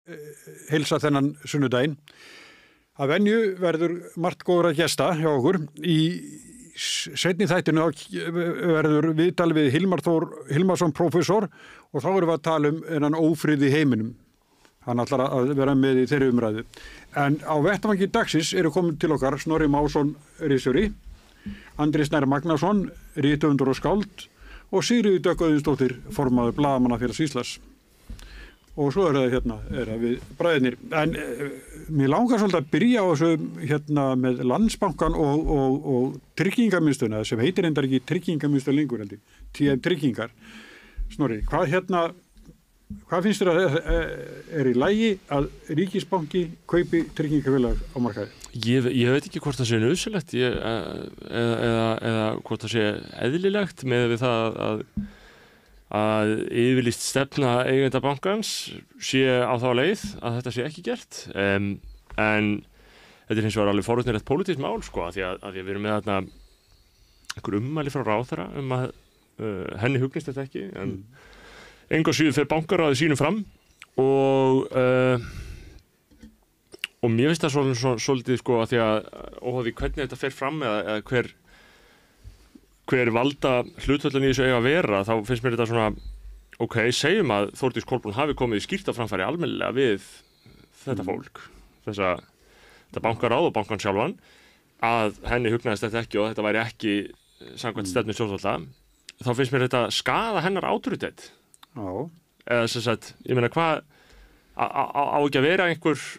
heilsa þennan sunnudaginn. Að venju verður margt góðra gesta hjá okkur. Í seinni þættinu verður viðtal við Hilmar Þór Hilmarsson prófessor og þá erum við að tala þennan ófriði heiminum. Hann ætlar að vera með í þeirri umræðu. En á vettvangi dagsins eru komin til okkar Snorri Másson ritstjóri, Andri Snær Magnason, rithöfundur og skáld og Sigríður Dögg Auðunsdóttir, formaður Blaðamannafélags Íslands. Og svo það við bræðinir. En mér langar svolítið að byrja á þessu með Landsbankann og tryggingamiðstöðina sem heitir endar ekki tryggingamiðstöð lengur heldur, TM Tryggingar. Snorri, hvað finnst þér að í lagi að ríkisbanki kaupi tryggingafélag á markaði? Ég veit ekki hvort það sé nauðsynlegt eða hvort það sé eðlilegt með við það að yfirlýst stefna eigenda bankans sé á þá leið að þetta sé ekki gert. En þetta hins vegar alveg forvitnilegt pólitískt mál sko, af því að við erum með þarna einhver ummæli frá ráðherra að henni hugnist þetta ekki, en engu að síður fer bankaráðið sínum fram og mér finnst það svolítið sko að því að óháð því hvernig þetta fer fram eða hver valda hlutföllin í þessu eiga að vera, þá finnst mér þetta svona segjum að Þórdís Kolbrún hafi komið skýrt á framfæri almennilega við þetta fólk, þetta bankaráð og bankan sjálfan, að henni hugnaðist þetta ekki og þetta væri ekki samkvæmt stefnu stjórnvalda, þá finnst mér þetta skaða hennar autoritet. Eða sem sagt, ég meina hvað á ekki að vera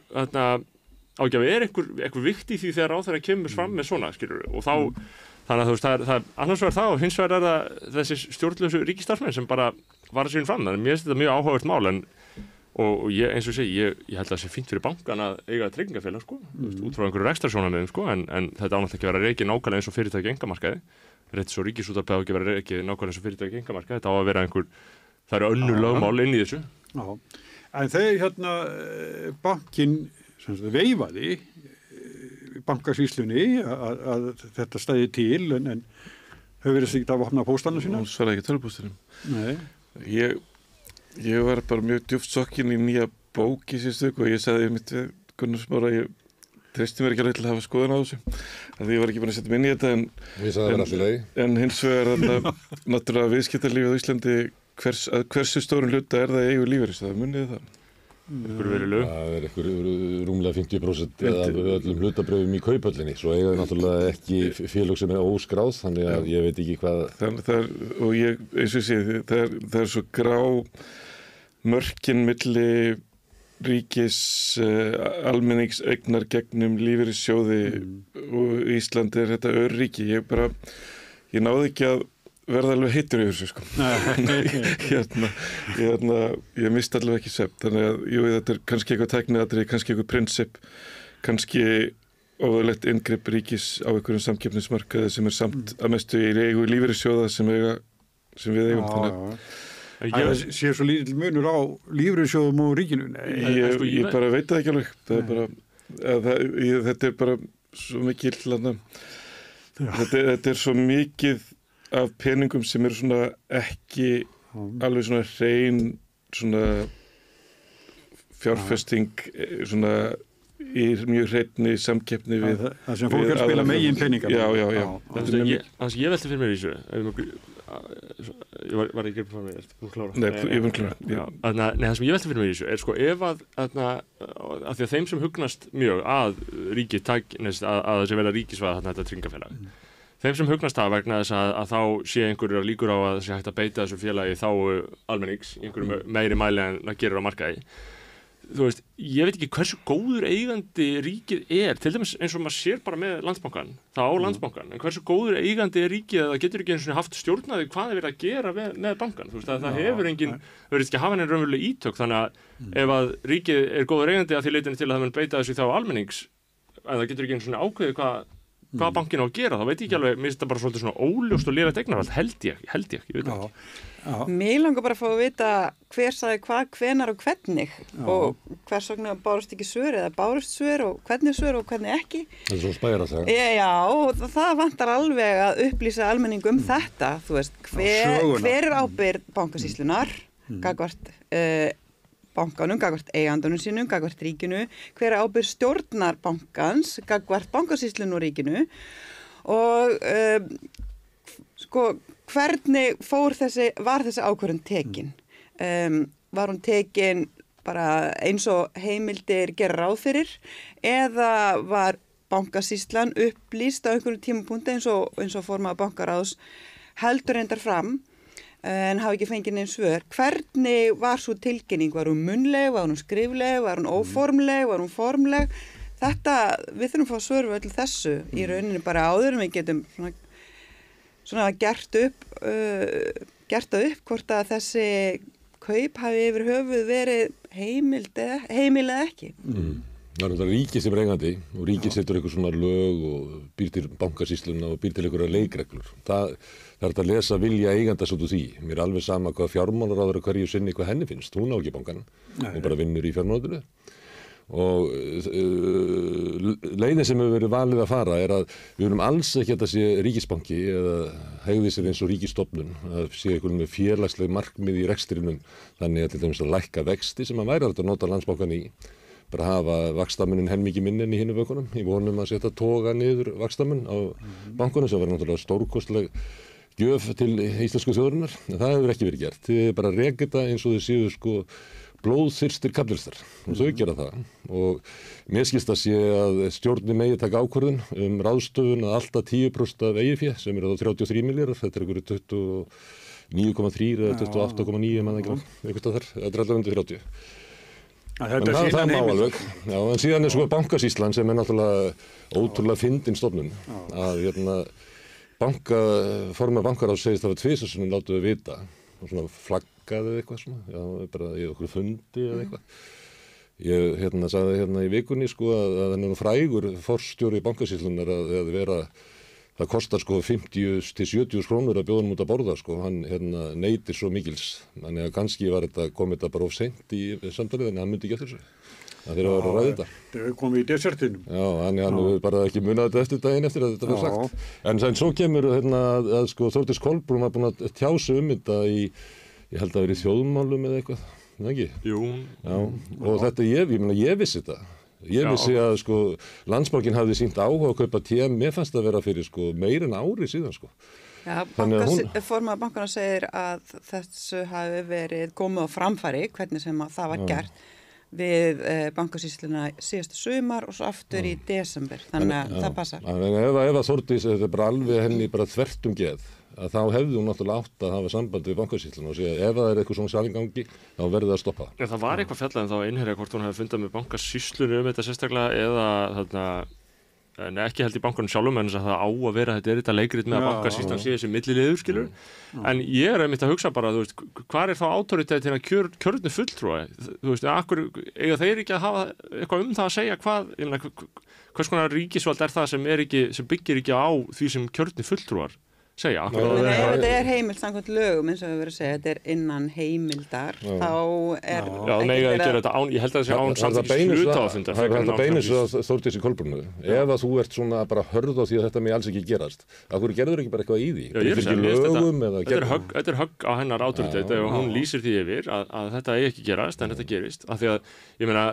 einhver vikt í því þegar ráðherra kemur fram með svona, skilur, og þá þannig að þú veist, það er annars vegar það og hins vegar það þessi stjórnlausu ríkisstarfsmenn sem bara vara sín fram, þannig mér finnst þetta mjög áhugavert mál og ég, eins og ég held að það sé fínt fyrir bankan að eiga tryggingafélag sko, út frá einhverju rekstrarsjónarmiðum sko, en þetta á náttúrulega ekki að vera rekið nákvæmlega eins og fyrirtæki einkamarkaði, rétt svo Ríkisútvarpið á ekki að vera rekið nákvæmlega eins og fyrirtæki einkamarkaði, þetta á að vera það eru önnur lögmál inn í þessu. Já, en þegar bankinn veifaði bankasýslunni að þetta stæði til en hefur verið sig að opna póstana sína? Hún svaraði ekki tölvupóstinum. Nei. Ég var bara mjög djúpt sokkinn í nýja bók í síðustu viku og ég sagði mitt við Gunnar Smára ég treysti mér ekki alveg til að hafa skoðun á þessu af því ég var ekki búin að setja mig inn í þetta en hins vegar náttúrulega viðskiptalífið á Íslandi hversu stórun hluta það í eigu lífeyris, það munið það? Það einhver rúmlega 50% af öllum hlutabröfum í kauphöllinni, svo eiga náttúrulega ekki félög sem óskráð, þannig að ég veit ekki hvað. Og ég, eins og sé, það svo grá mörkin milli ríkis almenningseignar gegnum lífeyrissjóði og Íslandi þetta örríki. Ég náði ekki að verða alveg heitur yfir þessu sko. Ég misti allavega ekki svefn, þannig að þetta kannski eitthvað tækniatriði, kannski eitthvað prinsip, kannski óðurlegt inngrip ríkis á einhverjum samkeppnismarkaði sem samt að mestu í eigu lífeyrissjóða sem við eigum. Það sé svo lítill munur á lífeyrissjóðum og ríkinu. Ég bara veit það ekki alveg. Þetta bara svo mikið þetta svo mikið af peningum sem svona ekki alveg svona hrein svona fjárfesting svona í mjög hreinni samkeppni við það sem fólk spila megin peningar. Já. Það sem ég velti fyrir mér í þessu ég var ekki fyrir mér búin að klára. Nei, ég er búin að klára. Það sem ég velti fyrir mér í þessu sko ef að því að þeim sem hugnast mjög að ríkið að þessi verða ríkisvæða þetta tryggingafélag þeim sem hugnast það vegna þess að þá sé einhverjur líkur á að það sé hægt að beita þessu félagi þá almennings í einhverju meiri mæli en það gerir á markaði. Þú veist, ég veit ekki hversu góður eigandi ríkið til dæmis eins og maður sér bara með Landsbankann, það á Landsbankann, en hversu góður eigandi ríkið að það getur ekki eins og haft stjórnaði hvað er verið að gera með bankann. Þú veist, það hefur verið ekki að hafa henni raunveruleg ítök, þannig að ef að ríkið góður eigandi að því leytinu til að það mun beita þessu þá almennings, en það getur ekki eins og ákveðið hvað bankin á að gera, þá veit ég ekki alveg, mér finnst það bara svolítið svona óljóst og lélegt eignarhald, held ég, ég veit ekki. Mér langar bara að fá að vita hver sagði hvað, hvenar og hvernig og hvers vegna bárust ekki svör eða bárust svör og hvernig ekki. Það er svo spæra að segja. Já, það vantar alveg að upplýsa almenning þetta, þú veist, hver er ábyrgð bankasýslunnar, gagnvart bankanum, gagvart eigandunum sínum, gagvart ríkinu, hver er ábyrgð stjórnar bankans, gagvart bankasýslunni og ríkinu og hvernig var þessi ákvörðun tekin? Var hún tekin bara eins og heimildir gera ráð fyrir eða var bankasýslan upplýst á einhverjum tímapunkti eins og formaður bankaráðs heldur reyndar fram en hafa ekki fengið neins svör. Hvernig var svo tilkynning? Var hún munnleg, var hún skrifleg, var hún óformleg, var hún formleg? Þetta, við þurfum að fá svör við öllu þessu í rauninni bara áður en við getum svona gert það upp hvort að þessi kaup hafi yfir höfuð verið heimil eða ekki. Það er þetta ríkið sem er eigandi og ríkið setur eitthvað svona lög og býr til bankasýsluna og býr til einhverja leikreglur. Það er þetta að lesa vilja eigandans út úr því. Mér er alveg sama hvað fjármálaráðherra hverju sinni hvað henni finnst. Hún á ekki bankann. Hún bara vinnur í fjármálaráðinu. Og leiðin sem hefur verið valið að fara er að við erum alls ekki að það sé ríkisbanki eða hegði sér eins og ríkisstofnun að sé einhvern með félagsleg markmið í rekstrinum þannig að til dæmis að lækka vexti sem að væri að nota Landsbankann í bara hafa vaxtamunin helmingi minni en í hinum bönkunum í vonum að setja toga niður vaxtamun á bankunum sem var náttúrulega stórkostleg gjöf til íslensku þjóðarinnar en það hefur ekki verið gert. Þið bara rekið þetta eins og þið séu blóðþyrstir kapitalistar og þau gera það og mér skilst að sé að stjórnin megi taka ákvörðun ráðstöfun að alltaf 10% af eigið fé sem eru þá 33 milljarðar, þetta er einhverju 29,3 eða 28,9 mann ekki eitthvað þar, þetta er allavega undir 30. Það má alveg, já, en síðan er bankasýslan sem er náttúrulega ótrúlega fyndin stofnun að formaður bankaráðs segist að það var tvisvarsinnum látum við vita og svona flaggaði eitthvað svona, já, bara í okkur fundi eða eitthvað. Ég sagði í vikunni að hann er frægur forstjóri bankasýslunar að vera, það kostar 50 til 70 krónur að bjóða hann út að borða hann neytir svo mikils, þannig að kannski kom þetta bara of seint í samtalið en hann myndi ekki eftir þessu. Það þeirra að ræða þetta. Það komið í desertinum. Já, hann hefur bara ekki munað þetta eftir daginn eftir að þetta var sagt. En svo kemur að Þórdís Kolbrún var búin að tjá sig þetta ég held að vera í þjóðmálum eða eitthvað, ekki? Jú. Já, og þetta ég vissi þetta. Ég vissi að Landsbankinn hafði sýnt áhuga að kaupa TM, mér fannst það vera fyrir meir en ári síðan Já, formaður bankanna segir að þessu hafi verið komið á framfæri, hvernig sem að það var gert við bankasýsluna síðasta sumar og svo aftur í desember, þannig að það passar. Ef að Þórdís þetta er bara alveg henni bara þvert geð, að þá hefði hún náttúrulega átt að hafa samband við bankasýsluna og segja ef það er eitthvað svona salingangi, þá verður það að stoppa. Já, það var eitthvað fjallað en þá einherja hvort hún hefði fundað með bankasýslunni þetta sérstaklega eða ekki held í bankanum sjálfum en það á að vera þetta leikrit með að bankasýslan sé þessi milliliður skilur en ég er einmitt að hugsa bara hvað er þá autoritet kjörnu fulltrúa akkur eiga þeir ekki að hafa eitthvað það að segja hvers konar ríkisvald er það sem byggir ekki á því sem kjörnu fulltrúar segja. Ef þetta er heimild samkvæmt lögum eins og við verðum að segja þetta er innan heimildar þá er ég held að það sé án samþykkis hluthafafundar. Það er beinist að Þórdísi Kolbrúnu ef að þú ert svona bara hörð á því að þetta með alls ekki gerast af hverju gerður ekki bara eitthvað í því? Þetta er högg á hennar autoritet og hún lýsir því yfir að þetta eigi ekki gerast en þetta gerist af því að ég meina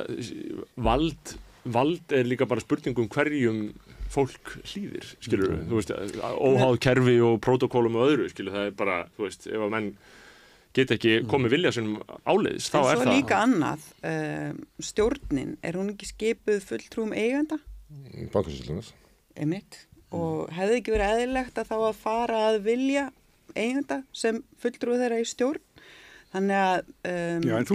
vald er líka bara spurningum hverjum fólk hlýðir, skilur óháð kerfi og prótokólum og öðru, skilur, það er bara, ef að menn geta ekki komið vilja sem áleiðis, þá er það. En svo líka annað, stjórnin, er hún ekki skipuð fulltrúum eiganda? Bankasýslunar. Einmitt, og hefði ekki verið eðlilegt að þá að fara að vilja eiganda sem fulltrúi þeirra í stjórn? Þannig að ef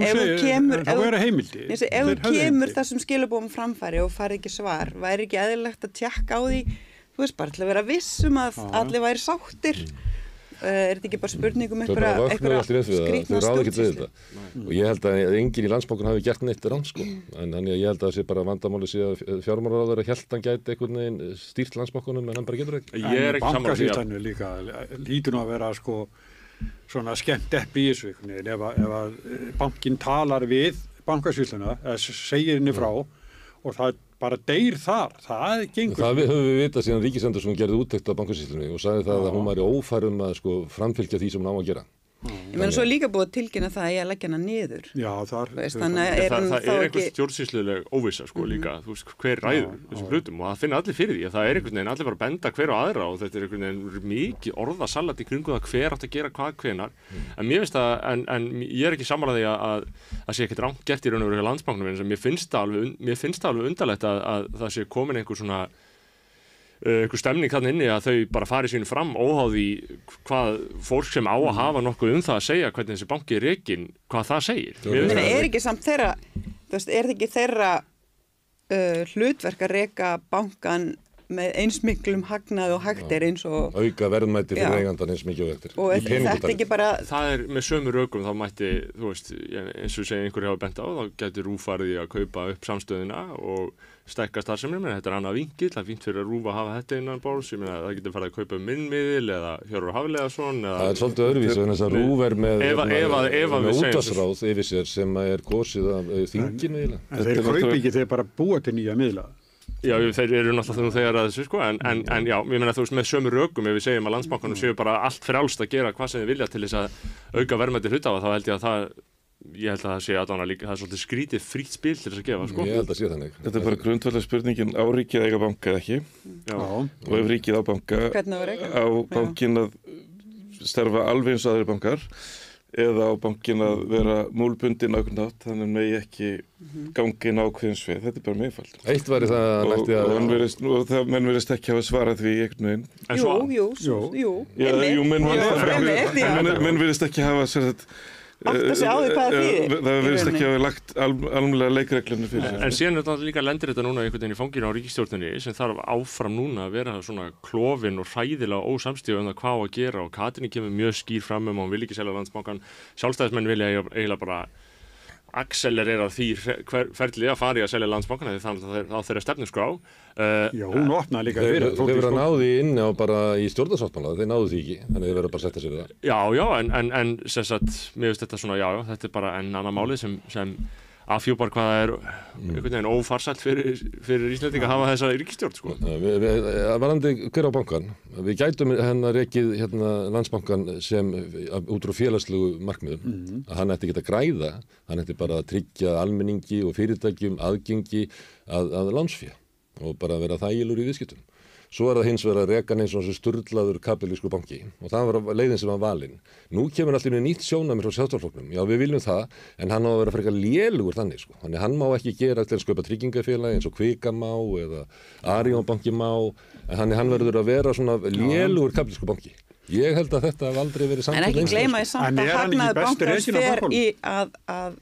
þú kemur þessum skilabóðum framfæri og fari ekki svar, væri ekki eðlilegt að tjekka á því, bara til að vera vissum að allir væri sáttir. Er þetta ekki bara spurningum einhverja skrýtna stjórnsýslu? Og ég held að enginn í Landsbankann hafi gert neitt rangt en ég held að það sé bara vandamáli sé að fjármálaráðherra hélt hann gæti einhvern veginn stýrt Landsbankanum en hann bara getur ekki. En bankasýslan líka lítur nú að vera svona skemmt eppi í þessu ef að bankinn talar við bankasýsluna eða segir henni frá og það bara deyr þar, það gengur. Það höfum við vitað síðan Ríkisendurskoðun gerði úttekt á bankasýslunni og sagði það að hún væri ófær að framfylgja því sem hún á að gera. Ég meina svo líka búið að tilkynna það að ég leggja hana niður. Já, Þannig að það einhver stjórnsýsluleg óvissa sko líka, þú veist, hver ræður þessum hlutum og það finna allir fyrir því að það einhvern veginn allir bara að benda hver á aðra og þetta einhvern veginn mikið orðasalat í kringum það hver átt að gera hvað hvenar en mér finnst það, en ég ekki sammála því að sé ekkert rangt gert í raun og veru hjá Landsbanknum en mér finnst það alveg undarlegt að það sé komin einhver stemning þarna inni að þau bara fari sínu fram óháð í hvað fólk sem á að hafa nokkuð það að segja hvernig þessi banki er rekinn, hvað það segir. Er ekki samt þeirra, þú veist, er ekki þeirra hlutverk að reka bankan með eins miklum hagnað og hægt er eins og auka verðmæti fyrir eigandan eins mikið og eftir. Og þetta ekki bara það með sömu rökum þá mætti, þú veist, eins og segja einhverju hafa bent á, þá gæti RÚV farið í að kaupa upp samstöðina og stækka starfsemina, menn þetta er annað vinkill, það er fínt fyrir að RÚV að hafa þetta innan borðs, ég meina það getur farið að kaupa miðl eða Hjörvar Hafliðason eða það svolítið öðruvísi, en þess að RÚV með útvarpsráð yfir sér sem er kosið af þinginu. En þeir kaupi ekki þeir bara búa til nýja miðla. Já, þeir eru náttúrulega þegar að þessu sko, en já, ég meina þú veist með sömu rökum ef við segjum að Landsbankanum séu bara allt frjálst að gera hvað sem þið vilja til þess að auka verðmæti hluthafa, þá held ég að það sé allavega líka, það er svolítið skrítið frítt spil til þess að gefa, sko. Ég held að sé þannig. Þetta er bara grundvallar spurningin á ríkið að eiga banka eða ekki. Já. Og ef ríkið á banka, á bankin að starfa alveg eins og aðrir bankar eða á bankin að vera múlbundin ákveðin átt, þannig að megi ekki gangin ákveðin svið. Þetta er bara meðfald. Eitt væri það nætti að og það menn verðist ekki hafa svarað því einhvern veginn. Menn verðist ekki hafa átt að segja á því hvað það þýðir. Það verðist ekki að hafa lagt almennilega leikreglunni fyrir sér. En síðan er þetta líka lendir þetta núna einhvern veginn í fanginu á ríkisstjórninni sem þarf áfram núna að vera svona klofin og hræðilega ósamstíð það hvað á að gera og Katrín kemur mjög skýr fram og hún vil ekki selja Landsbankann. Sjálfstæðismenn vilja eiginlega bara accelerera því ferli að fara í að selja Landsbankann þannig að það þeirra stefnusgrá. Já, hún opnaði líka fyrir. Þeir verða að náði inn á bara í stjórnarsáttmála, þeir náðu því ekki, þannig að þeir verða bara að setja sér það. Já, en sem sagt, mér finnst þetta svona, þetta er bara enn annað málið sem afhjúpar hvað það er einhvern veginn ófarsælt fyrir Íslendinga að hafa þessa ríkisstjórn, sko. Varðandi hver á bankan, við gætum rekið Landsbankan sem út frá félagslegu markmiðum, að hann ætti ekki að græða, hann ætti bara að tryggja almenningi og fyrirtækjum aðgengi að lánsfé og bara vera þægilegur í viðskiptum. Svo það hins vegar að reka eins og þessi sturlaður kapítalískur banki og það var leiðin sem var valinn. Nú kemur allir með nýtt sjónarmið frá Sjálfstæðisflokknum. Já, við viljum það, en hann á að vera frekar lélugur þannig, sko. Þannig hann má ekki gera til að sköpa tryggingafélagi eins og Kvika má eða Arion banki má, en hann verður að vera svona lélugur kapítalískur banki. Ég held að þetta hef aldrei verið samt. En ekki gleyma því samt að hagnaður bankans fer í að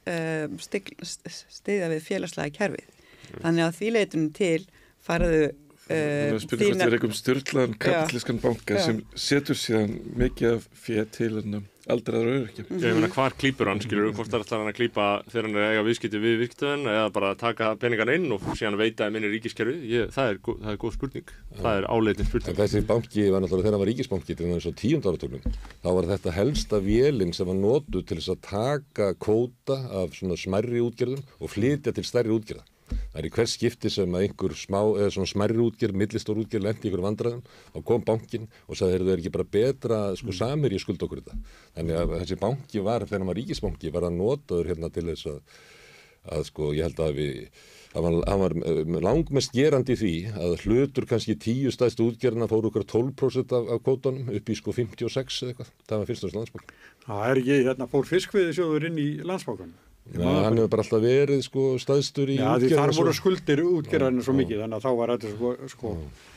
styðja við félagslega kerfið. Þannig að því leytunum til farðu spyrir hvort við rekum styrlaðan kapitalískan banka sem setur síðan mikið af fé til aldraðar og öryrkja. Ég meina hvar klípur hann, skilur hvort ætlar hann að klípa þegar hann er að eiga viðskipti við viðskiptaðin eða bara taka peningan inn og síðan veita þeim inn í ríkiskerfið. Það er góð spurning. Það er áleitin spurning. En þessi banki var náttúrulega þegar hann var ríkisbanki til þess að 10. áratugnum. Þá var þetta helsta vélin sem var notuð til þess að taka kvóta af svona smærri útgerðum og flytja til stærri útgerða. Það er í hvers skipti sem að einhver smærri útgerð, millistór útgerð lendi í einhverjum vandræðum og kom bankinn og sagði þeir eru ekki bara betra samir í að skulda okkur þetta. Þannig að þessi banki var, þegar hann var ríkisbanki, var að notaður til þess að ég held að hann var langmest gerandi í því að hlutur kannski 10 stærstu útgerðina fóru okkar 12% af kvótanum upp í 56 eða eitthvað. Það var fyrst og Landsbank. Það er ekki, fór fiskveiðisjóður inn í Landsbankann. Hann hefur bara alltaf verið stæðstur í útgerðinu. Já, því þar voru skuldir útgerðinu svo mikið, þannig að þá var þetta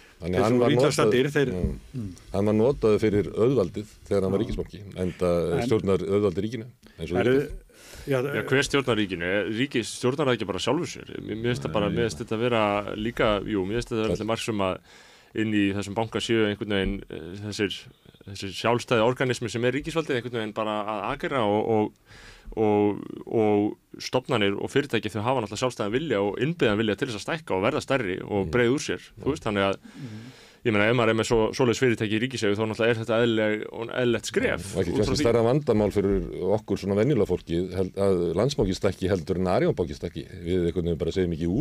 hann var notaður fyrir auðvaldið þegar hann var ríkisbanki, enda stjórnar auðvaldi ríkinu. Hver stjórnar ríkinu? Ríkið stjórnar það ekki bara sjálfur sér. Mér finnst þetta vera líka, mér finnst þetta vera alltaf marg sem að inn í þessum banka séu einhvern veginn þessir sjálfstæði organismi sem er ríkisvaldið einhvern veginn bara að agera og stofnanir og fyrirtæki þau hafa náttúrulega sjálfstæðan vilja og innbyggðan vilja til þess að stækka og verða stærri og breiða úr sér, þú veist, þannig að ég meina, ef maður er með svoleiðis fyrirtæki í ríkiseigu þá náttúrulega er þetta eðlilegt skref. Og ekki kannski stærra vandamál fyrir okkur svona venjulega fólki að Landsbanki stækki heldur en Arion banki stækki. Við einhvern veginn bara segjum ekki,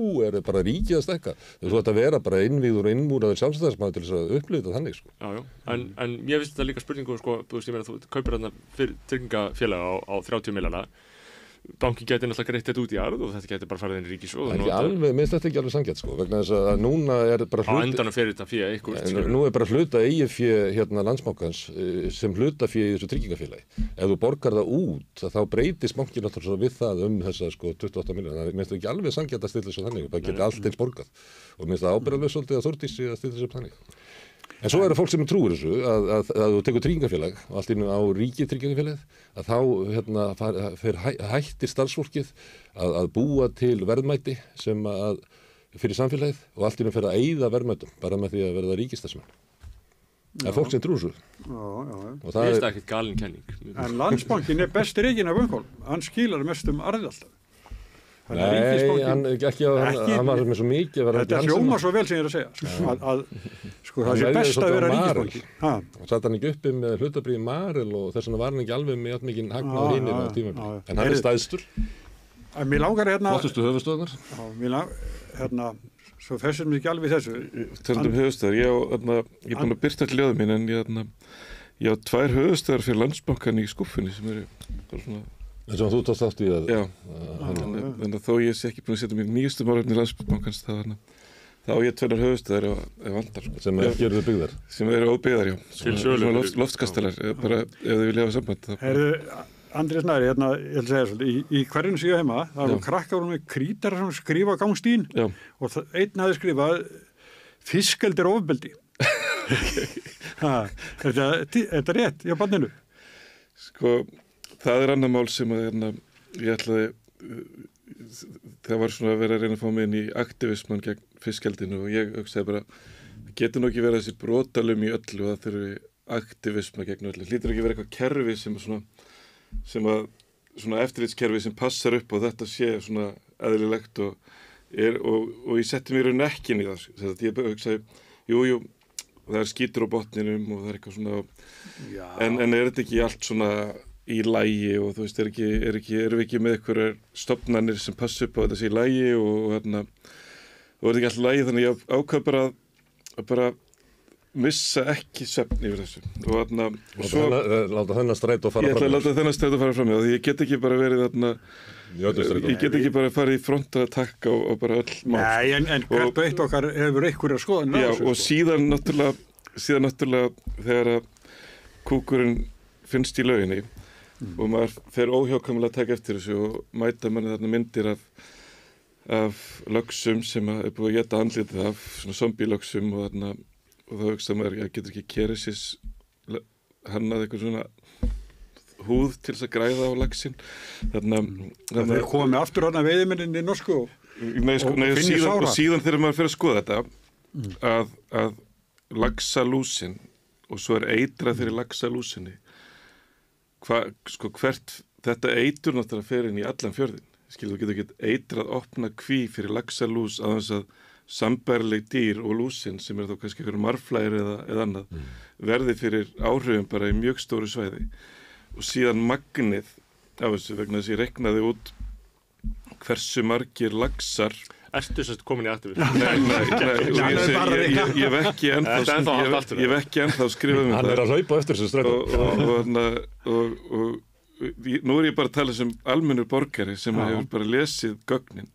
er bara ríkið að stekka. Þú ætti að vera bara innvíður og innmúraður sjálfstæðismaður til þess að upplifa þetta þannig, sko. Já. En ég finnst þetta líka spurningu, sko, þú kaupir þarna fyrir tryggingafélag á 30 milljarða. Banki gæti náttúrulega greitt þetta út í arð og þetta gæti bara farið inn í ríkissjóð. Það er ekki alveg, minnst þetta ekki alveg sanngjarnt, sko, vegna þess að núna er bara á endanum fyrir þetta fé eitthvað. Nú er bara hluta eigið fé hérna Landsbankans sem hluta fé í þessu tryggingafélagi. Ef þú borgar það út, þá breytist bankinn náttúrulega við það þessa sko 28 milljóna. Það minnst ekki alveg sanngjarnt að stilla þessu þannig, það geti allt eins borgað. Og minnst það ábyrgðarlaust svolítið að Þórdísi að stilla þessu upp þannig. En svo eru fólk sem trúir þessu að þú tekur tryggingafélag og allt innu á ríkið tryggingafélagið að þá hérna hættir starfsfólkið að búa til verðmæti sem að fyrir samfélagið og allt innu fer að eyða verðmætum bara með því að verða ríkisstarfsmenn. Það er fólk sem trúir þessu. Já. Það er ekkert galin kenning. En Landsbankinn er besti rekinn af bönkunum. Hann skilar mest arð alltaf. Nei, hann var með svo mikið. Þetta hljómar svo vel sem ég er að segja. Sko það sé best að vera ríkisbanki. Og satt hann ekki uppi með hlutabréfi Marel og þess vegna var hann ekki alveg með jafn mikinn hagnað á hinni á tímabili. En hann er stæðstur. Mér langar hérna... Flottustu höfuðstöðunar. Já, svo fessum við ekki alveg þessu. Töldum höfuðstöðar. Ég er búin að byrta til ljóðum mín en ég á 2 höfuðstöðar fyrir Landsbankan í skúffunni sem eru bara svona... En sem þú tókst átt í að... Já, þannig að þó ég sé ekki búin að setja mér nýjustu málefni Landsbankans þá á ég 2 höfuðstöðar ef vandar. Sko. Sem ekki eru byggðar? Sem eru óbyggðar, já. Svona loftkastalar, bara ef þið vilja hafa samband. Heyrðu, Andri Snæri, hérna, ég vil segja svolítið, í hverjum síðu heima, það eru krakkar með krítar sem skrifa gangstín og einn hafði skrifað fiskeldir ofbeldi. Þetta rétt, já, banninu. Sko, það er annar mál sem að ég ætlaði, það var svona að vera að reyna að fá mig inn í aktivisman gegn fiskeldinu og ég hugsaði bara, það getur nú ekki verið þessi brotalum í öllu og það þurfi aktivisma gegn öllu. Hlýtur ekki verið eitthvað kerfi sem að svona eftirlitskerfi sem passar upp og þetta sé svona eðlilegt og ég setti mér í nekkin í það. Þetta ég hugsaði, jú, það er skítur á botninum og það er eitthvað svona, en er þetta ekki allt svona í lagi og þú veist, erum við ekki með einhverjar stofnanir sem passa upp á þetta sé í lagi og er þetta ekki allt í lagi þannig ég ákvað bara missa ekki svefn yfir þessu og svo láta þennan strætó fara fram ég ætla að láta þennan strætó fara fram því ég get ekki bara verið ég get ekki bara farið í frontatakk á bara öll mál. Nei, en hvert og eitt okkar hefur einhverja skoðanir á þessu. Já, og síðan náttúrulega þegar að kúkurinn finnst í lauginni og maður fer óhjákvæmilega að taka eftir þessu og mæta manni þarna myndir af lögsum sem er búið að geta andlitið af svona zombie-lögsum og þá hugsa maður að getur ekki Keresis hannað eitthvað svona húð til þess að græða á lagsin Það er komið aftur hana veiðimenninni í norsku og síðan þegar maður fer að skoða þetta að laxalúsin og svo er eitrað fyrir laxalúsinni hvert þetta eitur náttúrulega fer inn í allan fjörðin. Þú getur ekki eitrað opna kví fyrir laxalús að þess að sambærileg dýr og lúsin sem er þá kannski einhverjum marflægir eða annað verði fyrir áhrifum bara í mjög stóru svæði og síðan magnið af þessu vegna þess að ég reiknaði út hversu margir laxar Ertu sérst komin í aktivism? Nei, ég hef ekki ennþá skrifað Hann er að hlaupa eftir þessu strætó. Og nú er ég bara að tala sem almennur borgari sem hefur bara lesið gögnin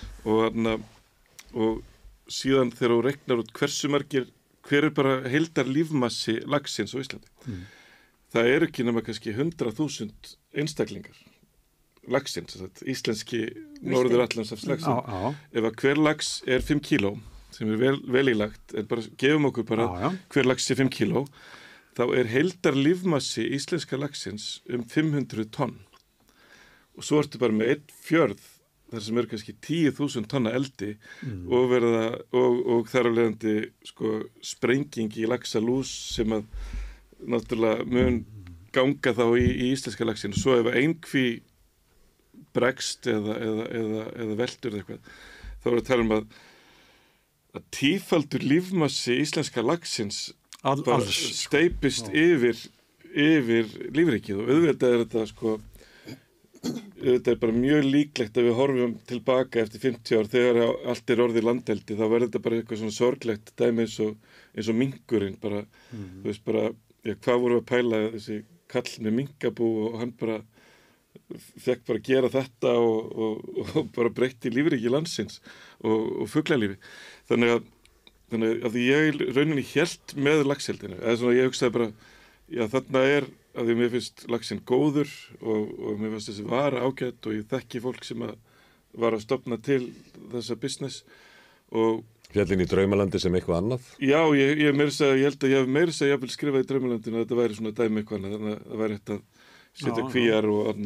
og síðan þegar þú reiknar út hver er bara heildar lífmassi laxins á Íslandi. Það eru ekki nema kannski 100.000 einstaklingar. Laxins, íslenski Norður-Atlantshafslaxinn. Ef að hver lax er 5 kíló, sem er vel ílagt, en bara gefum okkur bara hver lax er 5 kíló, þá er heildar lífmassi íslenska laxins 500 tonn. Og svo ertu bara með einn fjörð, þar sem eru kannski 10.000 tonna eldi og þar af leiðandi sprenging í laxalús sem að náttúrulega mun ganga þá í íslenska laxinn. Svo ef einhví bregst eða veldur eða eitthvað, þá erum við að tala um að tífaldur lífmassi íslenska laxins bara steipist yfir lífríkið og auðvitað er þetta þetta bara mjög líklegt að við horfum tilbaka eftir 50 ár þegar allt orðið landeldi, þá verður þetta bara eitthvað svona sorglegt dæmi eins og minkurinn bara, þú veist bara, hvað vorum við að pæla þessi kall með minkabú og hann bara fekk bara að gera þetta og bara breytti lífríki landsins og fuglalífi. Þannig að því ég rauninni hélt með laxeldinu, eða svona ég hugsaði bara, þarna að því mér finnst laxinn góður og mér finnst þessi vara ágætt og ég þekki fólk sem var að stofna til þessa business og Fjallinn í Draumalandi sem eitthvað annað? Já, ég held að ég hef meira segja jafnvel skrifað í Draumalandinu að þetta væri svona dæmi eitthvað annað, þannig að það væri hægt að setja kvíar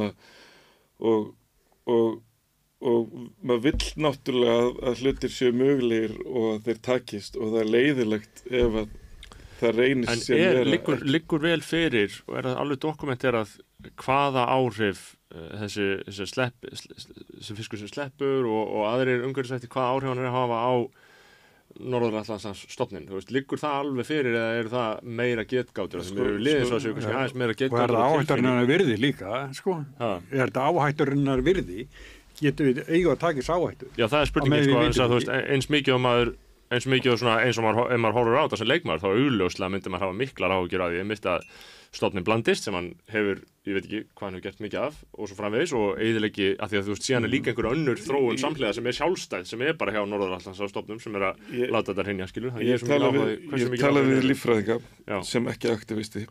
og maður vill náttúrulega að hlutir séu mögulegir og að þeir takist og það er leiðilegt ef að það reynist sem En liggur vel fyrir og það alveg dokumenterað hvaða áhrif þessi fiskur sem sleppur og aðrir umhverfisþættir, hvaða áhrif hann að hafa á Norður-Atlantshafsstofninn, þú veist, liggur það alveg fyrir eða eru það meira getgátur sem eru liðið svo að séu kannski aðeins meira getgátur og er það áhætturinnar virði líka, sko er þetta áhætturinnar virði getur við eiga að taka þessu áhættu Já, það er spurningin, sko, þú veist, eins mikið og maður horfir á þetta sem leikmaður, þá augljóslega myndi maður hafa miklar áhyggjur af því einmitt að stofninn blandist sem hann hefur, ég veit ekki hvað hann hefur gert mikið af og svo framvegis og eyðileggi af því að þú veist síðan líka einhver önnur þróun samhliða sem sjálfstæð, sem bara hjá Norður-Atlantshafsstofnum sem að láta þetta hrynja, skilur. Ég tala við líffræðinga sem ekki aktivisti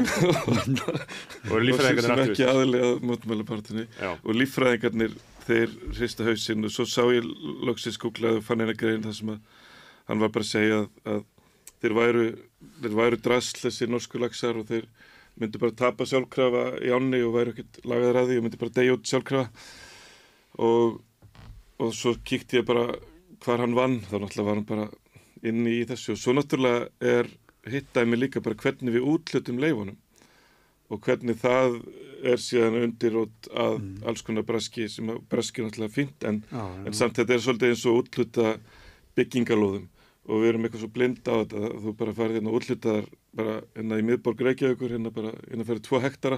og líffræðingarnir sem ekki aðilega mótmælapartinni og líffræðingarnir þeir hrista hausinn og svo sá ég loksins googlaði og fann eina grein þar sem að hann var bara að segja að þeir væru drasl þessi norsku laxar og þeir myndu bara tapa sjálfkrafa í ánni og væru ekkert lagaðir að því og myndu bara deyja út sjálfkrafa og svo kíkti ég bara hvar hann vann, þá náttúrulega var hann bara inni í þessu og svo náttúrulega hittaði mig líka bara hvernig við útlutum leyfunum og hvernig það síðan undirrót að alls konar braski sem að braski náttúrulega fínt en samt þetta svolítið eins og útluta byggingalóðum og við erum eitthvað svo blind á þetta að þú bara farið hérna og útlutaðar bara hérna í miðborg Reykjavíkur hérna fyrir 2 hektara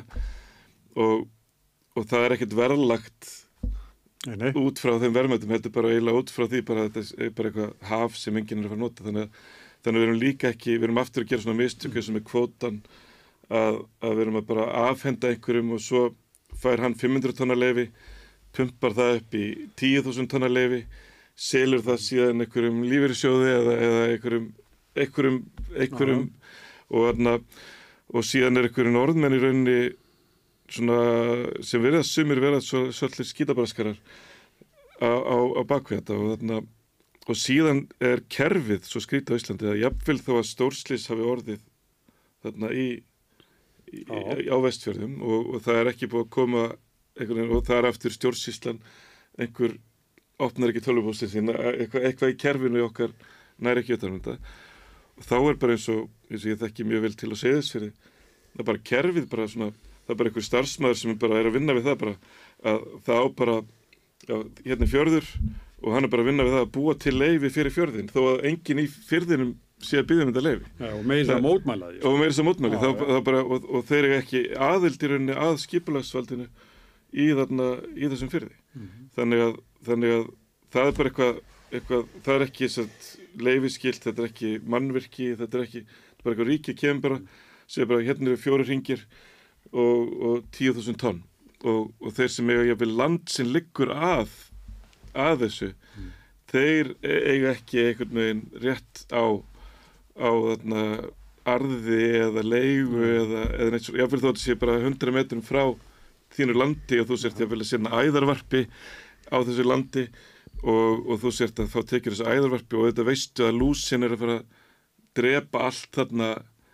og það ekkert verðlagt út frá þeim verðmætum, þetta bara eiginlega út frá því bara þetta bara eitthvað haf sem enginn að fara að nota þannig við erum líka ekki, við erum aftur að gera svona mistöku sem kvótan að við erum að bara afhenda einhverjum og svo fær hann 500 tonna leyfi, pumpar það upp í 10.000 tonna leyfi selur það síðan einhverjum lífeyrissjóði eða einhverjum og síðan einhverjum orðmenn í rauninni svona sem sumir verða svolítið skítabraskarar á bakvið þetta og síðan kerfið svo skrítið á Íslandi að jafnvel þó að stórslys hafi orðið þarna á Vestfjörðum og það ekki búið að koma og það aftur stjórnsýslan einhver opnar ekki tölvupóstin sín, eitthvað í kerfinu í okkar næri ekki utan þetta. Og þá bara eins og ég þekki mjög vel til á Seyðisfirði, það bara kerfið bara svona, það bara einhver starfsmaður sem bara að vinna við það bara, að það á bara, hérna fjörður og hann bara að vinna við það að búa til leyfi fyrir fjörðin, þó að enginn í firðinum sé að biðja þetta leyfi. Já, og meira að mótmæla því. Og meira að mótmæla því, það bara, og þeir eru ekki aðild í rauninni að skipulagsvaldinu í þessum firði. Þannig að það bara eitthvað, það ekki leyfiskylt, þetta ekki mannvirki, þetta bara eitthvað ríki kemur bara, segir bara hérna 4 hringir og 10.000 tonn og þeir sem eiga land sem liggur að þessu, þeir eiga ekki einhvern veginn rétt á þarna arði eða leigu eða neitt svo, jáfnvel þó að þetta sé bara 100 metrum frá þínu landi og þú sért jáfnvel að sinna æðarvarpi á þessu landi og þú sért að þá tekir þessu æðarvarpi og þetta veistu að lúsin að fara að drepa allt þarna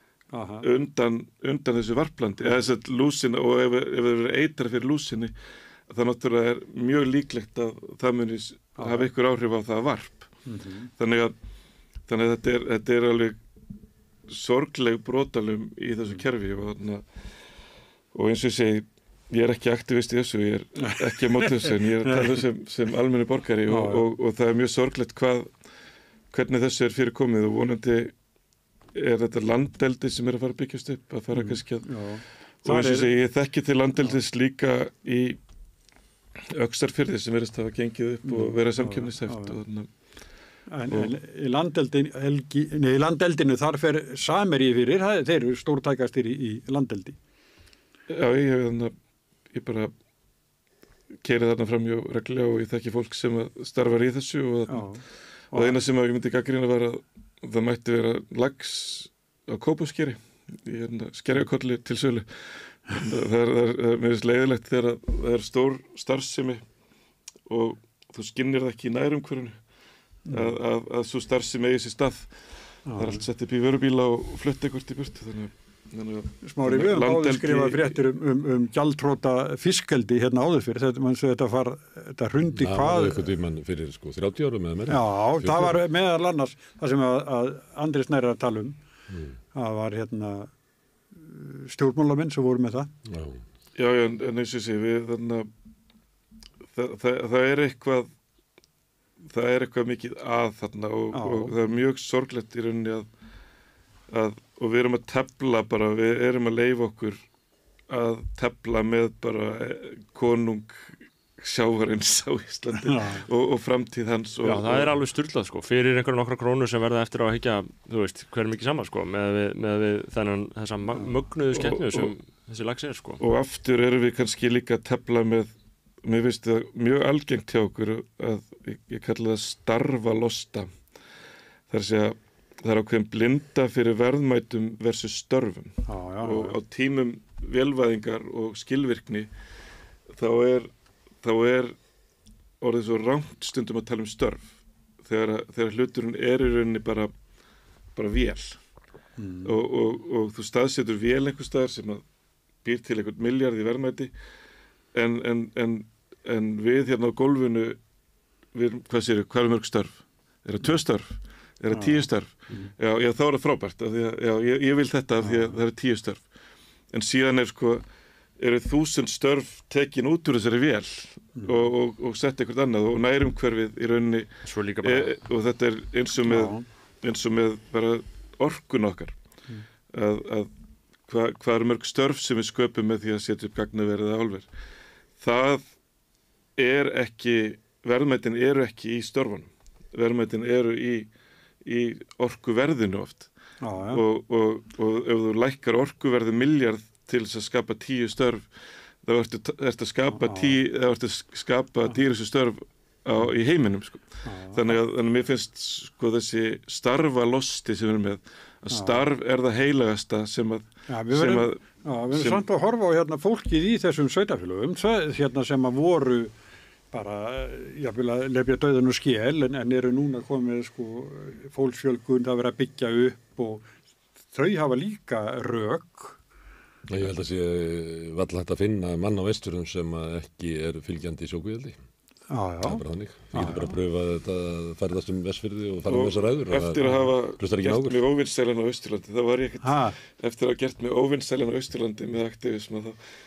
undan þessu varplandi eða þess að lúsin og ef það verður eitra fyrir lúsinni það náttúrulega mjög líklegt að það muni hafa ykkur áhrif á það varp þannig að þetta alveg sorgleg brotalum í þessu kerfi og eins og ég segi ég ekki aktivist í þessu, ég ekki á móti þessu en ég að tala sem almenni borgari og það mjög sorglegt hvernig þessu fyrir komið og vonandi þetta landeldi sem að fara að byggjast upp að fara kannski að og eins og ég þekki til landeldis líka í Öxarfirði sem verðist hafa gengið upp og vera samkeppnishæft En í landeldinu þar fer Samherji fyrir, þeir eru stórtækastir í landeldi. Já, ég bara keiri þarna fram hjá reglulega og ég þekki fólk sem starfar í þessu og eina sem ég myndi gagnrýna var að það mætti vera lax á Kópavogsskeri í skerjakolli til sölu. Það er mér finnst leiðilegt þegar það stór starfsemi og þú skinnir það ekki í nærumhverfinu að svo starfsemi eigi sér stað. Það er allt sett upp í vörubíla og flutt eitthvað í burtu, Smári, við höfum áður skrifað fréttir gjaldtróta fiskeldi hérna áður fyrir þetta hrundi hvað. Það var eitthvað tímann fyrir 30 árum eða meira. Já, það var meðal annars það sem að Andri Snær að tala það var hérna stjórnmálamenn sem voru með það. Já, en eins og sé við það er eitthvað mikið að þarna og það er mjög sorglegt í rauninni og við erum að tefla bara, við erum að leyfa okkur að tefla með bara konung sjávarins á Íslandi og framtíð hans. Já, það er alveg sturlað fyrir einhverja nokkra krónur sem verða eftir á að higgja, þú veist, hver mikið saman með þessa mögnuðu skepnu sem þessi lax er Og aftur erum við kannski líka að tefla með, mér finnst það mjög algengt hjá okkur að ég kalla það starfa losta. Það er ákveðin blinda fyrir verðmætum versus störfum og á tímum vélvæðingar og skilvirkni þá er orðið svo rangt stundum að tala störf þegar hluturinn er í rauninni bara vél og þú staðsetur vél einhvers staðar sem að býr til einhvern milljarð í verðmæti en við hérna á gólfinu hvað er mörg störf? Er það 2 störf? Er það 10 störf? Já, þá er það frábært af því að ég vil þetta af því að það eru 10 störf. En síðan eru 1000 störf tekin út úr þessari vél og sett eitthvað annað og nærumhverfið í rauninni og þetta er eins og með bara orkun okkar að hvað eru mörg störf sem við sköpum með því að setja upp gagnaverið eða álver. Það er ekki, verðmætin eru ekki í störfunum. Verðmætin eru í orkuverðinu oft og ef þú lækkar orkuverði milljarð til þess að skapa 10 störf þá ertu að skapa dýrustu störf í heiminum þannig að mér finnst þessi starfalosti sem við erum með að starf er það heilagasta sem við verðum samt að horfa á hérna fólkið í þessum sveitarfélögum sem að voru bara, ég vil að lefja dauðan og skél en eru núna komið fólksfjölgun að vera að byggja upp og þau hafa líka rök. Ég held að sé varla hægt að finna mann á Vestfjörðum sem ekki er fylgjandi í sjókvíaldi. Það er bara þannig. Ég getur bara að pröfa þetta að ferðast Vestfirði og fara með þessar ræður. Eftir að hafa gert mig óvinsælan á Austurlandi, þá var ég eftir að hafa gert mig óvinsælan á Austurlandi með aktivism,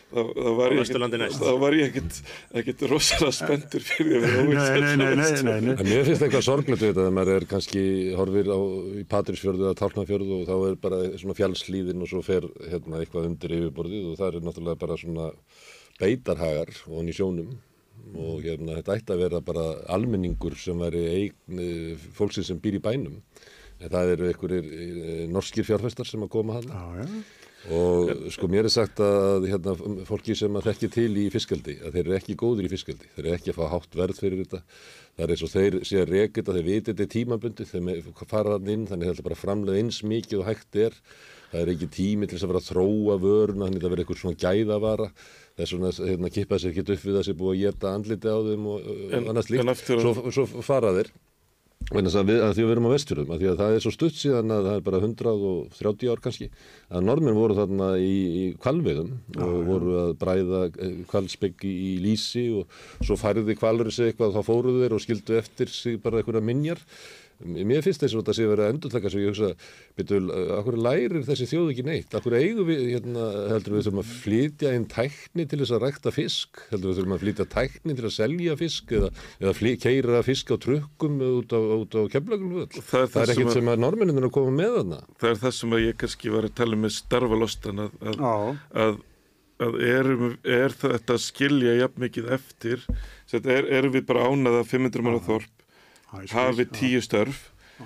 þá var ég ekkert rosalega spenntur fyrir að vera óvinsælan á Austurlandi. En mér finnst eitthvað sorglegt við þetta þegar maður kannski horfir í Patreksfjörðu eða Tálknafjörðu og þá bara svona fjallslíðin og svo fer eitthvað undir yfirborðið og það náttúrulega bara svona beitarhagar ofan í sjónum. Og þetta ætti að vera bara almenningur sem væri eign fólksins sem býr í bænum. En það eru einhverjir norskir fjárfestar sem að koma þarna. Og mér er sagt að fólki sem að þekki til í fiskeldi, að þeir eru ekki góðir í fiskeldi. Þeir eru ekki að fá hátt verð fyrir þetta. Það er eins og þeir sé að reka þetta, þeir viti þetta er tímabundið, þeir fara þarna inn, þannig þetta bara framleiða eins mikið og hægt er. Það er ekki tími til þess að vera að þróa vöruna, þannig að það verður eitthvað svona gæðavara. Það er svona kippa sér ekki upp við það sem búið að geta andliti á þeim og annars líkt. Svo fara þeir. Að því að við erum á Vestfjörðum, að því að það er svo stutt síðan að það er bara 130 ár kannski, að norðmenn voru þarna í hvalveiðum og voru að bræða hvalspegg í lýsi og svo færði hvalurinn sig eitthvað og þá fóruðu þeir og skildu eftir sig bara einhverja minjar. Mér finnst þess að þetta sé verið að endurtaka sem ég hugsa, akkur lærir þessi þjóð ekki neitt? Akkur eigum við, heldur við þurfum að flytja inn tækni til þess að rækta fisk? Heldur við þurfum að flytja tækni til að selja fisk eða keyra fisk á trukkum út á Keflavíkurflugvöll? Það er ekkert sem að Norðmennirnir að koma með þarna. Það er það sem að ég kannski var að tala með starfalostan að er þetta að skilja jafn mikið eftir, erum við bara ánað að 500 manna þorp hafi 10 störf,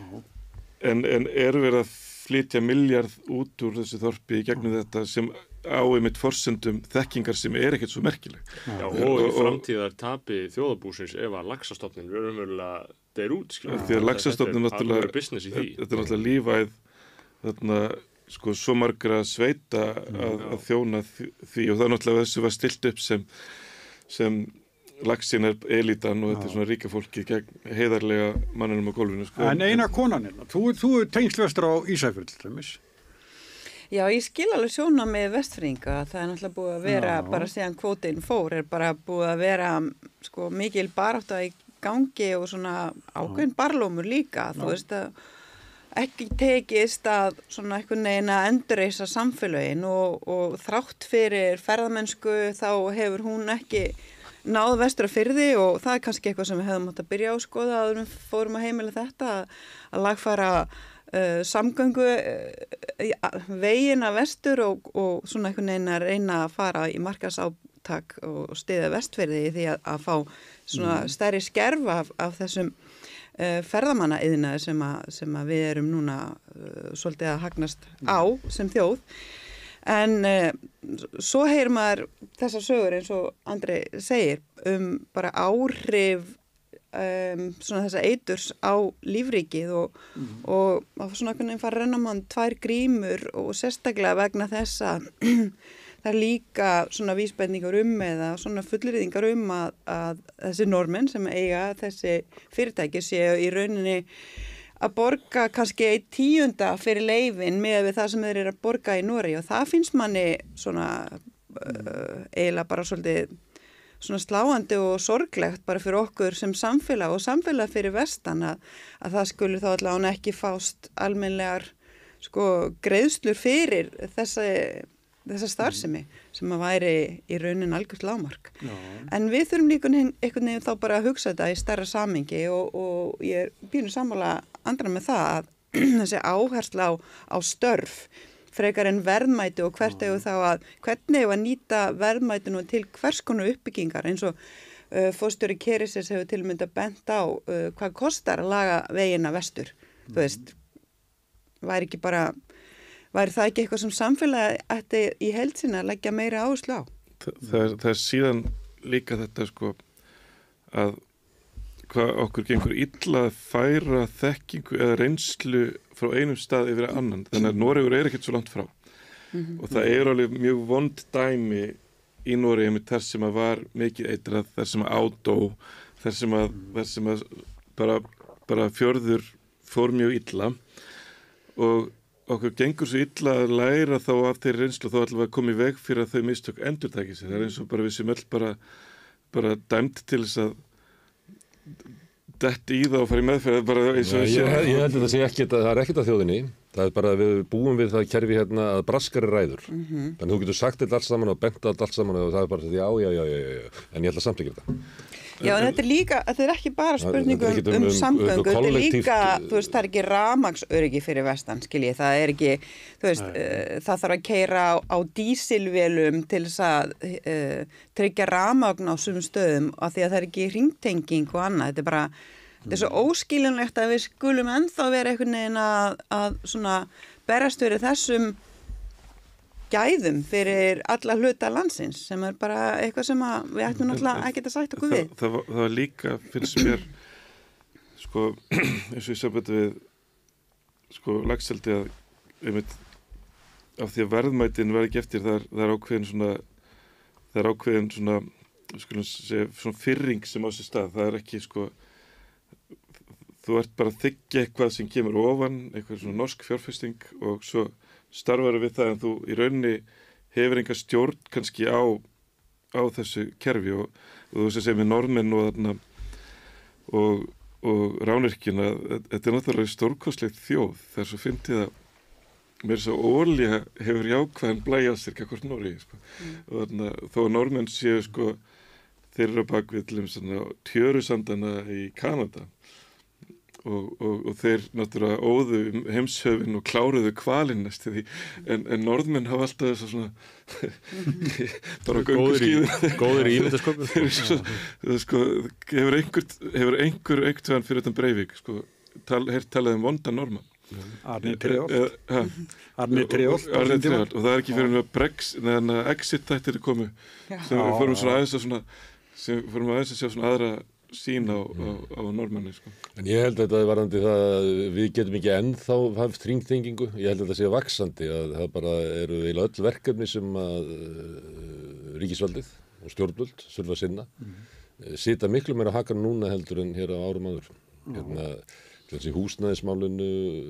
en erum við að flytja milljarð út úr þessu þorpi í gegnum þetta sem á einmitt forsendum þekkingar sem ekkert svo merkileg. Já, og í framtíðar tapi þjóðarbúsins ef að laxastofnin verður umverulega deyr út, því að laxastofnin náttúrulega, þetta er náttúrulega lífæð þarna, sko, svo margra sveita að þjóna því, og það er náttúrulega þessu var stilt upp sem laxinn elítan og þetta er svona ríka fólki gegn heiðarlega mannunum á gólfinu. Sko. En eina konanina, þú tengslvestur á Ísafjörð til dæmis. Já, ég skil alveg sjóna með vestfirðinga. Það er náttúrulega búið að vera, bara síðan kvótinn fór, bara búið að vera sko, mikil barátta í gangi og svona ákveðin barlómur líka. Þú veist að ekki tekist að svona einhvern veginn að endurreisa samfélögin og þrátt fyrir ferðamennsku þá hefur hún ekki náð Vesturfirði og það er kannski eitthvað sem við hefðum átt að byrja á skoða áður en við fórum að heimila þetta að lagfæra samgöngu vegina vestur og svona einhvern veginn að reyna að fara í markaðsátak og styðja Vestfirði í því að fá svona stærri skerf af þessum ferðamannaiðnaði sem að við erum núna svolítið að hagnast á sem þjóð. En svo heyrir maður þessar sögur eins og Andri segir bara áhrif svona þessa eiturs á lífríkið og svona einhvern veginn fara að renna mann 2 grímur og sérstaklega vegna þess að það er líka svona vísbendingar eða svona fullyrðingar að þessi normenn sem eiga þessi fyrirtæki séu í rauninni að borga kannski 1/10 fyrir leyfin með við það sem þeir eru að borga í Noregi og það finnst manni svona eiginlega bara svolítið svona sláandi og sorglegt bara fyrir okkur sem samfélag og samfélag fyrir vestan að það skuli þá allavega ekki fást almennlegar sko greiðslur fyrir þessa starfsemi sem að væri í raunin algjört lágmark. Já. En við þurfum líka einhvern veginn þá bara að hugsa þetta í stærra samhengi og ég er pínu sammála Andra með það að þessi áhersla á störf frekar en verðmæti og hvernig eigum að nýta verðmætinu til hvers konar uppbyggingar eins og forstjóri Keresis hefur til mynda bent á hvað kostar að laga vegina vestur. Þú veist, væri það ekki eitthvað sem samfélagi ætti í heild sinni að leggja meira áherslu á? Það er síðan líka þetta sko að hvað okkur gengur illa að færa þekkingu eða reynslu frá einum stað yfir annan. Þannig að Noregur ekkert svo langt frá. Og það alveg mjög vond dæmi í Noregi þar sem að var mikið eitrað, þar sem að ádó, þar sem að bara fjörður fór mjög illa og okkur gengur svo illa að læra þá af þeirri reynslu þá allavega að koma í veg fyrir að þau mistök endurtaki sig. Það eins og bara við sem öll bara dæmt til þess að detti í það og fara í meðferð bara eins og ég held að það sé ekkert að það er ekkert að þjóðinni. Það er bara að við búum við það kerfi hérna að braskari ræður. Þannig þú getur sagt þetta allt saman og bent allt saman og það er bara já, en ég ætla samt ekki þetta. Já, en þetta er ekki bara spurning samgöngu, þetta er líka, þú veist, það er ekki rafmagnsöryggi fyrir vestan, skiljið, það er ekki, þú veist, það þarf að keyra á dísilvélum til þess að tryggja rafmagn á sumum stöðum af því að það er ekki hringtenging og annað, þetta er bara, þetta er svo óskiljanlegt að við skulum ennþá vera einhvern veginn að svona berast fyrir þessum gæðum fyrir alla hluta landsins sem er bara eitthvað sem við ættum náttúrulega ekki að sætta okkur við. Það var líka finnst mér sko eins og ég sambandi við sko laxeldi að einmitt af því að verðmætin verði ekki eftir það er ákveðin svona skulum segja svona fyrring sem á sér stað, það er ekki sko þú ert bara að þiggja eitthvað sem kemur ofan, eitthvað svona norsk fjárfesting og svo starfar við það en þú í rauninni hefur enga stjórn kannski á þessu kerfi og þú sem segir með normenn og rányrkjuna, þetta er náttúrulega stórkostlegt þjóð, það er svo fyndið að mér svo olía hefur jákvæðan blæja á sér kakvart Noregi sko. Og þó að normenn séu sko þeir eru bak við til tjörusandana í Kanada og þeir náttúrulega óðu heimshöfin og kláruðu hvalinn næstu því en norðmenn hafa alltaf þess að svona bara gönguskíður góðir í ímyndasköpun sko, hefur einhver fyrir þetta Breivik sko, talað vondan normann Arni Treholt og það ekki fyrir að exit þættir komu sem við fórum svona aðeins að sjá svona aðra sín á normanni sko. En ég held að þetta er varðandi það að við getum ekki ennþá haft hringtengingu, ég held að þetta sé vaxandi að það bara eru eiginlega öll verkefni sem að ríkisvaldið og stjórnvöld þurfa að sinna sita miklu meira á hakanum núna heldur en hér á árum áður hérna í húsnæðismálinu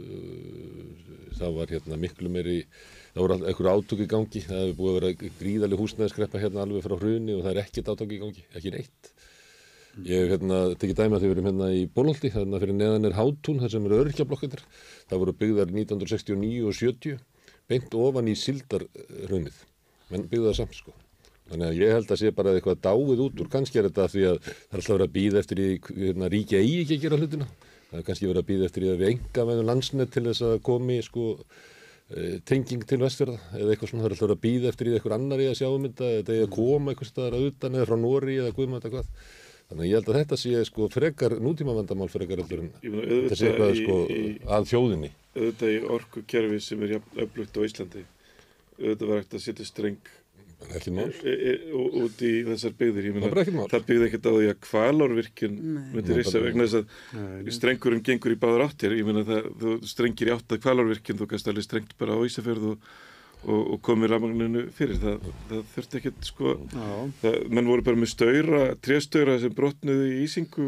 það var hérna miklu meiri það voru einhverju átök í gangi það hefur búið að vera gríðarleg húsnæðiskreppa hérna alveg frá hruni og það er ekkert átök í gangi, ekki neitt ég hef hérna tekið dæmi að því við erum hérna í Bolholti þarna fyrir neðan Hátún þar sem eru öryrkjablokkarnir það voru byggðar 1969 og 70 beint ofan í síldarhraunið menn byggðu það samt sko þannig að ég held að sé bara eitthvað dáið út úr kannski er þetta því að það er alltaf verið að bíða eftir í hérna, ríki eigi ekki að gera hlutina það er kannski verið að bíða eftir í að við einkavæðum Landsnet til þess að komi sko tenging til Vestfjarða eða eitthvað svona það er alltaf verið að bíða eftir í eitthvað annar í að sjá þetta eða að koma eitthvað staðar að utan eða frá Nóri eða guðum þetta hvað þannig að ég held að þetta sé sko frekar nútímavandamál frekar heldur en þetta sé eitthvað sko að þjóðinni auðvitað í orkukerfi sem öflugt á Íslandi auðvitað var ekkert að setja streng ekki mál út í þessar byggðir ég meina það byggði ekkert á því að Hvalárvirkjun myndi risa vegna þess að strengurinn gengur í báðar áttir ég meina það þú strengir í átt að Hvalárvirkjun þú kannski alveg strengt bara á Ísafjörð og komið rafmagninu fyrir það þurfti ekkert sko menn voru bara með tréstaura sem brotnuðu í ísingu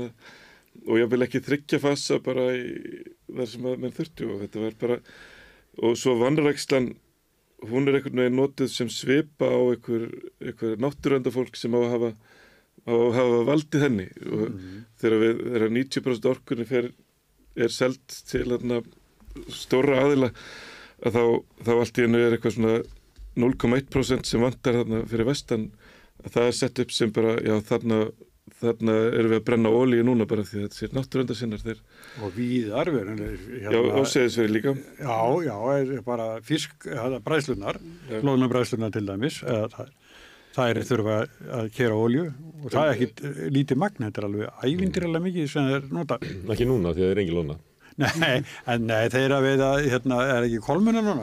og ég vil ekki þryggja fassa bara í þar sem menn þurfti og þetta var bara og svo vanrækslan hún einhvern veginn notuð sem svipa á einhver náttúruöndafólk sem á að hafa valdið henni og þegar 90% orkunni er selt til stóra aðila að þá allt í einu eitthvað svona 0,1% sem vantar þarna fyrir vestan að það sett upp sem bara já þarna erum við að brenna olíu núna bara því að þetta sér náttúruöndasinnar þeir og víðar já og Seyðisfirði líka já bara fisk bræðslunar loðnubræðslunar til dæmis það er þurfa að keyra olíu og það er ekki lítið magn þetta er alveg ævintýralega mikið sem þeir nota ekki núna því að það er engin lóna nei þeir að veita er ekki kolmunna núna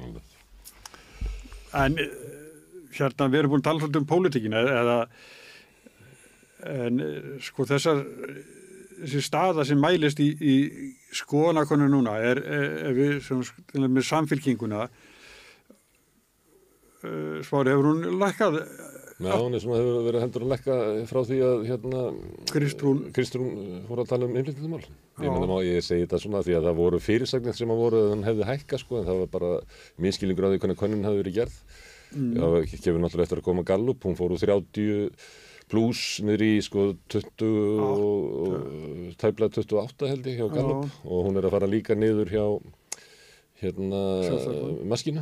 en hérna við erum búin að tala svolítið pólitíkina en sko þessi staða sem mælist í skoðanakonu núna er við sem með samfylkinguna Smári hefur hún lækkað hún er svona hefur verið heldur að lækka frá því að hérna Kristrún fór að tala innflytjendamál ég segi þetta svona því að það voru fyrirsagnir sem að voru að hann hefði hækka sko en það var bara miskilningur á því hvernig könnin hefði verið gerð það kemur náttúrulega eftir að koma Gallup hún fór úr 30 pluss niður í sko 20 og tæplega 28 held ég hjá Gallup og hún er að fara líka niður hjá hérna Maskínu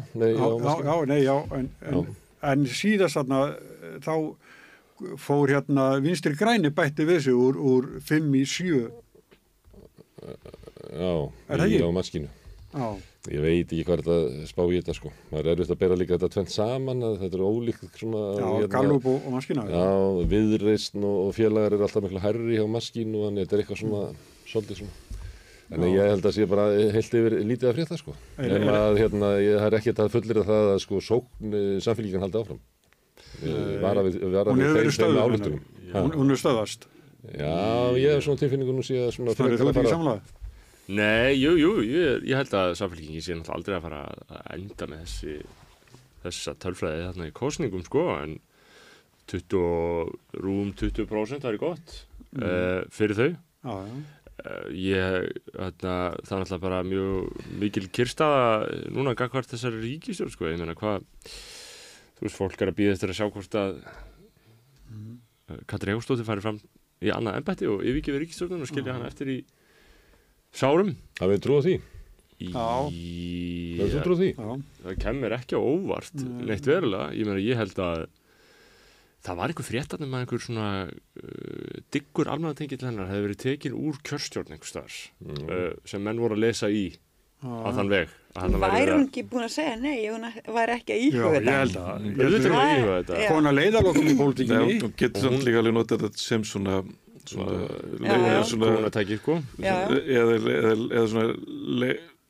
en síðast þarna þá fór hérna Vinstri græni bætti við sig úr 5 í 7 á Maskínu ég veit ekki hvað þetta spá í þetta sko maður er auðvitað að bera líka þetta tvennt saman að þetta er ólíkt svona Gallup og Maskína Viðreisn og félagar eru alltaf miklu hærri hjá Maskínu og þetta er eitthvað svona svolítið svona en ég held að sé bara heilt yfir lítið að frétta sko en að hérna ég har ekkert að fullyrða það að sko sókn samfylkingan haldi áfram hún hefur verið stöðuð hún er stöðast já ég hef svona tilfinningu nú sé að svona það er þú ekki samlega Nei, jú, ég held að samfylkingin sé náttúrulega aldrei að fara að enda með þessa tölfræði þarna í kosningum sko, en 20% væri gott fyrir þau. Það er náttúrulega bara mjög mikil kyrrstaða núna gagnvart þessari ríkisstjórn sko, ég meina hvað, þú veist, fólk er að bíða eftir að sjá hvort að Katrín Jakobsdóttir færi fram í annað embætti og yfirgefi ríkisstjórnina og skilja hana eftir í sárum. Það við trúa því? Já. Trúa því? Það kemur ekki á óvart neitt verulega. Ég meina, ég held að það var einhver fréttarnir með einhver svona diggur almannatengill hennar hefði verið tekin úr kjörstjórn einhvers staðar sem menn voru að lesa í á þann veg. Væri hún ekki búin að segja nei, hún væri ekki að íhuga þetta? Já, ég held að. Auðvitað er að íhuga þetta. Kona leiðarlokum í pólitíkinni. Hún getur samt líka alveg notað þetta sem svona konatæki, sko. Eða svona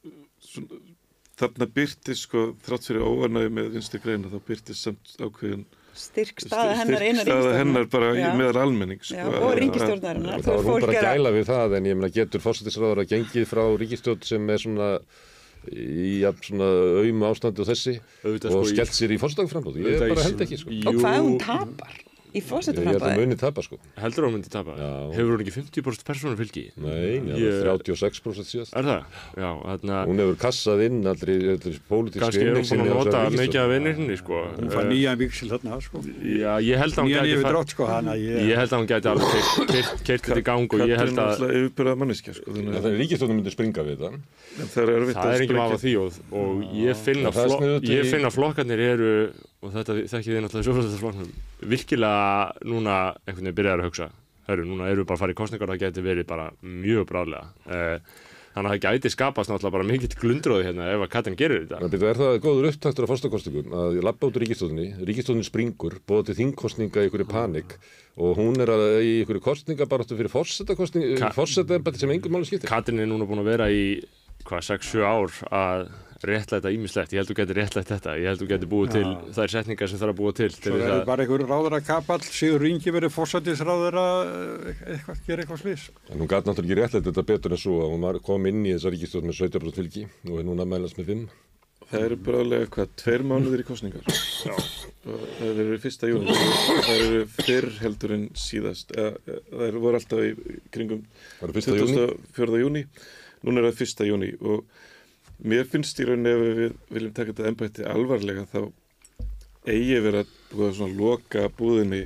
þarna birtist, sko, þrátt fyrir óanægju með Vinstri græna, þá birtist samt ákveðin styrk staða hennar bara meðal almennings sko, og ríkisstjórnarinnar. Það var hún bara að gæla við það, en ég meina getur forsætisráðherra gengið frá ríkisstjórn sem svona í svona aumu ástandi og þessi og skellt sér í forsetaframboð. Ég bara held ekki, sko. Og hvað hún tapar í forsetaframboði? Ég held að muni tapa, sko. Heldur hún myndi tapa? Já. Hefur hún ekki 50% persónu fylgi? Nei, 36% síðast. Er það? Já, þarna. Hún hefur kassað inn allri pólitísku innexinni. Kannski hefur hún búin að nota mikið af innexinni, sko. Hún fann nýjan víxil þarna, sko. Já, ég held að hún gæti alveg keyrt þetta í gang og ég held að yfirbyrða manneskja, sko. Þannig að ríkisstjórnin myndi springa við það. Það er ekki vafa því og ég finn að flokkarnir eru, og þetta þekkið þið náttúrulega Sjálfstæðisflokknum, virkilega núna einhvern veginn byrjaðir að hugsa. Núna eru við bara að fara í kosningar og það gæti verið bara mjög bráðlega. Þannig að það gæti skapast náttúrulega bara mikill glundróði hérna ef að Katrín gerir þetta. Er það góður upptaktur af forsetakosningum að labba út úr ríkisstjórninni springur, boða til þingkosninga í einhverju panik og hún er í einhverju kosningabaráttu fyrir forsetaembætti sem engum máli skiptir. Katrín er núna búin að vera í 6-7 ár að réttlæta ýmislegt. Ég held þú getur réttlætt þetta. Ég held þú getur búið til þær setningar sem þarf að búa til. Svo er bara einhver ráðherra kapall, Sigurður Ingi verið forsætisráðherra, gera eitthvað slís. En hún gat náttúrulega ekki réttlætt þetta betur en svo að hún kom inn í þessa ríkisstjórn með 17% fylgi og er núna að mælast með 5. Það eru bráðlega 2 mánuðir í kosningar. Já. Það eru 1. júní. Það eru fyrr heldur en síðast. Það voru alltaf í kringum 24. júní. Núna er það 1. júní og mér finnst í rauninni ef við viljum taka þetta embætti alvarlega þá eigi verið að búið að svona loka búðinni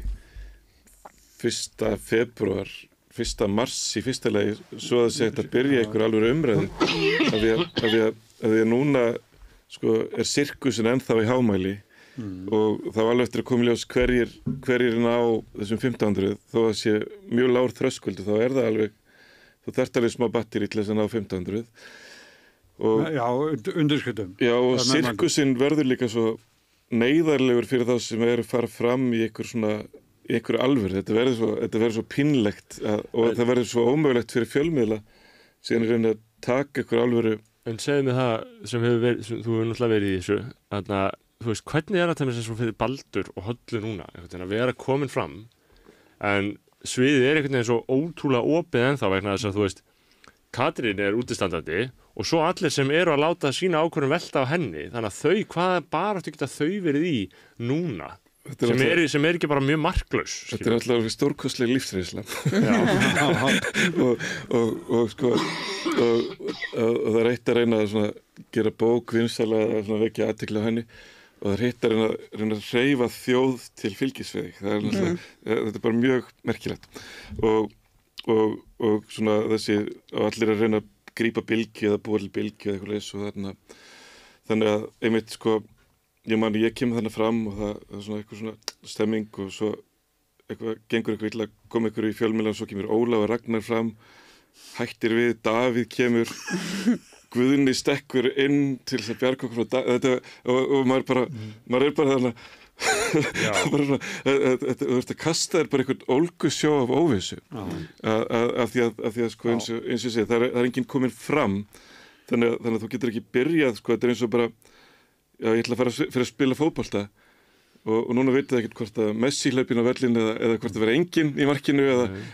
1. febrúar, 1. mars í fyrsta lagi svo að segja að byrja einhver alveg umræðu af því að núna sko er sirkusin ennþá í hámæli og þá alveg eftir að koma í ljós hverjir ná þessum 1500 þó að sé mjög lágur þröskuldu þá er það alveg þú þarft alveg smá batteri til þess að ná 1500 já, undirskutum. Já, og sirkusinn verður líka svo neyðarlegur fyrir þá sem eru fara fram í einhver alvöru. Þetta verður svo pínlegt og það verður svo ómögulegt fyrir fjölmiðla síðan er reyna að taka einhver alvöru. En segðu mig það sem þú hefur náttúrulega verið í þessu, þú veist, hvernig er það sem fyrir Baldur og Höllu núna, að vera komin fram, en sviðið er einhvern veginn svo ótrúlega opið ennþá vegna þess að þú veist, Katrín er útistandandi og svo allir sem eru að láta sína ákvörðun velta á henni, þannig að hvaða baráttu geta þau verið í núna sem er ekki bara mjög marklaus. Þetta er alltaf stórkostleg lífsreynsla og það er eitt að reyna að gera bók vinsæla að vekja athygli á henni og það er eitt að reyna að hreyfa þjóð til fylgisveig. Þetta er bara mjög merkilegt og svona þessi og allir að reyna að grípa bylgju eða búa til bylgju eða eitthvað leys og þannig að einmitt sko ég kem þarna fram og það er svona eitthvað svona stemming og svo gengur eitthvað illa kom eitthvað í fjölmiðla og svo kemur Ólafur Ragnar fram hættir við, Davíð kemur Guðni stekkur inn til þess að bjarga okkur frá þetta og maður er bara þarna þú ert að kasta þér bara einhvern ólgusjó af óvissu af því að sko eins og ég segi það er enginn komin fram þannig að þú getur ekki byrjað sko þetta er eins og bara ég ætla að fara fyrir að spila fótbolta og núna veit það ekkert hvort að Messi hlaupin á vellinu eða hvort það verið enginn í markinu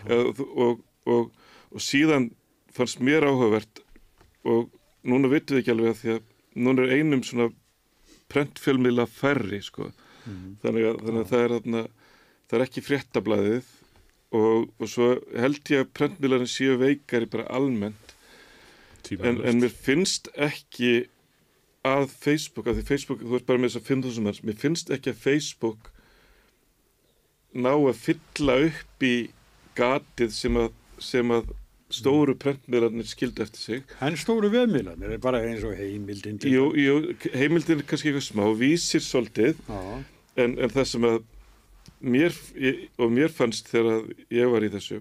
og síðan fannst mér áhugavert og núna veitum við ekki alveg að því að núna er einum svona prentfjölmiðla færri sko þannig að það er ekki fréttablaðið og svo held ég að prentmiðlarnir séu veikari bara almennt en mér finnst ekki að Facebook, af því Facebook, þú ert bara með þess að 5.000 manns, mér finnst ekki að Facebook ná að fylla upp í gatið sem að stóru prentmiðlarnir skildu eftir sig. En stóru vefmiðlarnir er bara eins og Heimildin. Jú, Heimildin er kannski eitthvað smá, Vísir svolítið, en það sem að mér fannst þegar ég var í þessu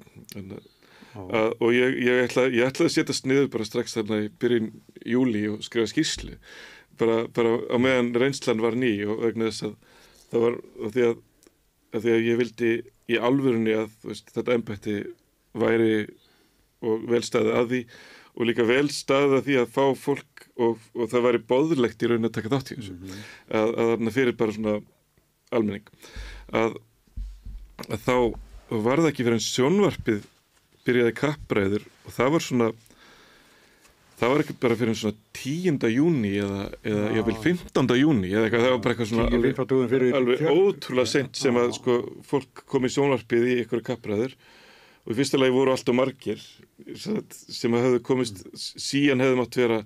og ég ætlaði að setjast niður bara strax þarna í byrjun júlí og skrifa skýrslu bara á meðan reynslan var ný og vegna þess að það var því að ég vildi í alvörunni að þetta embætti væri og vel staðið að því og líka vel staðið að því að fá fólk og það væri boðlegt í raun að taka þátt í þessu að þarna fyrir bara svona almenning að þá var það ekki fyrir en sjónvarpið byrjaði kappræður og það var ekki bara fyrir svona 10. júní eða jafnvel 15. júní eða eitthvað, það var bara eitthvað svona alveg ótrúlega sent sem að fólk kom í sjónvarpið í einhverju kappræður og í fyrsta lagi voru allt og margir sem að höfðu komist síðan hefði mátt vera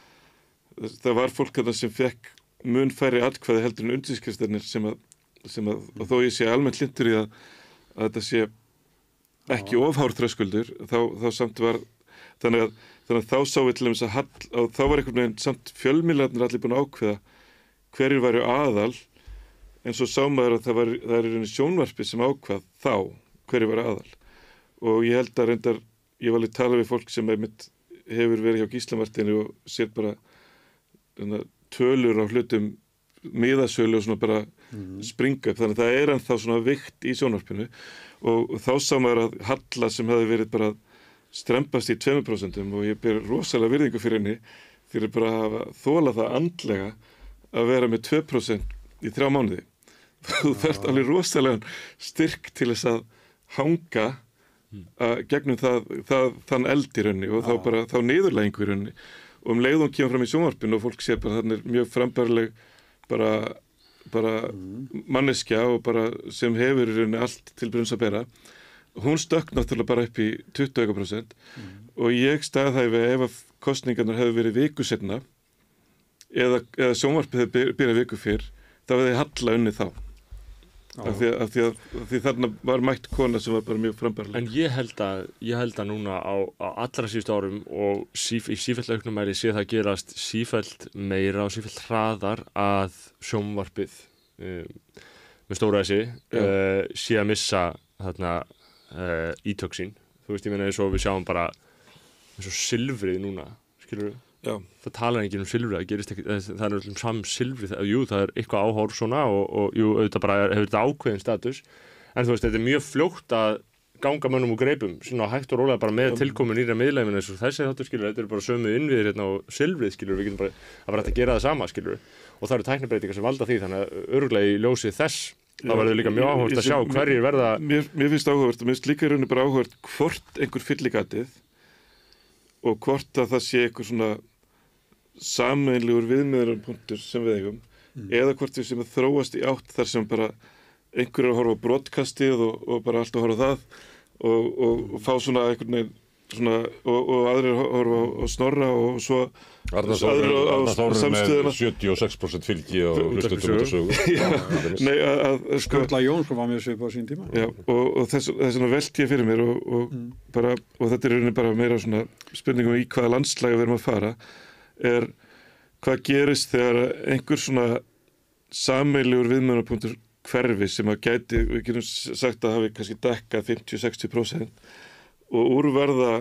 það var fólk þarna sem fekk mun færri atkvæði heldur en undirskriftarnir sem að þó ég sé almennt hlynntur í að þetta sé ekki ofhár þröskuldur þá samt var þannig að þá sá við til dæmis að þá var einhvern veginn samt fjölmiðlarnir allir búin að ákveða hverjir væru aðal en svo sá maður að það er í rauninni sjónvarpi sem ákvað þá hverjir væru aðal og ég held að reyndar ég var alveg talað við fólk sem hefur verið hjá Gíslamartinu og sér bara tölur á hlutum miðasölu og svona bara springa upp þannig að það er ennþá svona vikt í sjónvarpinu og þá sá maður að halla sem hefði verið bara strempast í 2% og ég ber rosalega virðingu fyrir henni fyrir bara að hafa þolað það andlega að vera með 2% í 3 mánuði. Þú þarft alveg rosalega styrk til þess að hanga gegnum þann eld í rauninni og þá niðurlægingu í rauninni og leiðum kemur fram í sjónvarpinu og fólk sé bara þannig mjög frambærileg bara manneskja og bara sem hefur í rauninni allt til brunns að bera hún stökk náttúrulega bara upp í 20% og ég staðhæfi ef að kosningarnar hefur verið viku seinna eða sjónvarpið hefur byrjað viku fyrr þá hefði halla unnið þá af því þarna var mætt kona sem var bara mjög frambærileg. En ég held að núna á allra síðustu árum og í sífellt auknum mæli sé það gerast sífellt meira og sífellt hraðar að sjónvarpið með stóra sé að missa þarna ítök sín. Þú veist, ég meina eins og við sjáum bara eins og silfrið núna, skilurðu? Já. Það talar ekki silfrið, það gerist ekki, það er öllum saman silfrið, jú, það er eitthvað áhorf svona og jú, auðvitað bara hefur þetta ákveðin status, en þú veist, þetta er mjög fljótt að ganga mönnum úr greipum, svona hægt og rólega bara með tilkomu nýra miðlæfina eins og þessi þáttur, skilur, þetta eru bara sömu innviðir hérna og silfrið, skilur, við getum bara að vera hægt að gera það sama, skilur, og það eru tæknibreytingar sem valda því, þannig að örugglega í ljósi þess, þá verður líka mjög áhugavert að sjá hverjir verða. Mér finnst áhugavert og mér finnst líka í rauninni bara áhugavert hvort einhver fyllir gatið og hvort að það sé einhver svona sameiginlegur viðmiðunarpunktur sem við eigum eða hvort við sem þróast í átt þar sem bara einhverjir að horfa á broadcastið og bara alltaf horfa á það og fá svona einhvern veginn svona, og aðrir horfa á Snorra og svo aðrir á samstöðuna. 76% fylgi og hlustundum út af sögu. Nei, Sturla Jónsson var með svip á sín tíma. Já, og þess vegna velti ég fyrir mér og þetta er rauninni bara meira svona spurningum í hvaða landslagi við erum að fara er hvað gerist þegar einhver svona sameiginlegur viðmiðunarpunktur hverfi sem að gæti, við getum sagt að hafi kannski dekkað 50-60% og úrverða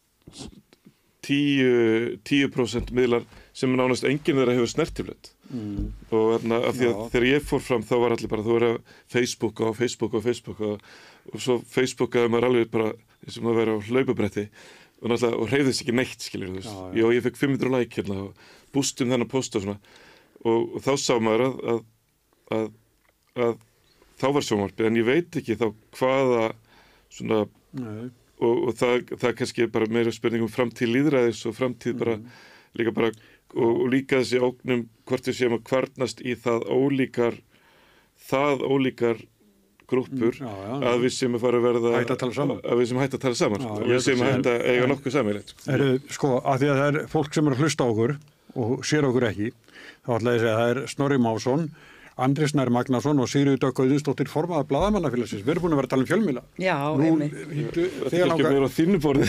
10% miðlar sem nánast enginn þeirra hefur snertiflöt og af því að þegar ég fór fram þá var allir bara, þú verður að Facebook og svo Facebookaði maður alveg bara eins og maður verið á hlaupabretti og hreyfðist ekki neitt, skilur þú veist. Ég fekk 500 like hérna og bústum þennan post og svona og þá sá maður að þá var sjónvarpið en ég veit ekki þá hvaða svona og það kannski er bara meira spurning framtíð lýðræðis og framtíð bara líka bara og líka þessi ógnum hvort við séum að kvarnast í það ólíkar grúppur að við sem að fara að verða að við sem hætta að tala saman og við sem hætta að eiga nokkuð sameiginlegt. Sko, að því að það er fólk sem er að hlusta á okkur og sér okkur ekki, þá ætla ég að segja að það er Snorri Másson, Andri Snær Magnason og Sigríður Dögg Auðunsdóttir formaður Blaðamannafélagsins. Við erum búin að vera að tala um fjölmiðla. Já, einmitt. Þetta er ekki meira á þínu borði.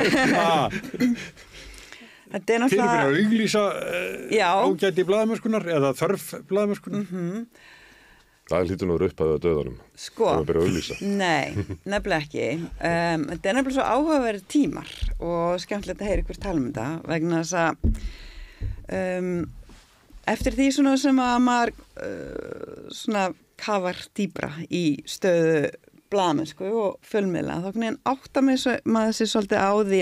Þetta er náttúrulega... Fyrir að auglýsa ágæti blaðamennskunar eða þörf blaðamennskunar. Það hlýtur nú upp að döðanum. Sko, Það byrja að auglýsa. nei, nefnilega ekki. Þetta nefnilega svo áhugaverið tímar og skemmtilegt að heyra ykkur tala þetta vegna þess að eftir því svona sem að maður svona kafar dýbra í stöðu blaðamennsku og fjölmiðla, þá kannan átta maður sér svolítið á því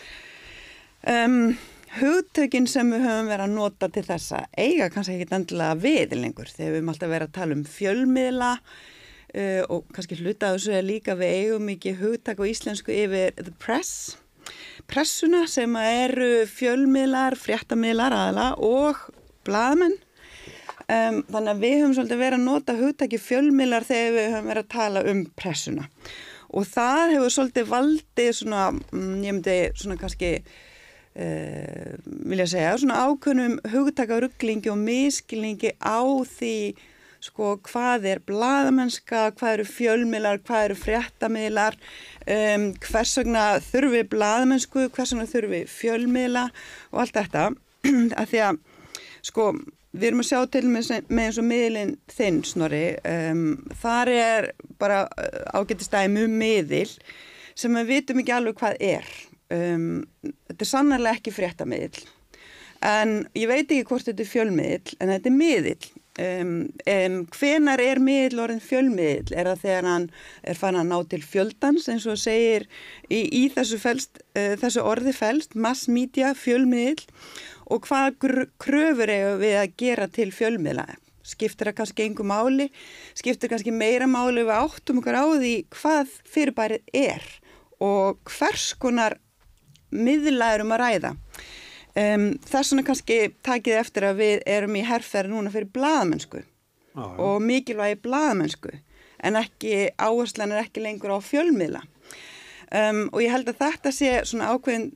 að hugtökin sem við höfum verið að nota til þessa eiga kannski ekki endilega við lengur þegar við höfum alltaf verið að tala fjölmiðla og kannski hluta af þessu líka við eigum ekki hugtak á íslensku yfir the press, pressuna sem eru fjölmiðlar, fréttamiðlar aðalega og blaðamenn. Þannig að við höfum svolítið verið að nota hugtaki fjölmiðlar þegar við höfum verið að tala pressuna og það hefur svolítið valdið svona, ég myndi svona kannski vilja segja, svona ákveðnum hugtakaruglingi og miskilningi á því sko hvað blaðamennska, hvað eru fjölmiðlar, hvað eru fréttamiðlar, hvers vegna þurfi blaðamennsku, hvers vegna þurfi fjölmiðla og allt þetta, af því að sko við erum að sjá til með eins og miðlinn þinn, Snorri, þar bara ágætist dæmi miðil sem við vitum ekki alveg hvað þetta sannarlega ekki fréttamiðil en ég veit ekki hvort þetta fjölmiðil en þetta miðil hvenær miðil orðin fjölmiðil það þegar hann farin að ná til fjöldans eins og segir í þessu orði felst mass media fjölmiðil og hvaða kröfur við að gera til fjölmiðla skiptir það kannski engu máli skiptir kannski meira máli við áttum okkar á því hvað fyrirbærið og hvers konar miðla að ræða. Þess vegna kannski takið eftir að við erum í herferð núna fyrir blaðamennsku og mikilvægi blaðamennsku en áherslan ekki lengur á fjölmiðla. Og ég held að þetta sé svona ákveðin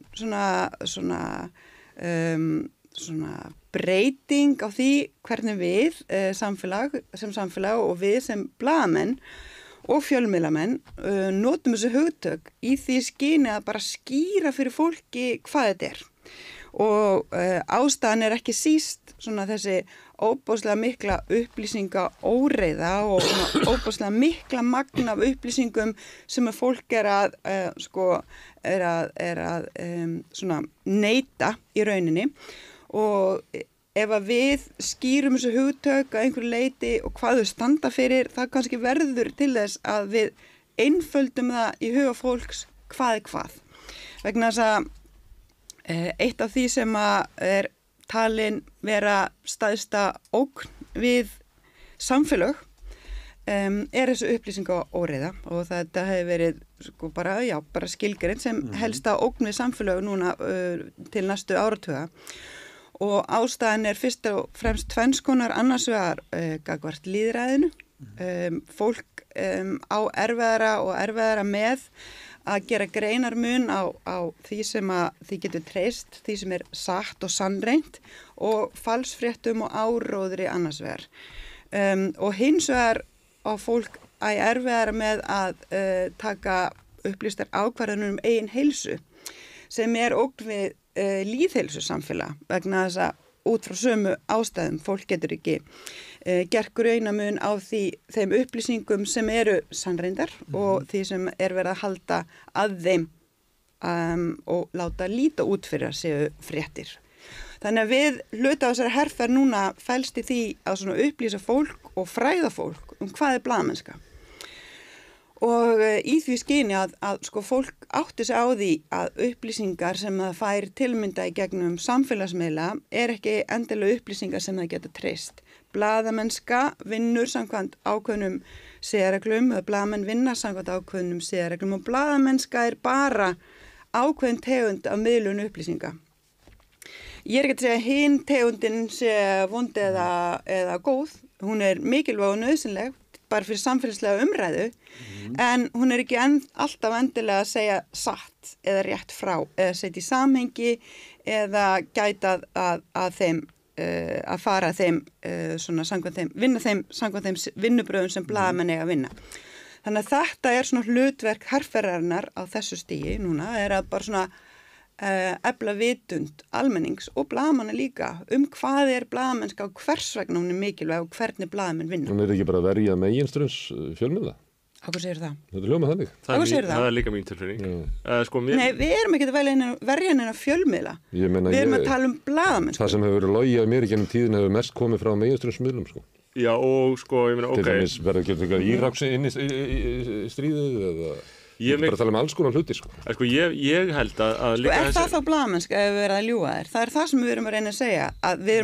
svona breyting á því hvernig við sem samfélag og við sem blaðamenn og fjölmiðlamenn notum þessu hugtök í því skyni að bara skýra fyrir fólki hvað þetta og ástæðan ekki síst svona þessi óbúslega mikla upplýsinga óreiða og óbúslega mikla magn af upplýsingum sem að fólk að svona neita í rauninni og ef að við skýrum þessu hugtök að einhverju leiti og hvað þau standa fyrir, það kannski verður til þess að við einföldum það í huga fólks hvað. Vegna þess að eitt af því sem að talin vera stæðsta ógn við samfélög þessu upplýsingaóreiða og þetta hefur verið sko bara skilgreint sem helsta ógn við samfélög núna til næstu áratuga. Og ástæðan fyrst og fremst tvenns konar annars vegar gagnvart lýðræðinu. Fólk á erfiðara með að gera greinarmun á því sem að því getur treyst, því sem satt og sannreynt og falsfréttum og áróðri annars vegar. Og hins vegar á fólk erfiðara með að taka upplýstar ákvarðanir eigin heilsu sem ógn við lýðheilsu samfélag vegna þess að út frá sömu ástæðum fólk getur ekki gert greinarmun á þeim upplýsingum sem sannreyndar og því sem verið að halda að þeim og láta líta út fyrir að séu fréttir. Þannig að við hluta á þessari herferð núna felst í því að svona upplýsa fólk og fræða fólk hvað blaðamennska. Og í því skyni að sko fólk átti sig á því að upplýsingar sem það fær tilmynda í gegnum samfélagsmiðla ekki endilega upplýsingar sem það geta treyst. Blaðamennska vinnur samkvæmt ákveðnum siðareglum, blaðamenn vinna samkvæmt ákveðnum siðareglum og blaðamennska bara ákveðin tegund af miðlun upplýsinga. Ég ekki að segja að hinn tegundin sé vond eða góð, hún mikilvæg og nauðsynleg bara fyrir samfélagslega umræðu en hún ekki alltaf endilega að segja satt eða rétt frá eða setja í samhengi eða gæta að þeim að fara þeim svona samkvæmt þeim, vinna þeim samkvæmt þeim vinnubröðum sem blaðamenn eiga að vinna. Þannig að þetta svona hlutverk herferðarinnar á þessu stigi núna að bara svona efla vitund almennings og blaðamanna líka hvað blaðamennska og hvers vegna hún mikilvæg og hvernig blaðamenn vinna. Hún ekki bara að verja meginströms fjölmiðla? Hvað segir það? Þetta hljóma þannig. Það líka mín tilfinning. Nei, við erum ekki að verja henni að fjölmiðla. Við erum að tala blaðamennsku. Það sem hefur verið logið mér í gennum tíðin hefur mest komið frá meginströmsmiðlum, sko. Já, og sko, ég meina, Til dæmis verður ekki eitthvað Íraks inn í stríðið eða... Ég er bara að tala alls konar hluti, sko. Sko, ég held að líka þessi... Það þá blaðamennska ef við erum að ljúga þér? Það það sem við erum að reyna að segja. Að við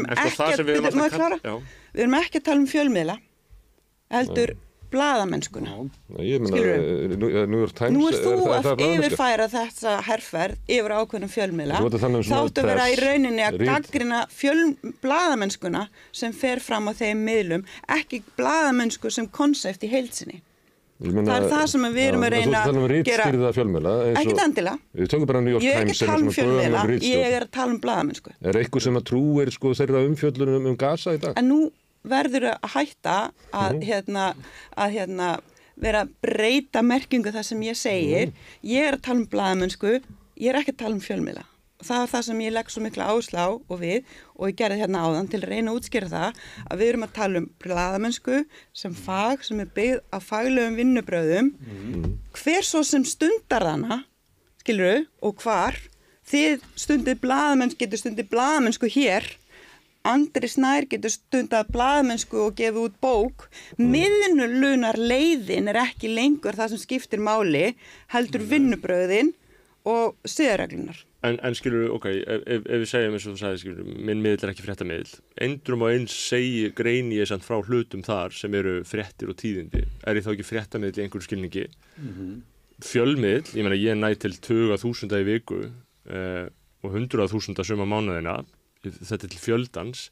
erum ekki að tala fjölmiðla, heldur blaðamennskuna. Ég meina, New York Times... Nú þú að yfirfæra þessa herferð yfir ákveðnum fjölmiðla. Þáttu að vera í rauninni að gaggrina blaðamennskuna sem fer fram á þeim miðlum, ekki blaðamennsku sem konsept í heild sinni. Það það sem við erum að reyna að gera. Ekkert endilega. Við tökum bara New York Times. Ég er ekki að tala fjölmiðla, ég er að tala blaðamennsku. Eitthvað sem að trúir þeirra umfjöllunum Gaza í dag? En nú verður að hætta að vera að breyta merkingu það sem ég segir. Ég er að tala blaðamennsku, ég er ekki að tala fjölmiðla. Það það sem ég legg svo mikla áherslu á og ég gerði áðan til að reyna að útskýra það að við erum að tala blaðamennsku sem fag sem byggð á faglegum vinnubrögðum. Hver svo sem stundar hana, skilurðu, og hvar, þið getur stundið blaðamennsku hér, Andri Snær getur stundað blaðamennsku og gefið út bók. Miðlunar leiðin ekki lengur það sem skiptir máli, heldur vinnubrögðin og siðareglunar. En skilur, ef við segjum eins og þú sagði, skilur, minn miðl ekki fréttamiðl, endrum og eins greini ég samt frá hlutum þar sem eru fréttir og tíðindi. Ég þá ekki fréttamiðl í einhverju skilningi? Fjölmiðl, ég meina ég næ til 20.000 í viku og 100.000 suma mánuðina, þetta til fjöldans.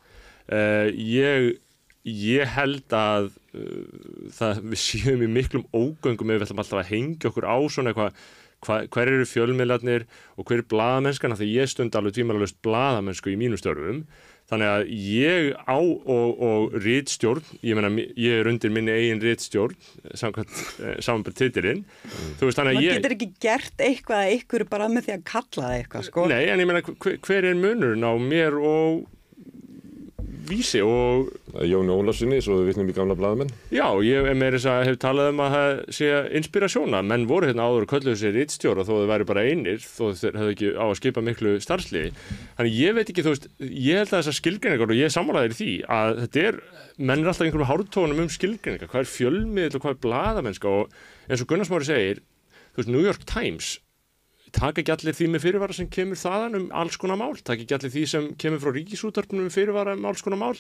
Ég held að við séum í miklum ógöngum ef við ætlum alltaf að hengja okkur á svona eitthvað. Hver eru fjölmiðlarnir og hver blaðamennskan, því ég stund alveg tvímælalaust blaðamennsku í mínum störfum, þannig að ég á og ritstjórn, ég meina ég er undir minni eigin ritstjórn samanbært titilinn, þú veist þannig að Man getur ekki gert eitthvað að ykkur bara með því að kalla það eitthvað, sko. Nei, en ég meina hver er munurinn á mér og Vísi og... Jóni Ólafssoni, svo við vitnum í gamla blaðamenn. Já, ég hef talað að það sé inspirasjóna. Menn voru áður og kölluðu sér ritstjóra þó þau væri bara einir, þó þeir hefðu ekki á að skipa miklu starfsliði. Þannig ég veit ekki, þú veist, ég held að þessar skilgreiningar og ég sammálaði því að þetta menn alltaf einhverjum hártónum skilgreiningar. Hvað fjölmiðl og hvað blaðamennska og eins og Gunnar Smári segir, þú veist, New York Times taka ekki allir því með fyrirvara sem kemur þaðan alls konar mál, taka ekki allir því sem kemur frá Ríkisútvarpinu fyrirvara alls konar mál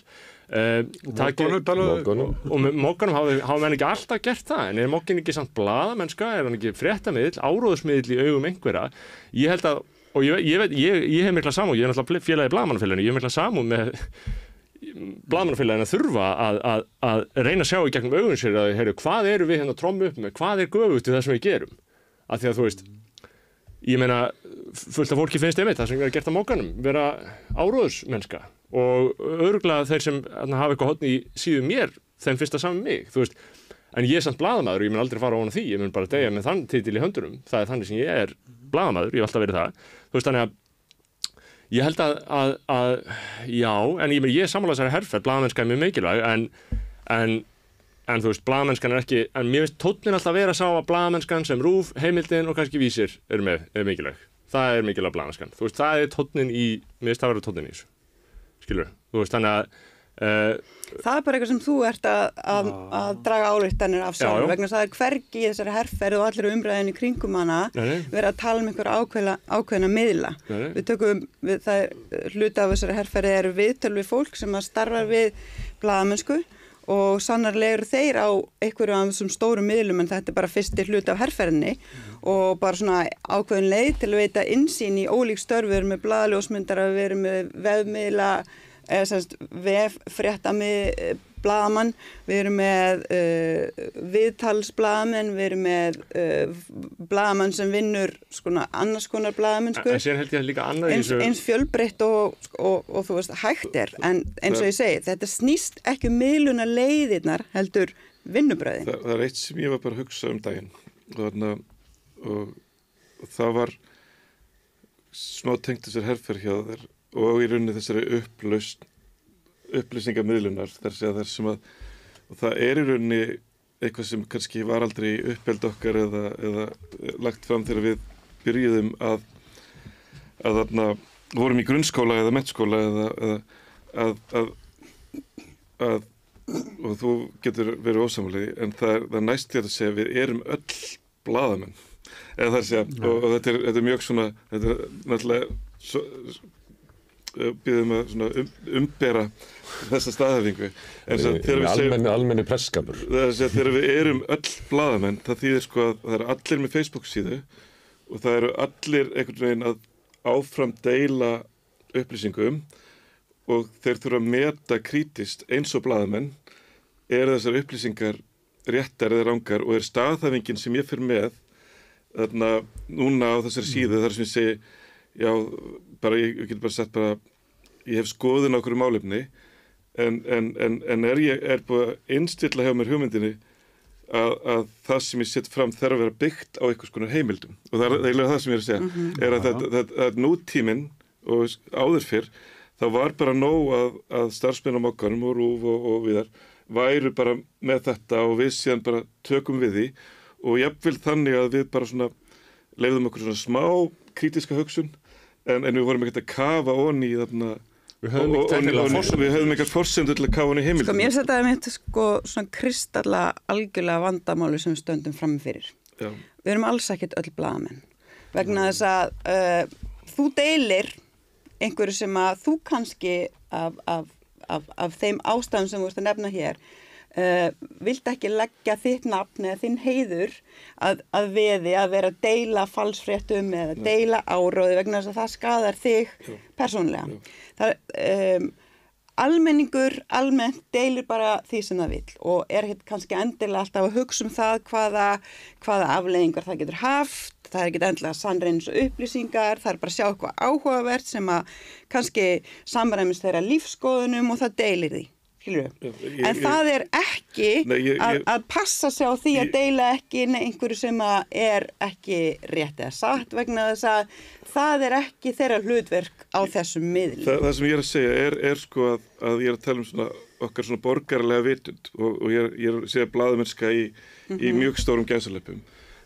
og með Mogganum hafa menn ekki alltaf gert það, en Moggin ekki samt blaðamennska, hann ekki fréttamiðl, áróðursmiðl í augum einhverja. Ég held að, og ég hef mikla samúð, ég er náttúrulega félagi blaðamannafélaginu, ég hef mikla samúð með blaðamannafélaginu að þurfa að reyna að sjá í gegnum augun sér að, heyru, hvað eru við að tromma upp með, hvað göfugt í það sem við gerum, af því að þú veist ég meina, fullt af fólki finnst það sem er gert á Mogganum, vera áróðursmennska og örugglega þeir sem hafa eitthvað horn í síðu mér, þeim finnst það saman mig, þú veist, en ég er samt blaðamaður og ég mun aldrei fara ofan á því, ég mun bara deyja með þann titil í höndunum, það er þannig sem ég er blaðamaður, ég hef alltaf verið það, þú veist, þannig að ég held að já, en ég er sammála þessari herferð, blaðamennska er mjög mikilvæg, en þú veist, blaðamennskan ekki, en mér finnst tónnin alltaf vera að sá að blaðamennskan sem RÚV, Heimildin og kannski Vísir er mikilvæg. Það er mikilvæg blaðamennskan. Þú veist, það er tónnin mér finnst það vera tónnin í þessu. Skilur, þú veist, þannig að... Það er bara eitthvað sem þú ert að draga ályktanir af sjálf, vegna það er hvergi í þessari herferð og allir umræðinu kringum hana vera að tala einhver ákveðna miðla. Það er hluti af þessari herferði eru viðtöl við fólk sem að starfa við blaðamennsku og sannarlega eru þeir á einhverju af þessum stórum miðlum, en þetta er bara fyrsti hluti af herferðinni og bara svona ákveðin leið til að veita innsýn í ólík störf. Við erum með blaðaljósmyndara, við erum með vefmiðla, blaðamann, við erum með viðtalsblaðamenn, við erum með blaðamann sem vinnur annars konar blaðamennsku. En síðan held ég líka annað eins fjölbreytt og þú veist hægt er, en eins og ég segi, þetta snýst ekki miðluna leiðirnar heldur vinnubröðin. Það er eitt sem ég var bara að hugsa daginn og það var smá tengt þessar herferð hjá þér og í rauninni þessari upplýsingamiðlunar þar sem að og það í rauninni eitthvað sem kannski var aldrei uppeld okkar eða lagt fram þegar við byrjuðum að þarna vorum í grunnskóla eða mennskóla eða og þú getur verið ósamlega en það næst þér að segja við erum öll blaðamenn eða það segja og þetta er mjög svona þetta er náttúrulega býðum að svona umbera þessa staðhæfingu almenni presskapur þegar við erum öll blaðamenn það þýðir sko að það eru allir með Facebook síðu og það eru allir einhvern veginn að áfram deila upplýsingum og þeir þurfa að meta krítiskt eins og blaðamenn þessar upplýsingar réttar eða rangar og staðhæfingin sem ég fyrir með þarna núna á þessari síðu þar sem ég segi já, bara ég get bara sagt bara ég hef skoðun á okkur málefni en ég búið að innstilla hjá mér hugmyndinni að það sem ég set fram þarf að vera byggt á einhvers konar heimildum og það er það sem ég að segja að nútíminn og áður fyrr þá var bara nóg að starfsmennum okkar og RÚV og viðar væru bara með þetta og við síðan bara tökum við því og jafnvel þannig að við bara svona leyfðum okkur svona smá krítiska hugsun en við vorum ekkert að kafa onni í þarna við höfum ekkert forsendur til að kafa onni í heimildum. Mér setja það með svona kristalla algjörlega vandamáli sem við stöndum fram fyrir. Já. Við erum alls ekkert öll blaðamenn vegna þess að þú deilir einhverju sem að þú kannski af þeim ástæðum sem þú ert að nefna hér vilt ekki leggja þitt nafn eða þinn heiður að veði að vera að deila falsfréttum eða deila áróði vegna þess að það skadar þig persónulega. Það almenningur almennt deilir bara því sem það vill og ekkert kannski endilega alltaf að hugsa það hvaða afleiðingar það getur haft. Það ekki endilega sannreinis og upplýsingar, það bara að sjá eitthvað áhugavert sem að kannski samræmist þeirra lífskoðunum og það deilir því. En það ekki að passa sig á því að deila ekki einhverju sem ekki rétt eða satt vegna þess að það ekki þeirra hlutverk á þessum miðli. Það sem ég að segja sko að ég að tala svona okkar svona borgarlega vitund og ég að segja blaðamennska í mjög stórum gæsalöpum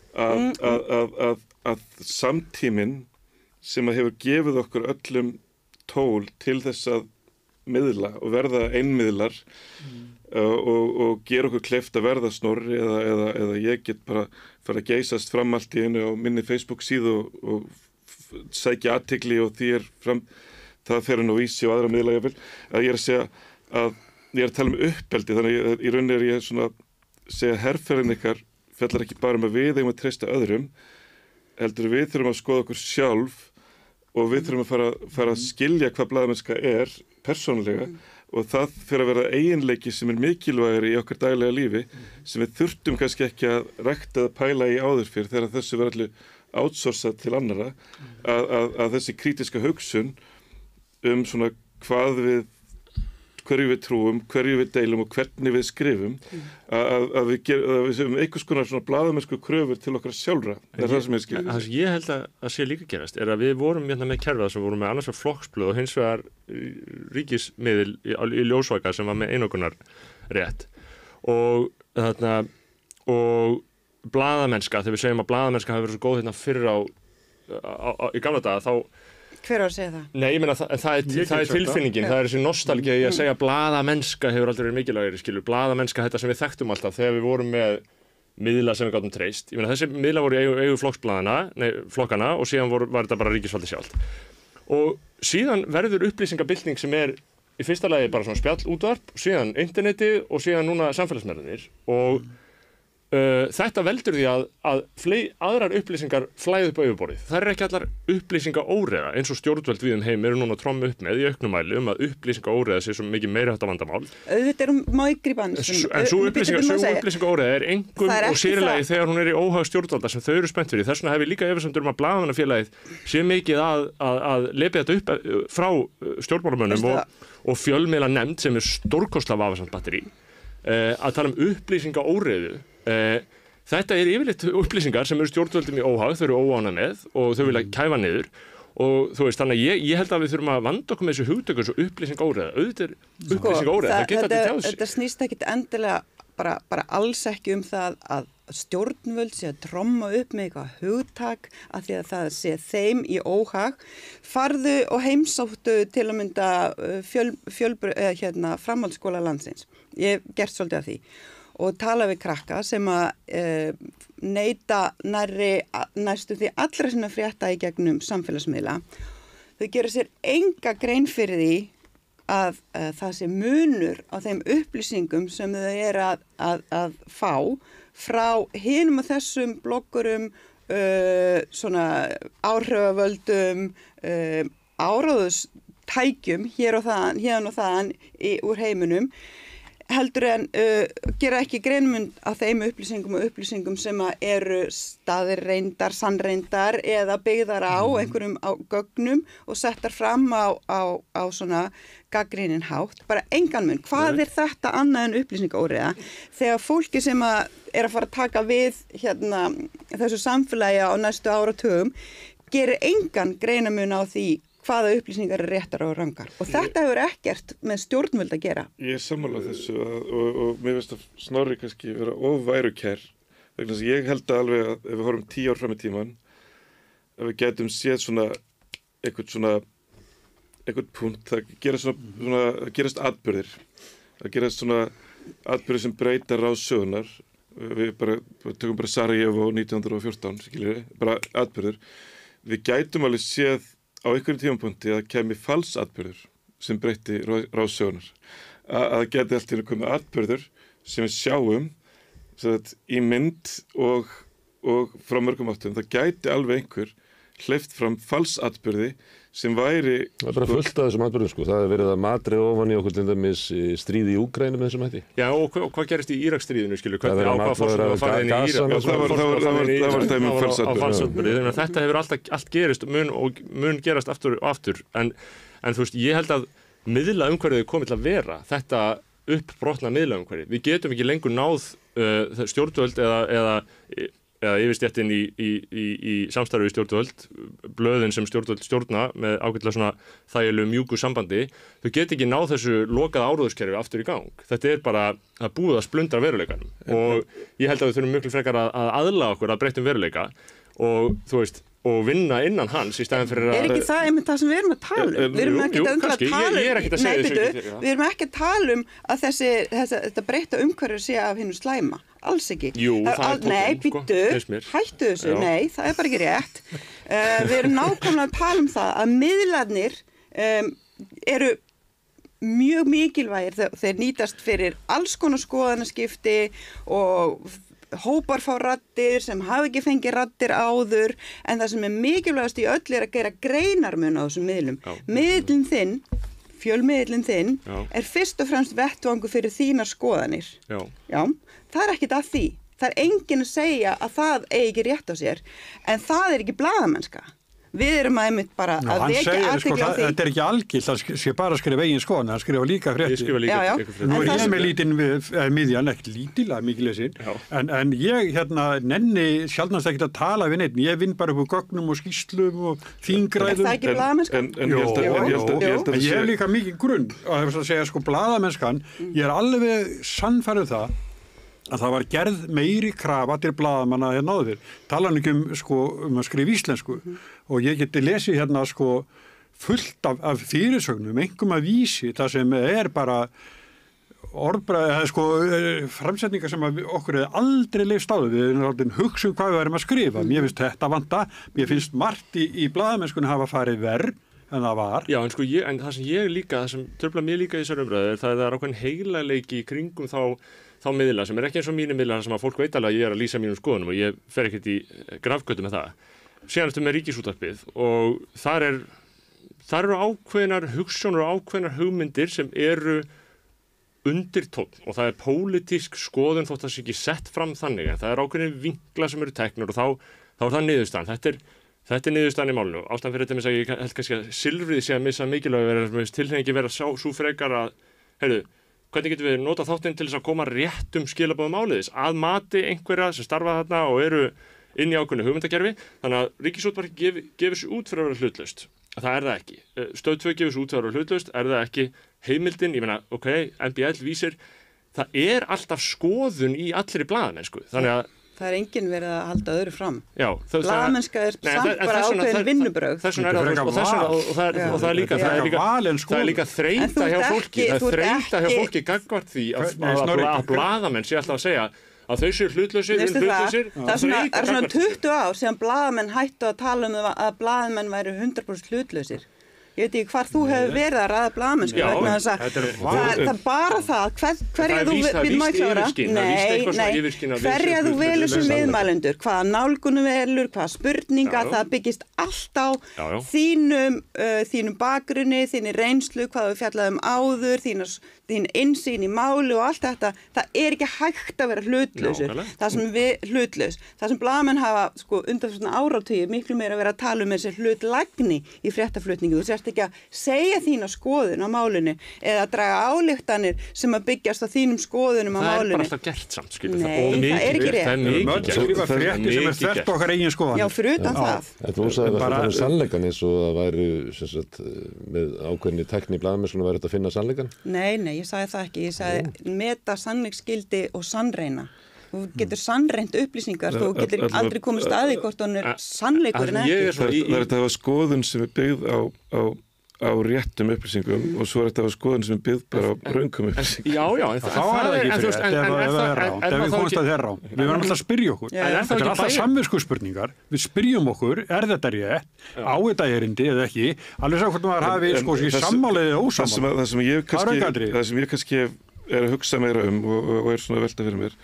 að samtíminn sem að hefur gefið okkur öllum tól til þess að miðla og verða einmiðlar og gera okkur kleift að verða Snorri eða ég get bara fara að geysast fram allt í einu á minni Facebook síðu og sækja athygli og því það fer hann á Vísi og aðra miðla jafnvel að ég að segja að ég að tala uppeldi þannig að í rauninni ég svona segja herferðin ykkar fjallar ekki bara að við eigum að treysta öðrum heldur við þurfum að skoða okkur sjálf og við þurfum að fara að skilja hvað blaðamennska persónulega og það fyrir að vera eiginleiki sem mikilvægari í okkar daglega lífi sem við þurftum kannski ekki að rækta að pæla í áður fyrir þegar þessu var allir outsourcað til annara að þessi kritiska hugsun svona hverju við trúum, hverju við deilum og hvernig við skrifum að við séum einhvers konar svona blaðamennsku kröfur til okkar sjálfra. Það er það sem ég skil. Það sem ég held að sé líka gerast er að við vorum með kerfið sem vorum með annars vegar flokksblöð og hins vegar ríkismiðil í ljósvaka sem var með einokunar rétt og blaðamennska, þegar við segjum að blaðamennska hafi verið svo góð fyrir í gamla daga þá Hver á að segja það? Nei, ég meina það er tilfinningin, það er þessi nostalgía í að segja blaðamennska hefur aldrei verið mikilvægari, skilur, blaðamennska þetta sem við þekktum alltaf þegar við vorum með miðla sem við gátum treyst. Ég meina þessi miðla voru í eigu flokkana og síðan var þetta bara ríkisvaldi sjálft. Og síðan verður upplýsingabylting sem í fyrsta lagi bara svona spjallútvarp, síðan interneti og síðan núna samfélagsmiðlarnir og þetta veldur því að aðrar upplýsingar flæðu upp á yfirborðið. Það ekki allar upplýsingaóreiða eins og stjórnvöld við heim eru núna að tromma upp með í auknum mæli að upplýsingaóreiða sé svo mikið meiri hægt vandamál. Auðvitað má í grípan. En svo upplýsingaóreiða einkum og sérilagi þegar hún í óhag stjórnvalda sem þau eru spennt fyrir. Þess vegna hef ég líka efasemdur að blaðamannafélagið sé mikið að lepi þetta upp frá stjórnmálamönnum og fjölmiðla nefnd sem stórkostlega vafasamt batteri að tala upplýsingaóreiðu. Þetta yfirleitt upplýsingar sem eru stjórnvöldum í óhag, þau eru óánað með og þau vilja kæfa niður og þú veist, þannig að ég held að við þurfum að vanda okkur með þessu hugtöku svo upplýsingóreiða, auðvitað upplýsingóreiða, það geta þetta tjáð sig. Þetta snýst ekkit endilega bara alls ekki það að stjórnvöld sé að tromma upp með eitthvað hugtak að því að það sé þeim í óhag. Farðu og heimsóttu til að mynda framhaldsskóla landsins. Ég hef gert svolítið af því og tala við krakka sem að neita næstu því allra sinna frétta í gegnum samfélagsmiðla. Þau gera sér enga grein fyrir því að það sé munur á þeim upplýsingum sem þau að fá frá hinum og þessum bloggurum, svona áhrifavöldum, áráðustækjum hér og þaðan úr heiminum, heldur en gera ekki greinmund á þeim upplýsingum sem eru staðreindar, sannreindar eða byggðar á einhverjum á gögnum og settar fram á svona gagnrýninn hátt, bara engan mun. Hvað er þetta annað en upplýsingaóreiða? Þegar fólki sem er að fara að taka við þessu samfélagi á næstu áratugum gerir engan greinamun á því hvaða upplýsingar er réttar og rangar. Og þetta hefur ekkert með stjórnvöld að gera. Ég er sammála þessu og mér finnst að Snorri kannski vera ofværukær. Vegna þess að ég held að alveg að ef við horfum 10 ár fram í tíman, að við getum séð einhvern punkt, það gerast atburðir. Það gerast svona atburðir sem breyta ráðsögunar. Við tökum bara Sarajevo 1914, skilur við, bara atburðir. Við gætum alveg séð á einhverjum tímapunkti að kemi falsatburður sem breytti ráðsögunar. Að geti allt í einu komið atburður sem við sjáum í mynd og frá mörgum áttum. Það gæti alveg einhver hleypt fram falsatburði sem væri... Það bara fullt af þessum atburðum, sko. Það hefur verið að matri ofan í okkur til dæmis stríði í Úkraínu með þessum hætti. Já, og hvað gerist í Íraksstríðinu, skilur? Hvernig ákvað fólk að fara inn í Írak? Það var dæmi falsatburði. Þannig að þetta hefur allt gerist og mun gerast aftur og aftur. En þú veist, ég held að miðlaumhverfið komið til að vera þetta uppbrotna miðlaumhverfið. Við getum ekki lengur náð stjórnvöld eða yfirstéttin í samstarfi stjórnvöld, blöðin sem stjórnvöld stjórna með ágætlega svona þægilegu mjúku sambandi, þau get ekki náð þessu lokaða áróðuskerfi aftur í gang. Þetta er bara að búið að splundra veruleikanum og ég held að við þurfum miklu frekar að aðlaga okkur að breyttum veruleika og þú veist, og vinna innan hans í staðin fyrir að... Er ekki það einmitt það sem við erum að tala um? Við erum ekki að tala ég er ekki að segja þessu. Við erum ekki að tala um að þetta breytta umhverfi sé af hinu slæma. Alls ekki. Jú, það er tókum. Nei, býttu, hættu þessu. Já. Nei, það er bara ekki rétt. Við erum nákvæmlega að tala um það að miðlarnir eru mjög mikilvægir. Þeir nýtast fyrir alls konar skoðanaskipti og hópar fá raddir sem hafa ekki fengið raddir áður, en það sem er mikilvægast í öll er að gera greinarmun á þessum miðlum. Miðlinn þinn, fjölmiðlinn þinn, er fyrst og fremst vettvangur fyrir þínar skoðanir. Já, það er ekkit að því. Það er enginn að segja að það eigi ekki rétt á sér, en það er ekki blaðamennska. Við erum að einmitt bara að vekja athygli á því. Þetta er ekki algilt, það sé bara að skrifa eigin skoðun, það skrifa líka fréttir. Ég skrifa líka fréttir. Nú er ég með lítinn miðjan, ekki lítilega mikið lesin, en ég nenni sjaldnast ekki að tala við neitt. Ég vinn bara upp á gögnum og skýslum og þingræðum. Er það ekki blaðamennska? En ég hef líka mikið grunn að segja blaðamennskan, ég er alveg sannfærður það að það var gerð meiri krafa til blaðamanna áður. Talan ekki um að skrifa íslensku og ég geti lesið fullt af fyrirsögnum, einhverjum að vísi, það sem er bara framsetningar sem okkur hefði aldrei leifst áður. Við erum hugsa hvað við erum að skrifa. Mér finnst þetta vanta, mér finnst margt í blaðamennskunni hafa farið verð en það var. Já, en það sem ég líka, það sem truflar mér líka í þessar umræðu það er ákveðin heilagleiki í kringum þá miðla sem er ekki eins og mínir miðlar sem að fólk veit alveg að ég er að lýsa mínum skoðunum og ég fer ekkert í grafgötu með það. Síðan ertu með Ríkisútvarpið og þar eru ákveðnar hugsjónur og ákveðnar hugmyndir sem eru undir tónn og það er pólitísk skoðun þótt það sé ekki sett fram þannig en það er ákveðin vinkla sem eru teknur og þá er það niðurstaðan. Þetta er niðurstaðan í málinu. Ástæðan fyrir þetta með að ég held kannski að silfrið sé að missa mikilvæg tilhengi vera svo frekar að, hvernig getum við notað þáttinn til þess að koma réttum skilaboðum áleiðis að mati einhverja sem starfa þarna og inn í ákveðnu hugmyndakerfi, þannig að Ríkisútvarpið gefur sér út fyrir að vera hlutlaust. Það það ekki. Stöð 2 gefur sér út fyrir að vera hlutlaust, það ekki heimildin, ég meina, ok, NBL vísir, það alltaf skoðun í allri blaðamennsku, þannig að það enginn verið að halda öðru fram. Já, blaðamennska samt bara ákveðin vinnubrögð. Þess vegna og það líka þreyta hjá fólki. Það þreyta hjá fólki gagnvart því að blaðamenn sé alltaf að segja að þau séu hlutlausir. Það er svona 20 ár síðan blaðamenn hættu að tala að blaðamenn væru 100% hlutlausir. Ég veit ekki hvar þú hefur verið að ræða blaðamennsku vegna þess að það bara það hverja þú hverja þú velur sem viðmælendur, hvaða nálgunum velur, hvaða spurninga, það byggist allt á þínum bakgrunni, þínu reynslu, hvað við fjallaðum áður, þín innsýn í máli og allt þetta, það ekki hægt að vera hlutlausur, það sem blaðamenn hafa undan svona áratugi miklu meira að vera að tala um þessi hlutlægni í fréttaflutningu, þú sérst ekki að segja þína skoðun á málinu eða að draga ályktanir sem að byggjast á þínum skoðunum á málinu. Það bara alltaf gert samt, skilur. Nei, það ekki rétt. Það er skrifa fréttir sem þvert okkar eigin skoðan. Já, fyrir utan það. Þú sagði að það sannleikan eins og það væri með ákveðinni tækni í blaðamennskunni væri þetta að finna sannleikan? Nei, ég sagði það ekki. Ég sagði meta sannleiksgildi og sannreina. Þú getur sannreint upplýsingar, þú getur aldrei komið staði hvort hún sannleikur en ekki. Það þetta að skoðun sem byggð á réttum upplýsingum og svo þetta að skoðun sem byggð bara á röngum upplýsingum. Já, en það er ekki fyrir þetta ef við komast að þeirra á. Við verðum alltaf að spyrja okkur. Þetta er alltaf samviskuspurningar. Við spyrjum okkur, þetta rétt, á þetta erindi eða ekki, alveg sá hvort maður hafi sammála eða ósammála. Það sem ég kannski er að hugsa meira og svona velta fyrir mér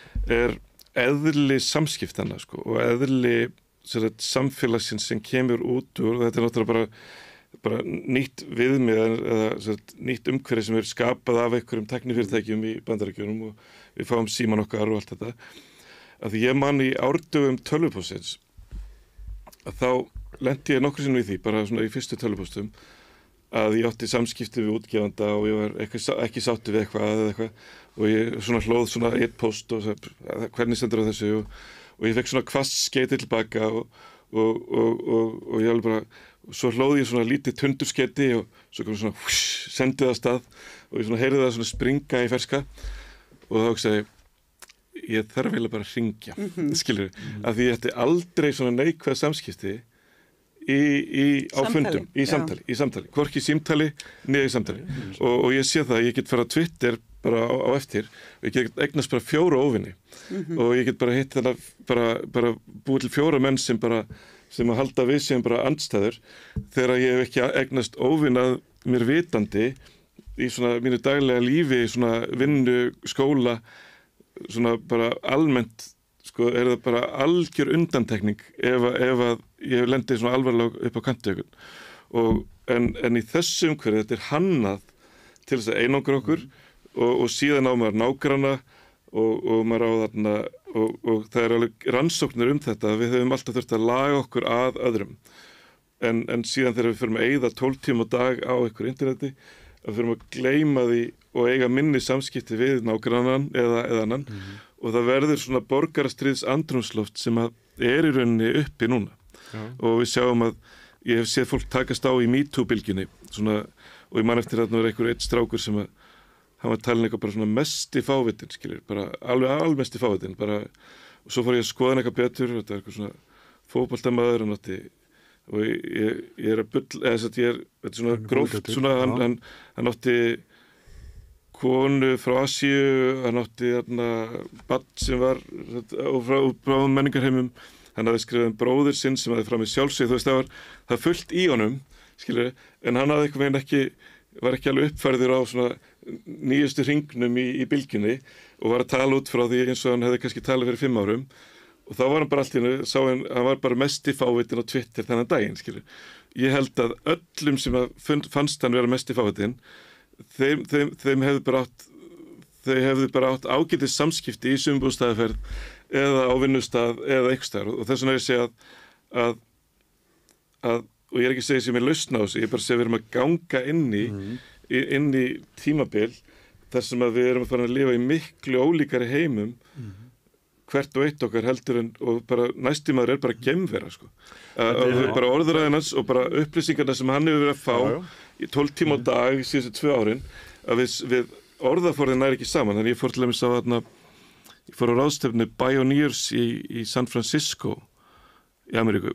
eðli samskiptana og eðli samfélagsins sem kemur út úr, þetta er náttúrulega bara nýtt viðmið eða nýtt umhverfi sem skapað af einhverjum tæknifyrirtækjum í Bandaríkjunum og við fáum síman okkar og allt þetta. Að því ég man í árdögum tölvupóstsins að þá lenti ég nokkru sinnum í því, bara svona í fyrstu tölvupóstum, að ég átti samskipti við útgefanda og ég var ekki sáttur við eitthvað og ég svona hlóð svona eitt post og hvernig stendur á þessu og ég fekk svona hvasst skeyti tilbaka og ég alveg bara, svo hlóði ég svona lítið tundurskeyti og svo kom svona sendið af stað og ég svona heyrði það svona springa í ferska og þá hugsaði ég þarf eiginlega bara að hringja, skilur af því ég ætti aldrei svona neikvæð samskipti á fundum, í samtali, hvorki símtali niður í samtali og ég sé það, ég get fara á Twitter bara á eftir og ég get eignast bara 4 óvinni og ég get bara hitt þetta bara búið til 4 menn sem að halda við sem bara andstæður þegar ég hef ekki eignast óvinnað mér vitandi í svona mínu daglega lífi, svona vinnu, skóla, svona bara almennt er það bara algjör undantekning ef að ég lendi svona alvarlega upp á kantökun en í þessu umhverfi þetta er hannað til þess að einangra okkur og síðan á maður nágranna og maður á þarna og það er alveg rannsóknir þetta við höfum alltaf þurft að laga okkur að öðrum en síðan þegar við förum að eyða 12 tíma á dag á einhverju interneti að förum að gleyma því og eiga minni samskipti við nágrannan eða annan og það verður svona borgarastríðs andrúmsloft sem að í rauninni uppi núna og við sjáum að ég hef séð fólk takast á í MeToo-bylgjunni svona, og ég man eftir að það var einhver eitt strákur sem að hann var talin eitthvað bara svona mest í fávitin skilur, bara alveg mest í fávitin bara, og svo fór ég að skoða eitthvað betur þetta er eitthvað svona fótboltamaður og ég er að bull þetta er svona gróft svona, hann átti konu frá Asíu, hann átti barn sem var frá menningarheimum, hann hafði skrifað bróðir sinn sem hafði framið sjálfsögð, þú veist það fullt í honum, skilur, en hann hafði einhvern veginn var ekki alveg uppfærður á svona nýjustu hringnum í bylgjunni og var að tala út frá því eins og hann hefði kannski talað fyrir 5 árum og þá var hann bara allt í hennu, hann var bara mest í fávitin á Twitter þennan daginn, skilur. Ég held að öllum sem fannst hann vera mest í fávitin þeim hefðu bara átt ágætis samskipti í sumbústaðaferð eða á vinnustað eða eitthvað staðar og þess vegna ég segja að og ég er ekki að segja sem ég lausna á þessu, ég er bara að segja við erum að ganga inn í tímabil þar sem að við erum að fara að lifa í miklu ólíkari heimum hvert og eitt okkar heldur en og bara næstimaður bara geimvera sko. Bara orðræðinans og bara upplýsingarna sem hann hefur verið að fá í 12 tíma á dag síðustu 2 árin að við orðaforðin næri ekki saman. Þannig ég fór til dæmis á ég fór á ráðstefnu Pioneers í San Francisco í Ameríku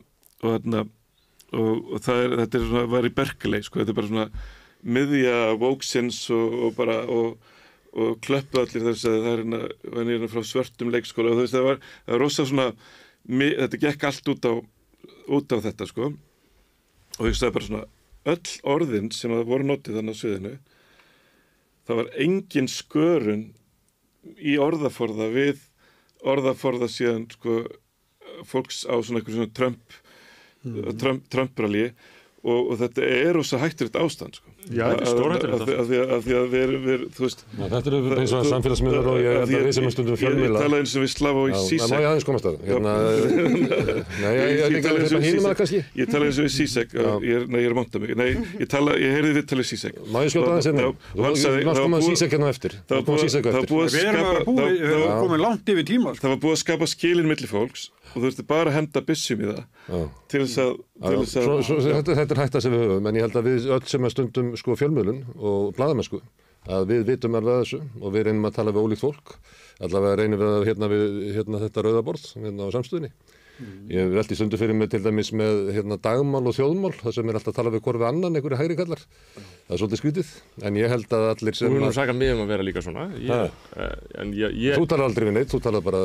og þetta svona, var í Berkeley sko. Þetta bara svona miðja woke-sins og klöppu allir þess að það er frá svörtum leikskóla og það var rosa svona þetta gekk allt út á þetta sko og ég sagði bara svona öll orðin sem voru notið þannig á sviðinu það var engin skörun í orðaforða við orðaforða síðan sko fólks á svona eitthvað svona Trump-rally og þetta rosa hættulegt ástand sko. Já, þetta stórhættulegt af því að við þú veist þetta eins og samfélagsmiðlar og ég held að við sem stundum fjölmiðla ég talaði eins og við Slava og í Zizek má ég aðeins komast að nei, ég er líka að hínum að kannski ég talaði eins og við Zizek ég er að monta mig ég heyrði við talið Zizek má ég skjóta aðeins þú mást koma að Zizek hérna eftir við erum komið langt yfir tíma það var búið að skapa skilin milli fólks og þú þurfti bara að henda byssum í það til þess að þetta hætta sem við höfum en ég held að við öll sem að stundum sko fjölmiðlun og blaðamennsku að við vitum alveg þessu og við reynum að tala við ólíkt fólk allavega reynum við hérna þetta rauðaborð hérna á samstöðinni ég velti stundu fyrir mig til dæmis með dagmál og þjóðmál það sem alltaf að tala við hvort við annan einhverju hægri kallar það er svolítið skrítið en ég held að allir sem Þú saka mig að vera líka svona Þú talar aldrei við neitt, þú talar bara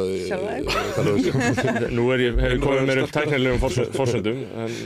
Nú hef komið mér upp tæknilegum forsendum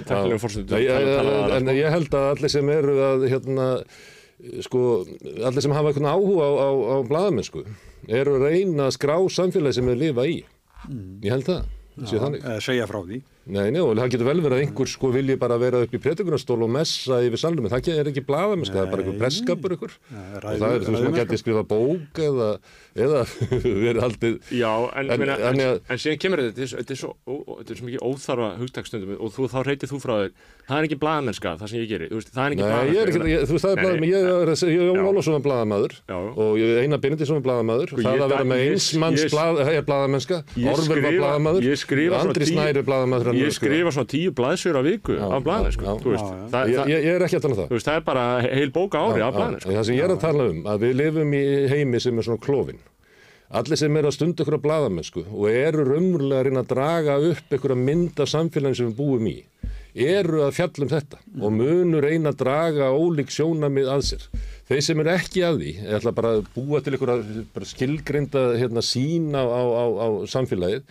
en ég held að allir sem eru að sko, allir sem hafa einhvern áhuga á blaðamennsku eru að reyna að skrá samfélagi sem þeir lifa í ég held það segja frá því Nei, og það getur vel verið að einhver sko vilji bara vera upp í predikunarstól og messa yfir salnum það er ekki blaðamennska, það er bara einhver presskapur ykkur og það þú veist, maður geti skrifa bók eða verið haldið Já, en síðan kemur þetta er svo mikið óþarfa hugtaksstundum og þá reytir þú frá þér það er ekki blaðamennska, það sem ég geri það er ekki blaðamennska Þú veist, það er blaðamenn, ég Jón Ólafsson er blaðamaður og Einar Benediktsson er blaðamaður það að vera með eins manns blaðamennska Orwell var blaðamaður Andri Snær er blaðamaður Ég skrifa svona 10 blaðsjör á viku af blaðamennsku Ég er ekki að tala það Það er bara heil bóka ári af blaðamennsku Það sem ég er að tala að við lifum í heimi sem er svona klofin Allir sem eru að stunda ykkur á blaðamennsku og eru raunverulega að reyna að draga upp ykkur að mynda samfélagin sem við búum í eru að fjalla þetta og munu reyna að draga ólík sjónarmið að sér þeir sem eru ekki að því ætla bara að búa til ykkur að skilgreinda sín á samfélagið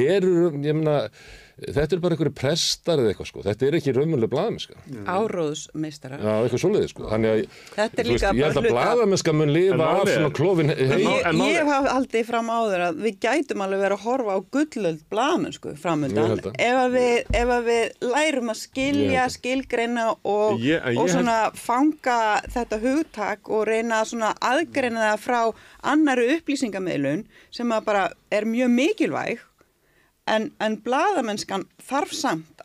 þetta er bara einhverju prestar eða eitthvað sko, þetta er ekki raunverulega blaðamennska. Áróðsmeistarar. Já, eitthvað svoleiðis sko, þannig að þetta er líka ég held að blaðamennska mun lifa af svona klofin Ég hef haldið fram áður að við gætum alveg vera að horfa á gullöld blaðamennsku framöndan ef við lærum að skilja, skilgreina og svona fanga þetta hugtak og reyna svona aðgreina það frá annarri upplýsingamiðlun sem að bara er mjög mikilvæg En blaðamennskan þarf samt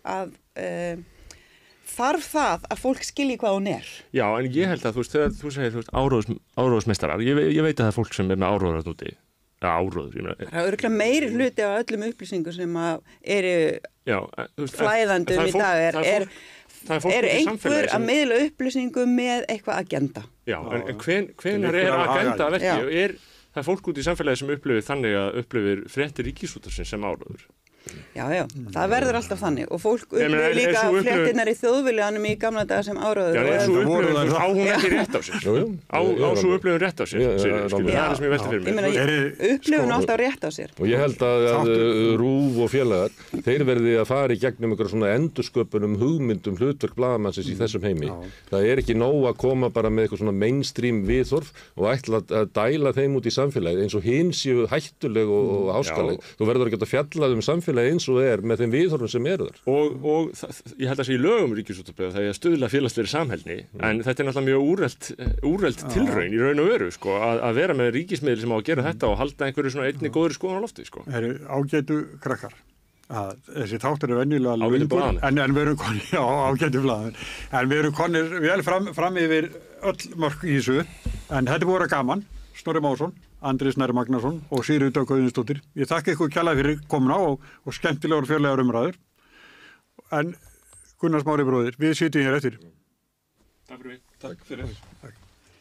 þarf það að fólk skilji hvað hún er. Já, en ég held að þegar þú segir áróðsmeistarar, ég veit að það er fólk sem er með áróður úti. Áróður, ég meina. Það er örugglega meiri hluti af öllum upplýsingum sem eru flæðandi í dag er einhver að miðla upplýsingum með eitthvað agenda. Já, en hvenær er agenda verkið? Það er fólk út í samfélagi sem upplifir þannig að upplifir fréttir ríkisútvarpsins sem áróður. Já, það verður alltaf þannig og fólk upplifir líka fréttirnar í þjóðviljanum í gamla daga sem áróður. Já, en svo upplifir á hún ekki rétt á sér. Á svo upplifir rétt á sér. Það er sem ég velti fyrir mig. Upplifir hún alltaf rétt á sér. Og ég held að RÚV og félagar, þeir verði að fara í gegnum einhverja svona endursköpunum hugmyndum hlutverk blaðamannsins í þessum heimi. Það er ekki nóg að koma bara með eitthvað svona mainstream viðhorf og ætla að dæla þeim út í samfélagið eins og hins séu hættuleg og háskaleg. Þú verður að geta fjallað samfélagið eins og er með þeim viðhorfum sem eru þar. Og ég held að sé í lögum ríkisútvarpið það er stuðla félagslegri samheldni en þetta er náttúrulega mjög úrelt tilraun í raun og veru sko, að vera með ríkismiðl sem á að gera þetta og halda einhverju svona einni góðri skoðun á lofti sko. Ágætu krakkar. Þessi þáttur er venjulega lungur en við erum konir, ágætu blaðamenn en við erum konir vel fram yfir öll mörk í þessu en þetta voru gaman, Snorri Másson Andri Snær Magnason og Sigríður Dögg Auðunsdóttir. Ég þakka ykkur kærlega fyrir komuna og skemmtilegar fjörlegar umræður. En Gunnar Smári bróðir, við sitjum hér eftir. Takk fyrir mig. Takk fyrir. Takk.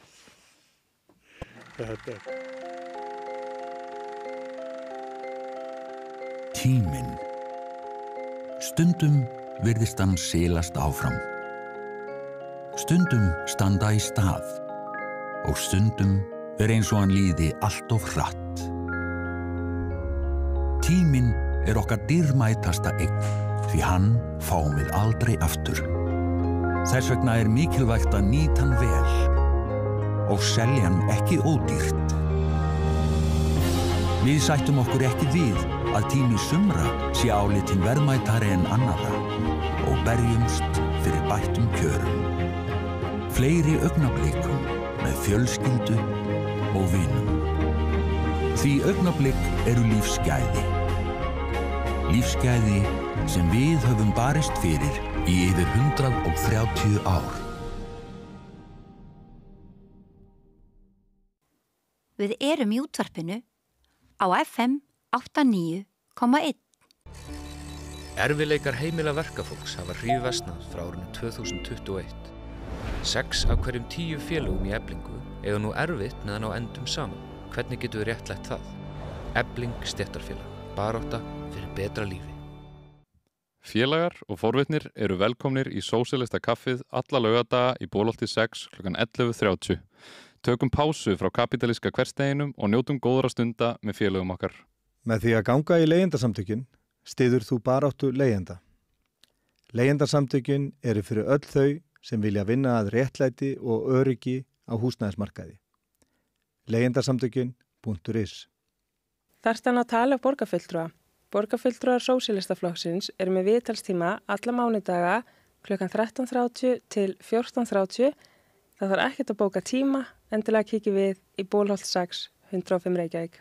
Þetta er... Tíminn. Stundum virðist hann silast áfram. Stundum standa í stað og stundum eins og hann líði allt of hratt. Tíminn okkar dýrmætasta eign því hann fáum við aldrei aftur. Þess vegna mikilvægt að nýta hann vel og selja hann ekki ódýrt. Við sættum okkur ekki við að tími sumra sé álitinn verðmætari en annarra og berjumst fyrir bættum kjörum. Fleiri augnablikum með fjölskyldu og vinum. Því augnablik eru lífsgæði. Lífsgæði sem við höfum barist fyrir í yfir 130 ár. Við erum í útvarpinu á FM 89,1. Erfiðleikar heimila verkafólks hafa hríðversnað frá árinu 2021. 6 af hverjum 10 félögum í Eflingu eiga nú erfitt meðan á endum saman. Hvernig getum við réttlætt það? Efling stéttarfélag. Barátta fyrir betra lífi. Félagar og forvitnir eru velkomnir í Sósíalista kaffið alla laugardaga í Bolholti 6 kl. 11:30. Tökum pásu frá kapítalíska hversdeginum og njótum góðra stunda með félögum okkar. Með því að ganga í leigjendasamtökin styður þú baráttu leigjenda. Leigjendasamtökin eru fyrir öll þau sem vilja vinna að réttlæti og öryggi á húsnæðismarkaði. Leigjendasamtökin.is. Þarftu að tala borgarfulltrúa. Borgarfulltrúar Sósíalistaflokksins eru með viðtalstíma alla mánudaga kl. 13:30 til 14:30. Það þarf ekkert að bóka tíma, endilega kíkjum við í Bolholt 6, 105 Reykjavík.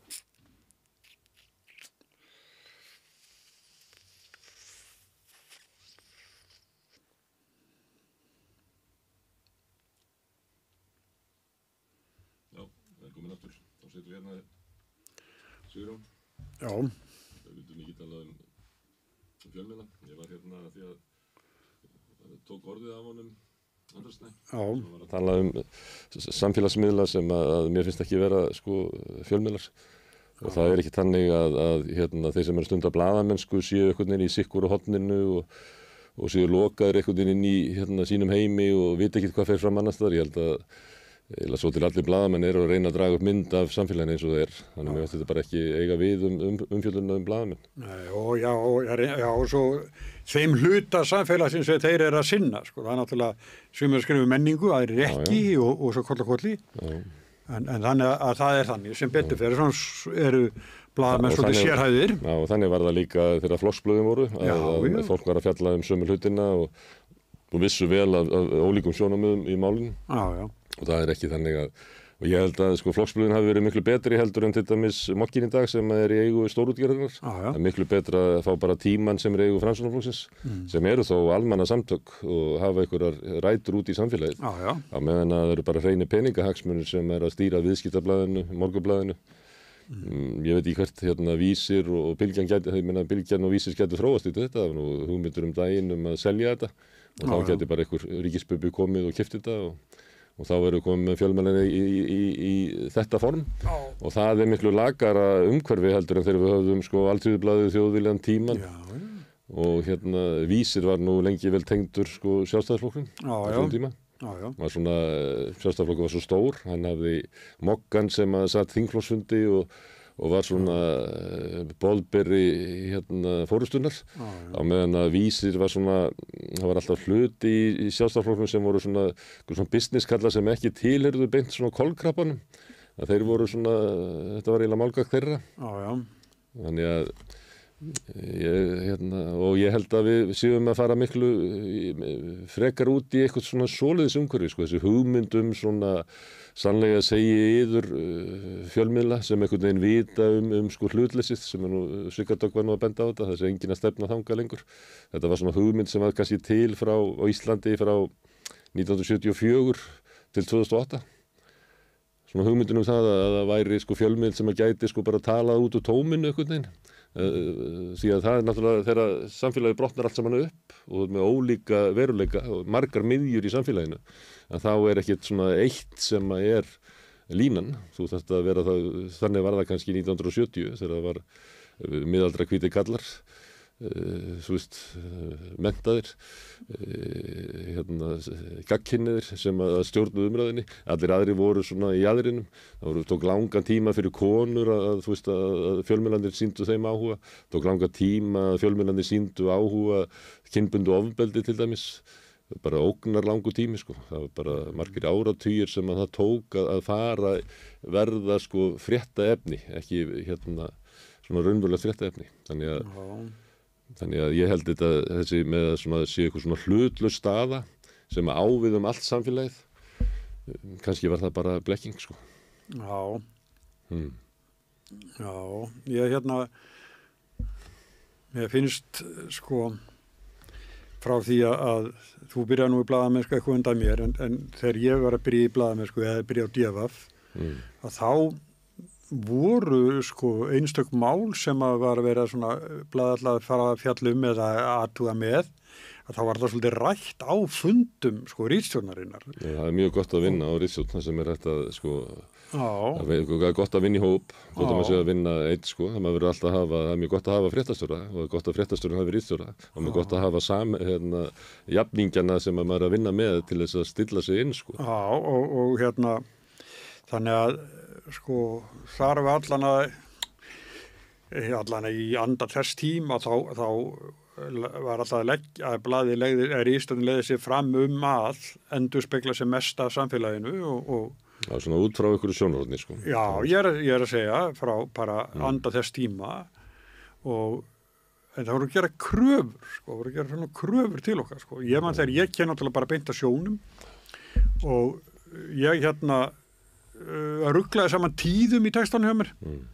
Já, velkomin aftur. Þá setur við hérna Sigrún. Já. Við vildum ekki tala fjölmiðla. Ég var hérna því að það tók orðið af honum Andri Snær. Já. Var að tala samfélagsmiðla sem að mér finnst ekki vera fjölmiðlar. Og það ekki þannig að þeir sem eru stundar blaðamennsku séu einhvern veginn í sikkur og horninu og séu lokaðir einhvern veginn inn í sínum heimi og vita ekki hvað fer fram annars þar. Ég held að svo til allir blaðamenn eru að reyna að draga upp mynd af samfélaginu eins og það er. Þannig að mér finnst þetta bara ekki eiga við umfjöllunna blaðamenn. Nei, og svo þeim hluta samfélagsins sem þeir eru að sinna. Það er náttúrulega sem er skrifið menningu, það er ekki og svo kolli. En þannig að það er þannig sem betur fyrir. Svona eru blaðamenn svolítið sérhæðir. Já, og þannig var það líka þegar flokksblöðin voru. Að fólk var að fjalla sömu hlutina og vissu vel af ólíkum sjónarmiðum í málinu. Já. Og það ekki þannig og ég held að flokksblöðin hafi verið miklu betri heldur en til dæmis Mokkin í dag sem er í eigu stórútgerðarinnar. Það miklu betra að fá bara tímann sem er í eigu Framsóknarflokksins sem eru þó almanna samtök og hafa einhverjar rætur út í samfélagið. Á meðan að það eru bara hreini peningahagsmunir sem er að stýra viðskiptablaðinu, Morgunblaðinu. Ég veit ekki hvert Vísir og Bylgjan og Vísir gætu þróast í þetta. Það var nú hugmyndur daginn að selja þetta og þá gæti bara einhver ríkisbubbi komið og keypt þetta og þá eru komið með fjölmiðlana í þetta form og það miklu lagara umhverfi heldur en þegar við höfðum Alþýðublaðið, Þjóðviljan, Tímann og Vísir var nú lengi vel tengdur Sjálfstæðisflokknum á þessum tíma. Sjálfstæðisflokkur var svo stór, hann hafði Moggan sem satt þingflokksfundi og var svona boðberi fórustunnar á meðan að Vísir var svona, það var alltaf hluti í Sjálfstæðisflokknum sem voru svona business kallar sem ekki tilheyrðu beint svona kolkrabbanum að þeir voru svona, þetta var eiginlega málgagn þeirra. Þannig að og ég held að við séum að fara miklu frekar út í eitthvað svona svoleiðis umhverfi, þessi hugmyndum svona sannlega segi yður fjölmiðla sem einhvern veginn vita hlutleysið sem nú Sigardögg var nú að benda á þetta, þessi engin að stefna þangað lengur. Þetta var svona hugmynd sem var kannski til á Íslandi frá 1974 til 2008. svona hugmyndin það að það væri sko fjölmiðl sem að gæti sko bara talað út úr tóminu einhvern veginn. Því að það náttúrulega þegar samfélagið brotnar allt saman upp og með ólíka veruleika og margar miðjur í samfélaginu, en þá ekkert svona eitt sem að línan. Þú þarft að vera það, þannig var það kannski 1970 þegar það var miðaldra hvítir kallar, þú veist, menntaðir, gagnkynneigðir sem að stjórnuðu umræðinni. Allir aðrir voru svona í aðrinum. Það tók langan tíma fyrir konur að fjölmiðlarnir sýndu þeim áhuga. Tók langan tíma að fjölmiðlarnir sýndu áhuga kynbundnu ofbeldi til dæmis. Bara ógnar langu tími sko. Það var bara margir áratugir sem að það tók að fara verða sko fréttaefni, ekki svona raunverulegt fréttaefni. Þannig að ég held þetta þessi með að sé eitthvað svona hlutlaus staða sem á við allt samfélagið. Kannski var það bara blekking sko. Já. Já, ég finnst sko frá því að þú byrjaði nú í blaðamennsku eitthvað undan mér en þegar ég var að byrja í blaðamennsku eða byrja á DFF að þá voru sko einstök mál sem að var að vera svona blaðallega að fara að fjalla eða athuga með að þá var það svolítið rætt á fundum sko ritstjórnarinnar. Það mjög gott að vinna á ritstjórn sem hægt að sko það gott að vinna í hóp þótt að maður sé að vinna einn sko það maður verður alltaf að hafa, það mjög gott að hafa fréttastjóra og gott að fréttastjórinn hafi ritstjóra og mjög gott að hafa jafningjana sem að maður að vinna með til þess að stilla sig inn sko. Já og þannig að sko þar við allan í anda þess tíma þá var alltaf að blaðið ritstjórnin legði sig fram að endurspegla sig mest af samfélaginu og það svona út frá einhverju sjónarhorni sko. Já, ég er að segja frá bara anda þess tíma en það voru að gera kröfur sko, voru að gera svona kröfur til okkar sko. Ég man þegar ég kenn náttúrulega bara beint að sjónum og ég rugglaði saman tíðum í textanum hjá mér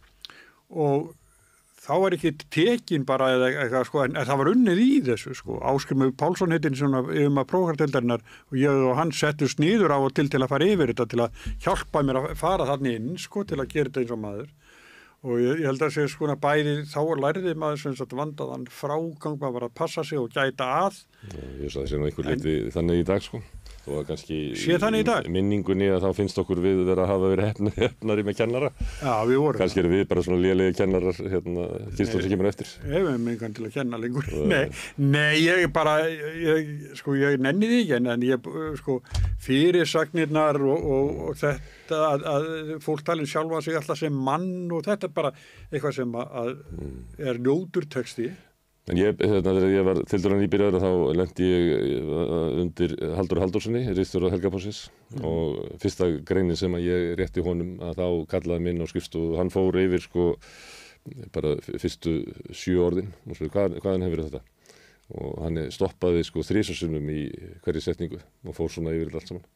og þá var ekki tekin bara eða sko, en það var unnið í þessu sko. Ásgrímur Pálsson heitin svona að prófartildarinnar og ég og hann settust niður á og til að fara yfir þetta til að hjálpa mér að fara þannig inn sko til að gera þetta eins og maður og ég held að segja sko bæði þá lærði maður sem sagt vandaðan frágang maður var að passa sig og gæta að. Ég sagði sem einhver liti þannig í dag sko. Og kannski minningunni að þá finnst okkur við vera að hafa verið hefnari með kennara. Já, við vorum. Kannski erum við bara svona lélegi kennarar kynslóð sem kemur eftir. Ég hef mingan til að kenna lengur. Nei, ég nenni því ekki en ég sko fyrirsagnirnar og þetta að fólk tala sjálfa sig alltaf sem mann og þetta er bara eitthvað sem að ljótur texti. En þegar ég var tildurann nýbyrjaður þá lenti ég undir Halldóri Halldórssoni, ritstjóra Helgafossins og fyrsta greinin sem að ég rétti honum að þá kallaði minn á skrifstofu og hann fór yfir sko bara fyrstu 7 orðin og svo hvaðan hefur þetta og hann stoppaði sko 3 sinnum í hverri setningu og fór svona yfir allt saman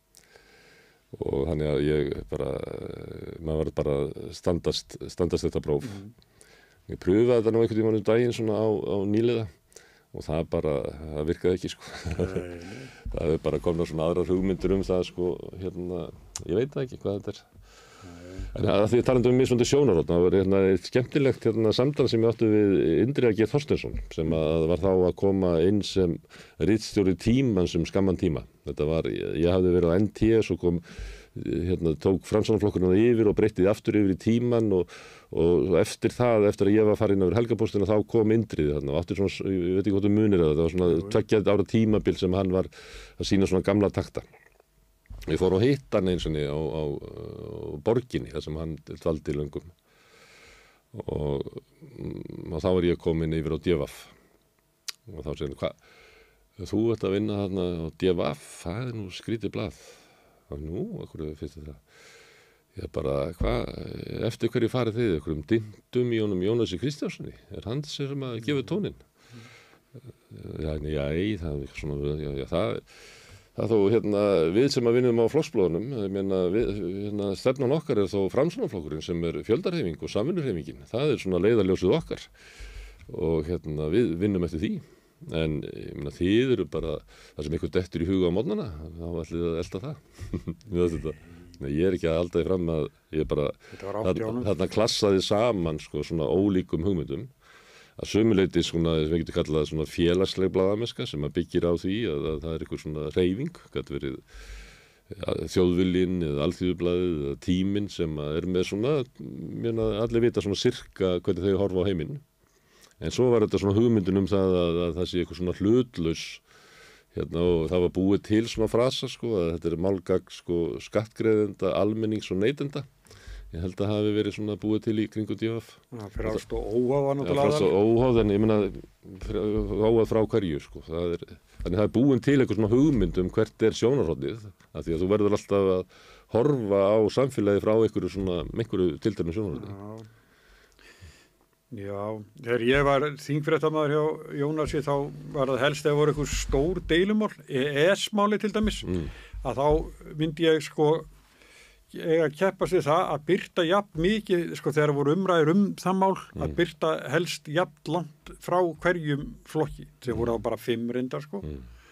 og þannig að ég bara maður var bara standast þetta próf. Ég pröfaði þetta nú einhvern tímann daginn svona á nýliða og það virkaði ekki sko. Það bara komna svona aðrar hugmyndir það sko, ég veit það ekki hvað þetta er. En að því talandi mismunandi sjónarhorn, það var eitt skemmtilegt samtal sem ég átti við Indriða G. Þorsteinsson sem var þá að koma inn sem ritstjóri Tímans skamman tíma. Þetta var, ég hafði verið á NT svo kom tók Framsóknarflokkurinn yfir og breytti aftur yfir í Tímann og eftir að ég var farin yfir Helgapóstina þá kom Indriði þarna og aftur svona, ég veit ekki hvað munir það var svona 2 ára tímabil sem hann var að sýna svona gamla takta. Ég fór og hitt hann eins og á borginni þar sem hann dvaldi löngum og þá var ég komin yfir á DFF og þá segir hann, þú ert að vinna þarna á DFF, það nú skrítið blað. Nú, okkur finnst þetta? Ég bara, eftir hverju farið þið? Okkur dyntum í honum Jónasi Kristjánssoni? Hann sem að gefa tóninn? Það þó, við sem að vinnum á flokksblóðunum, ég meina, stefnan okkar þó Framsóknarflokkurinn sem fjöldarhreyfing og samvinnurhreyfingin. Það svona leiðarljósið okkar og við vinnum eftir því. En ég meina þið eru bara það sem eitthvað dettur í huga á morgnana þá ætlið að elta það. Mér Ég ekki að halda því fram að ég bara þarna klassaði saman sko, svona ólíkum hugmyndum að sömuleyti svona, sem við getum kallað svona félagsleg blaðamennska sem að byggir á því að það einhver svona hreyfing, gæti verið þjóðviljinn eða alþýðublaðið eða tíminn sem að með svona, allir vita svona sirka hvernig þau horfa á heiminn. En svo var þetta svona hugmyndin það að það sé eitthvað svona hlutlaus og það var búið til svona frasa sko, að þetta málgagn sko, skattgreiðenda, almennings og neytenda. Ég held að hafi verið svona búið til í kringu DF. Frjálst og óháð var náttúrulega. Frjálst og óháð, en ég meina óháð frá hverju sko. Þannig það búin til eitthvað svona hugmynd hvert sjónarhornið, af því að þú verður alltaf að horfa á samfélagi frá einhverju tilteknu sjónarhorni. Já, þegar ég var þingfréttamaður hjá Jónasi þá var það helst ef voru einhver stór deilumál, EES-máli til dæmis, að þá myndi ég sko eiga að keppast við það að birta jafn mikið, sko þegar voru umræður það mál, að birta helst jafn langt frá hverjum flokki, sem voru þá bara 5 reyndar sko,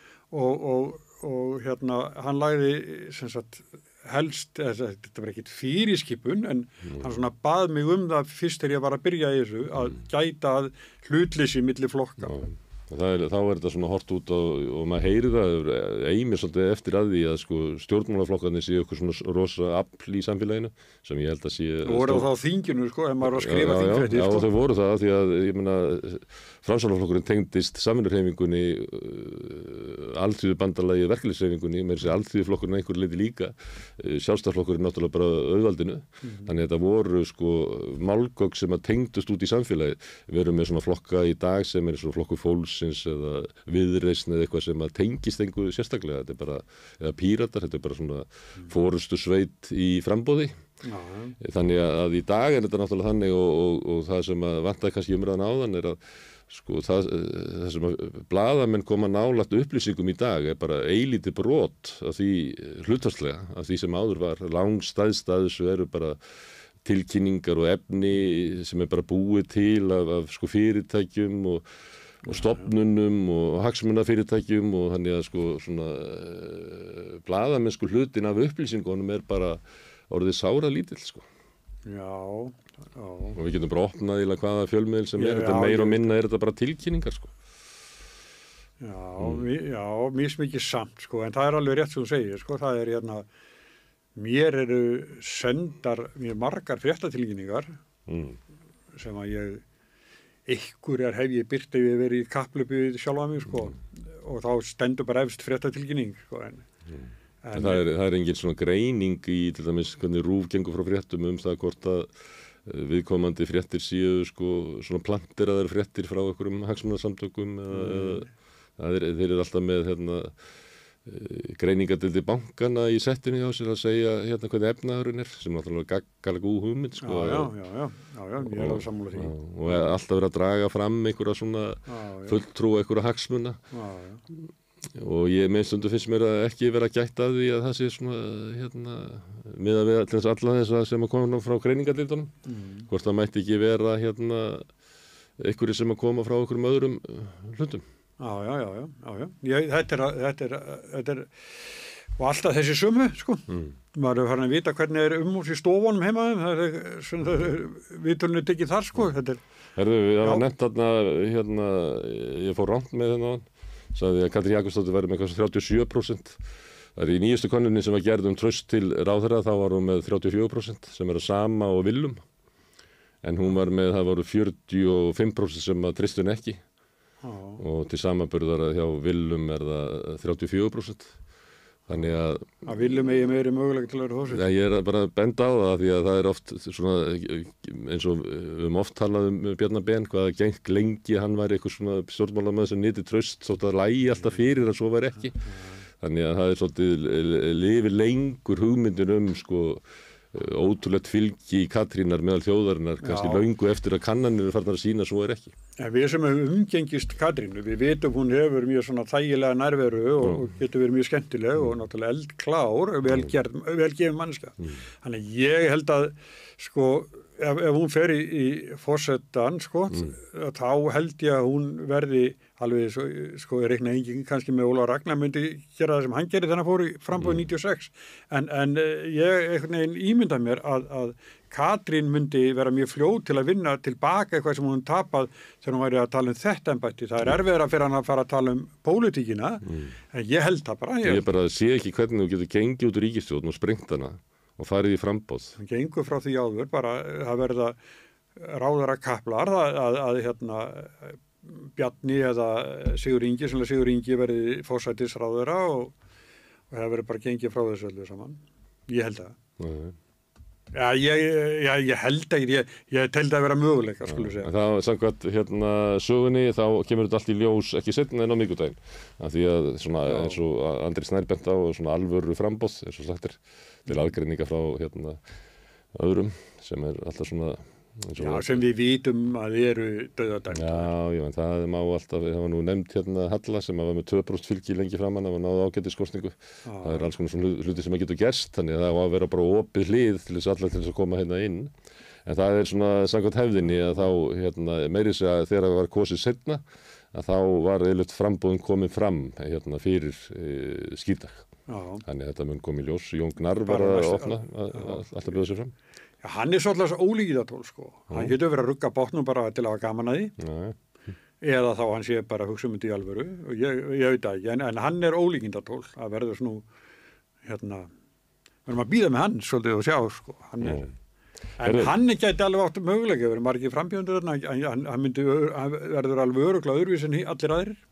og hann lagði sem sagt helst, þetta var ekkit fyrirskipun en hann svona bað mig það fyrst þegar ég var að byrja í þessu að gæta að hlutleysi milli flokka. Þá er þetta svona hort út og maður heyri það eimir svolítið eftir að því að sko stjórnmálaflokkarnir séu eitthvað svona rosa afl í samfélaginu sem ég held að sé... Þú voru þá þinginu sko, ef maður var að skrifa þingfréttir. Já, þau voru það því að ég meina Framsóknarflokkurinn tengdist samvinnuhreyfingunni, alþýðubandalagi verkalýðshreyfingunni, með þessi alþýðuflokkurinn einhver leiti líka, sjálfstæðsflokkurinn náttúrulega bara auðvaldinu. Þannig að þetta voru sko málgögg sem að tengdust út í samfélagi. Við erum með svona flokka í dag sem svona flokkur fólksins eða viðreisn eða eitthvað sem að tengist einhverju sérstaklega. Þetta bara, eða Píratar, þetta bara svona forustu sveit í framboði. Þannig að í dag er þetta náttúrulega þannig og það sem að vantaði kannski umræðan áðan að sko það sem að blaðamenn koma nálægt upplýsingum í dag bara eilítið brot af því hlutfallslega, af því sem áður var langstæðst að þessu eru bara tilkynningar og efni sem bara búið til af sko fyrirtækjum og stofnunum og hagsmunafyrirtækjum og þannig að sko svona blaðamennsku hlutin af upplýsingunum bara orðið sára lítill sko. Já. Og við getum bara opnað í hvaða fjölmiðil sem þetta meira og minna þetta bara tilkynningar sko. Já, mismikið samt sko, en það er alveg rétt sem þú segir sko, það er mér eru sendar mjög margar fréttatilkynningar sem að einhverjar hef ég byrt ef ég verið í kapplöpu sjálfa mig sko, og þá stendur bara efst fréttatilkynning sko, en það er engin svona greining í til dæmis hvernig RÚV gengur frá fréttum það hvort að viðkomandi fréttir séu sko svona planteraðar fréttir frá einhverjum hagsmunasamtökum þeir eru alltaf með greiningadildi bankana í settinu hjá sér að segja hvernig efnaðurinn sem náttúrulega gaggalega góð hugmynd sko. Já, ég er alveg sammála því. Og alltaf verið að draga fram einhverja svona fulltrú einhverja hagsmuna. Og ég meðstundu finnst mér að ekki vera gætt að því að það sé svona miðað við til þess alla þess sem að koma frá greiningadildunum hvort það mætti ekki vera einhverju sem að koma frá einhverjum öðrum hlutum. Já. Þetta er og alltaf þessi sömu sko. Maður er farin að vita hvernig er úr í stofunum heima það er svona vitulinu tekið þar sko. Herðu, við hafa nefnt þarna ég fór rangt með þennan sagði að Katrín Jakobsdóttir væri með 37%. Það í nýjustu könnunin sem var gerð traust til ráðherra þá var hún með 34% sem sama og Willum. En hún var með, það voru 45% sem að treystu henni ekki. Og til samanburðar að hjá Willum það 34%. Þannig að Willum eigi meiri möguleika til að vera hósið. Ég bara að benda á það því að það er oft svona eins og oft talað Bjarna Ben hvaða gengt lengi hann væri eitthvað svona stjórnmálamaður sem nyti traust þótt að lægi alltaf fyrir að svo væri ekki. Þannig að það er svolítið lifir lengur hugmyndin sko ótrúlegt fylgi Katrínar meðal þjóðarinnar kannski löngu eftir að kannanir eru farnar að sýna svo ekki. En við sem hefum umgengist Katrínu, við vitum hún hefur mjög svona þægilega nærveru og getur verið mjög skemmtileg og náttúrulega eldklár, vel gefin mannska. Þannig ég held að sko ef hún fer í forsetan, sko, þá held ég að hún verði alveg, sko, ég reikna engin kannski með Ólafur Ragnar myndi gera það sem hann gerir þegar hann fór í framboð 96, en ég einhvern veginn ímynda mér að Katrín myndi vera mjög fljót til að vinna tilbaka eitthvað sem hún tapað þegar hún væri að tala þetta embætti. Það erfiðara fyrir hann að fara að tala pólitíkina, en ég held það bara. Ég bara sé ekki hvernig þú getur gengið út úr ríkisstjórn og sprengt hana og farið í framboð. Það gengur frá því áður, bara að verða ráðara kaplar að Bjarni eða Sigur Ingi, sannlega Sigur Ingi verði forsætisráðara og það verður bara gengið frá þessu öllu saman. Ég held það. Ég held ekki, ég teldi að vera möguleika, skulle segja. Það samkvæmt sögunni, þá kemur þetta allt í ljós ekki seinna en á miðvikudaginn. Af því að svona eins og Andri Snær bent á svona alvöru framboð, eins og sagt til aðgreininga frá öðrum sem alltaf svona sem við vitum að eru dauðadæmd. Já, en það má alltaf, það var nú nefnd Halla sem var með 2% fylgi lengi framan, það var náð ágætiskosningu. Það alls konar svona hluti sem getur gerst, þannig að það á að vera bara opið hlið til þess allar til þess að koma inn. En það svona samkvæmt hefðinni að þá meiri sig að þegar það var kosið seinna, að þá var eðlut frambúðin komið fram fyrir skírdag. Þannig að þetta mun komið í ljós. Jón Gnarr var að opna alltaf bjóða sér fram. Já, hann svolítið ólíkidatól, sko. Hann getur verið að rugga botnum bara til að hafa gaman að því. Eða þá hann sé bara að hugsa um þetta í alvöru. Og ég veit það ekki, en hann ólíkindatól. Það verður svona, verðum að bíða með hann svolítið og sjá, sko. En hann gæti alveg átt möguleika, verður margir frambjóðendur þarna, hann verður alveg örugglega öðruvísi en allir aðrir.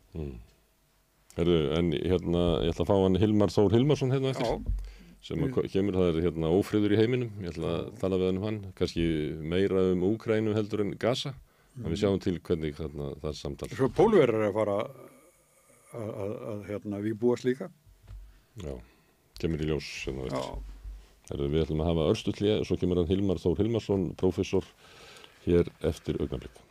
En ég ætla að fá hann Hilmar Þór Hilmarsson eftir. Sem kemur, það ófriður í heiminum, ég ætla að tala við hann kannski meira Úkraínu heldur en Gaza, en við sjáum til hvernig það samtal. Svo Pólverjar að fara að vígbúast líka? Já, kemur í ljós. Við ætlum að hafa örstutt hlé og svo kemur hann Hilmar Þór Hilmarsson, prófessor, hér eftir augnablik.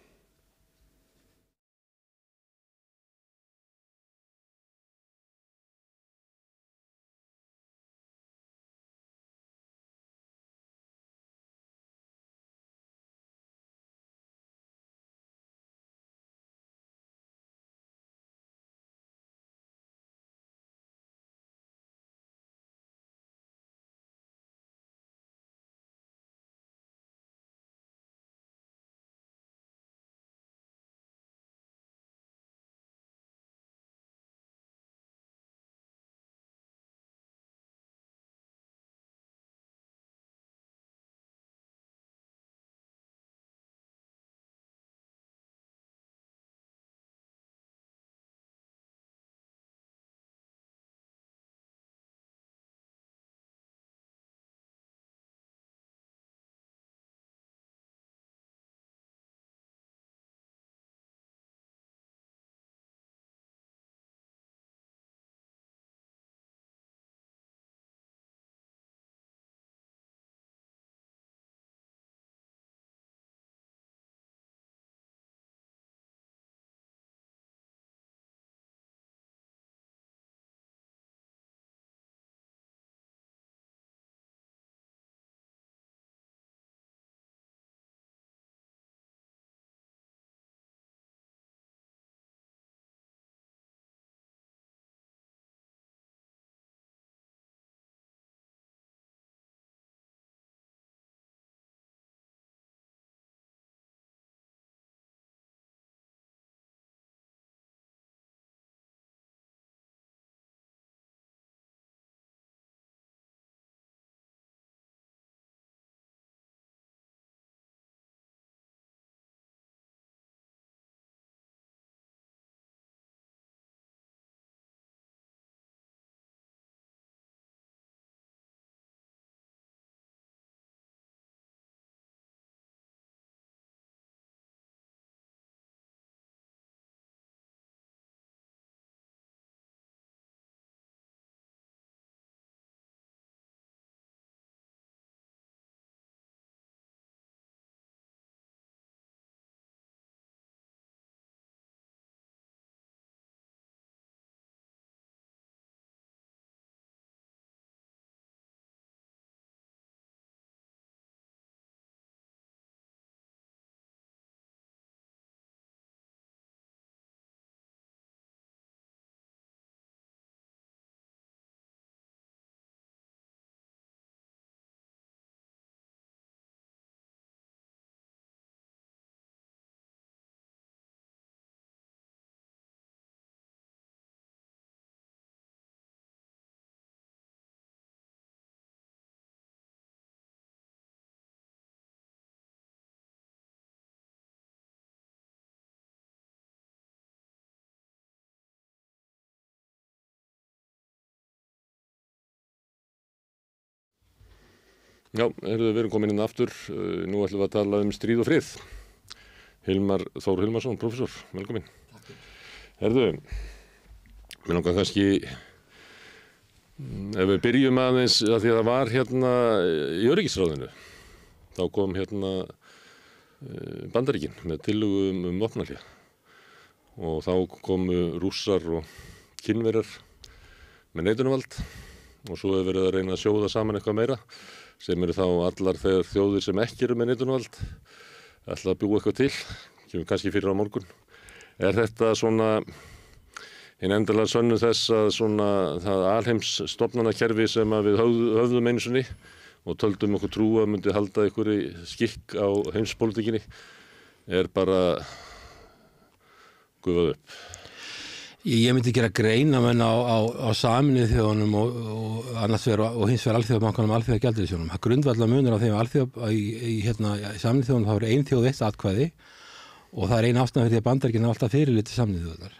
Já, við erum komin inn aftur. Nú ætlum við að tala stríð og frið. Hilmar Þór Hilmarsson, prófessor, velkomin. Mér langar kannski, ef við byrjum aðeins, að því að það var hérna í öryggisráðinu, þá kom hérna Bandaríkin með tillögu vopnahlé og þá komu Rússar og Kínverjar með neitunarvald og svo hefur verið að reyna að sjóða saman eitthvað meira sem eru þá allar þegar þjóðir sem ekki eru með neitunarvald ætla að bjúga eitthvað til, kemur kannski fyrir á morgun. Þetta svona hinn endalega sönnu þess að svona það alheims stofnanakerfi sem að við höfðum einu sinni og töldum okkur trú að myndi halda einhverju skikk á heimspólitíkinni bara gufað upp? Ég myndi gera greinamenn á Sameinuðu þjóðunum og annars vegar og hins vegar Alþjóðabankanum og Alþjóðagjaldeyrissjóðnum. Það grundvallar munur á þeim í Sameinuðu þjóðunum, þá er ein þjóð eitt atkvæði og það er ein ástæða fyrir því að Bandaríkin hafa alltaf fyrirliti Sameinuðu þjóðirnar.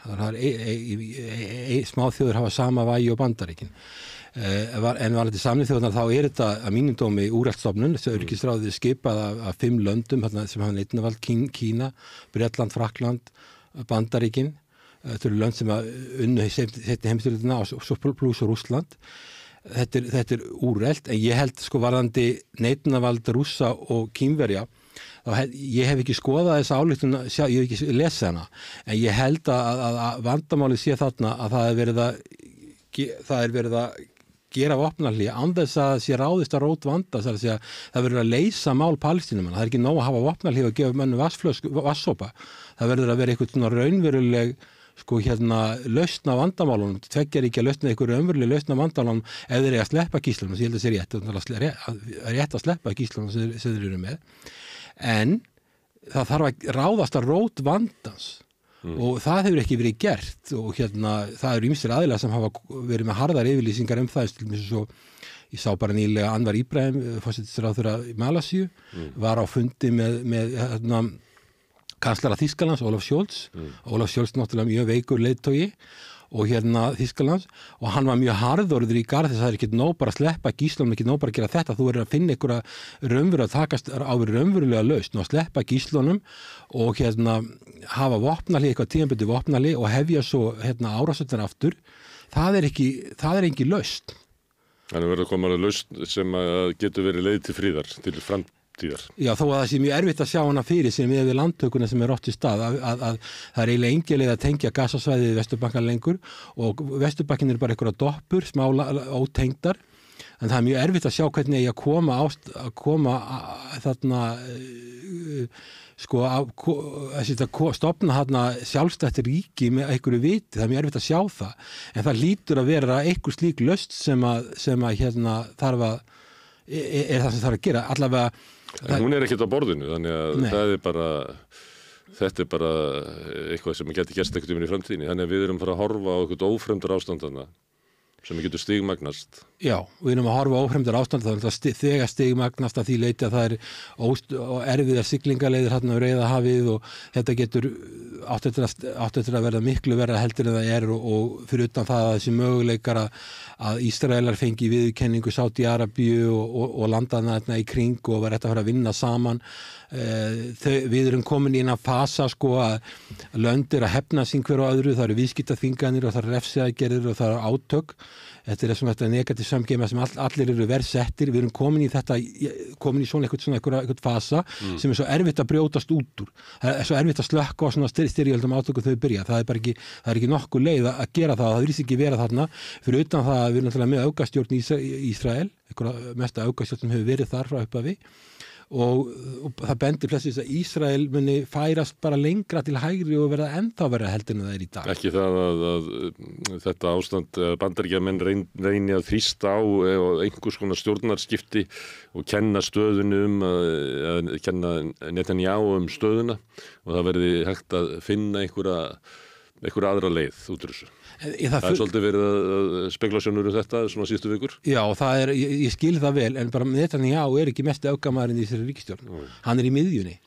Það er smá þjóður hafa sama vægi og Bandaríkin. En varðandi Sameinuðu þjóðirnar þá er þetta að mínum dómi úrelt stofnun, öryggisráðið skipað af 5 löndum sem hafa neitunarvald, Kína, Bretland, Frakkland, Bandaríkin. Þetta eru lönd sem að unnu seinni heimsstyrjöldina og svo pluss Rússland. Þetta er úrelt, en ég held sko varðandi neitunarvald Rússa og Kínverja, ég hef ekki skoðað þessa ályktun, ég hef ekki lesið hana, en ég held að vandamálið sé þarna að það er verið að gera vopnahlé án þess að sé ráðist að rót vanda, það verður að leysa mál Palestínumanna. Það er ekki nóg að hafa vopnahlé og gefa mönnum vatnssopa. Það verður að vera eitthvað svona raunveruleg lausn á vandamálunum, tveggjaríkja lausn eða einhverju raunveruleg lausn á vandamálunum ef þeir eiga að sleppa gíslunum, sem ég held að sé rétt að sleppa gíslunum sem þeir eru með. En það þarf að ráðast að rót vandans og það hefur ekki verið gert og það eru ýmsir aðilar sem hafa verið með harðar yfirlýsingar það, svo ég sá bara nýlega Anwar Ibrahim, forsætisráðherra í Malasíu, var á fundi með kanslara Þýskalands, Olaf Scholz. Olaf Scholz náttúrulega mjög veikur leiðtogi og Þýskalands og hann var mjög harðorður í garð þess að það er ekki nóg bara að sleppa gíslunum, ekki nóg bara að gera þetta, þú verður að finna einhverja raunverulega að takast á raunverulega lausn og að sleppa gíslunum og hafa vopnahlé, eitthvað tímabundið vopnahlé og hefja svo árásirnar aftur. Það er engin lausn. Þannig verður að koma að lausn sem getur verið leið til fríðar, til framtíðar. Já, þó að það sé mjög erfitt að sjá hana fyrir sem við landtökuna sem er ótt í stað að það er eiginlega engin leið að tengja Gazasvæðið Vesturbankan lengur og Vesturbankin er bara einhverja doppur, smá ótengdar, en það er mjög erfitt að sjá hvernig ég að koma þarna stofna þarna sjálfstætt ríki með einhverju viti, það er mjög erfitt að sjá það, en það hlýtur að vera einhver slík lausn sem að þarf að er það sem þarf að gera, allavega. En hún er ekkert á borðinu, þannig að þetta er bara eitthvað sem geti gerst ekkert í framtíðinni, þannig að við erum að fara að horfa á eitthvað ófremdar ástandana sem getur stigmagnast. Já, við erum að horfa á ófremdar ástand, það er þegar stigmagnast að því leyti að það er erfiðar siglingaleiðir hérna á Rauðahafið og þetta getur átt eftir að verða miklu verra heldur en það er og fyrir utan það að þessi möguleikar að Ísraelar fengi viðurkenningu Sádi-Arabíu og landaðna í kring og var þetta að fara að vinna saman. Við erum komin í eina fasa að lönd að hefna sín hver og öðru, það eru viðskiptaþvinganir og það eru refsiaðgerðir og það eru átök. Þetta er þetta negatív samgema sem allir eru verð settir. Við erum komin í svona eitthvað fasa sem er svo erfitt að brjótast út úr. Það er svo erfitt að slökka á svona styrjöldum átökum þau byrja. Það er ekki nokkuð leið að gera það. Það virðist ekki vera þarna. Fyrir utan það að við erum náttúrulega með öfgastjórn í Ísrael, mesta öfgastjórn sem hefur verið þar frá upphafi. Og það bendir flestis að Ísrael muni færast bara lengra til hægri og verða ennþá verða heldur en það er í dag. Ekki það að þetta ástand Bandaríkjamenn reyni að þrýsta á einhvers konar stjórnarskipti og kenna stöðunum, að kenna Netanyahu stöðuna og það verði hægt að finna einhverja aðra leið út úr þessu. Það er svolítið verið að speklasjónur þetta svona síðustu vikur? Já, ég skil það vel, en bara Netanyahu er ekki mest öfgamaðurinn í þessari ríkisstjórn. Hann er í miðjunni.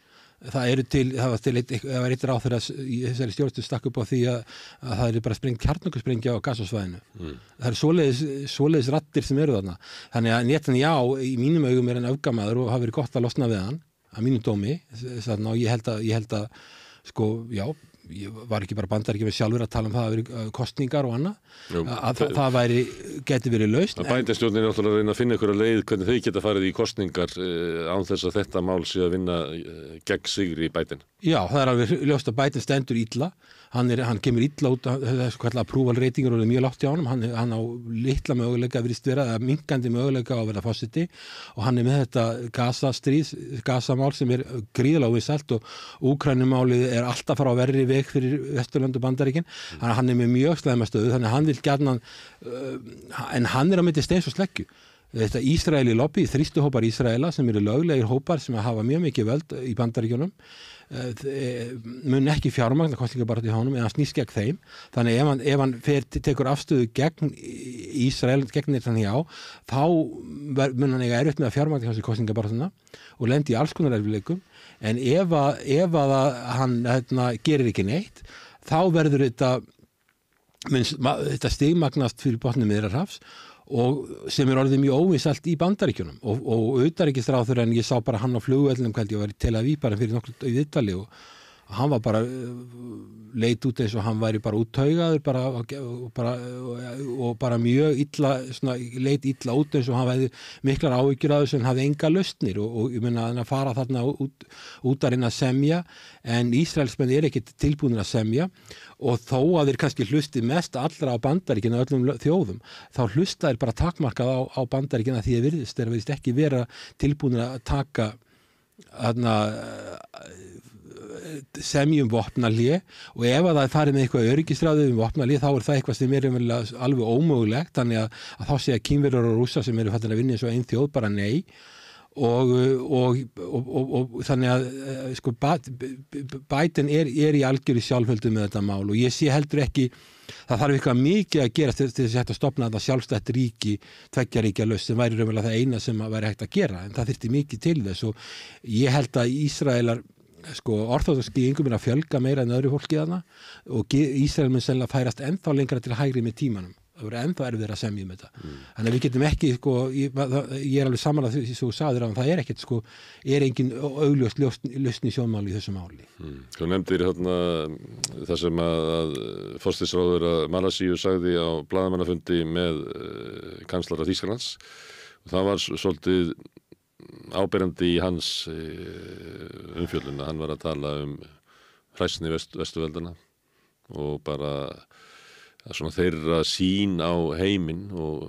það var eitt ráð þegar í þessari stjórnstu stakk upp á því að það eru bara kjarnorkusprengja á Gazasvæðinu. Það eru svoleiðis raddir sem eru þarna. Þannig að Netanyahu í mínum augum hann öfgamaður og hafi verið gott að losna við hann að mínum dómi. Og ég held að sko, já, ég var ekki bara Bandaríkjamenn sjálfur að tala um það að vera kostningar og annað. Það geti verið lausn. Bædenstjórnin er náttúrulega að reyna að finna einhverja leið hvernig þau geta farið í kostningar án þess að þetta mál sé að vinna gegn sigri í Biden. Já, það er alveg ljóst að Biden stendur illa. Hann kemur illa út, það er svo kallar approval-reytingur og er mjög lágt hjá honum. Hann á litla möguleika virðist vera, minkandi möguleika á að vera forseti og hann er með þetta Gaza-mál sem er gríðarlega óvinsælt og Úkrænumálið er alltaf fara á verri veg fyrir Vesturlönd og Bandaríkin. Þannig að hann er með mjög slæma stöðu, þannig að hann vil gjarnan, en hann er á milli steins og sleggju. Þetta Ísraeli lobby, þrýstuhópar Ísraela sem eru löglegir hópar sem hafa mjög mikið völd í Bandaríkjunum mun ekki fjármagna kosningabaráttu í honum en hann snýst gegn þeim. Þannig ef hann tekur afstöðu gegn Ísrael, gegn Netanyahu, þá mun hann eiga erfitt með að fjármagna þessi kosningabaráttuna og lendi í alls konar erfiðleikum. En ef hann gerir ekki neitt, þá verður þetta stigmagnast fyrir botni Miðjarðarhafs og sem er orðið mjög óvinsælt í Bandaríkjunum og utanríkisráðherra en ég sá bara hann á flugvellinum hvernig ég var í Tel Aviv bara fyrir nokkru í viðtali og hann var bara leit út eins og hann væri bara úttaugaður og bara mjög illa, svona, leit illa út eins og hann væri miklar áhyggjur af þessu en hafði enga lausnir og ég meina að fara þarna út að reyna að semja en Ísraelsmenn er ekki tilbúinir að semja og þó að þeir kannski hlusti mest allra á Bandaríkina öllum þjóðum þá hlusta þeir bara takmarkað á Bandaríkina því þeir virðist ekki vera tilbúinir að taka semjum vopnahlé og ef að það er farið með eitthvað öryggisráðið vopnahlé þá er það eitthvað sem er alveg ómögulegt þannig að þá sé að Kínverjar og Rússar sem eru fattin að vinna eins og einn þjóð bara nei og þannig að sko Biden er í algjöru sjálfhöldu með þetta mál og ég sé heldur ekki það þarf eitthvað mikið að gera til þess að stofna þetta sjálfstætt ríki, tveggja ríkja lausn sem væri raunverulega það eina sem væri hægt að gera en það þyrfti mikið til þess og ég held að Ísraelar sko orþódoxki yngum er að fjölga meira en öðru fólki þarna og Ísrael mun sennilega færast ennþá lengra til hægri með tímanum það verður ennþá erfiðara að semja þetta þannig að við getum ekki sko ég er alveg saman að því sem þú sagðir að það er ekkert sko er engin augljóst lausn í sjónmáli í þessu máli Þú nefndir þarna það sem að forsætisráðherra Malasíu sagði á blaðamannafundi með kanslara Þýskalands og það var svolítið áberandi í hans umfjöllun að hann var að tala hræsni Vesturveldana og bara svona þeirra sýn á heiminn og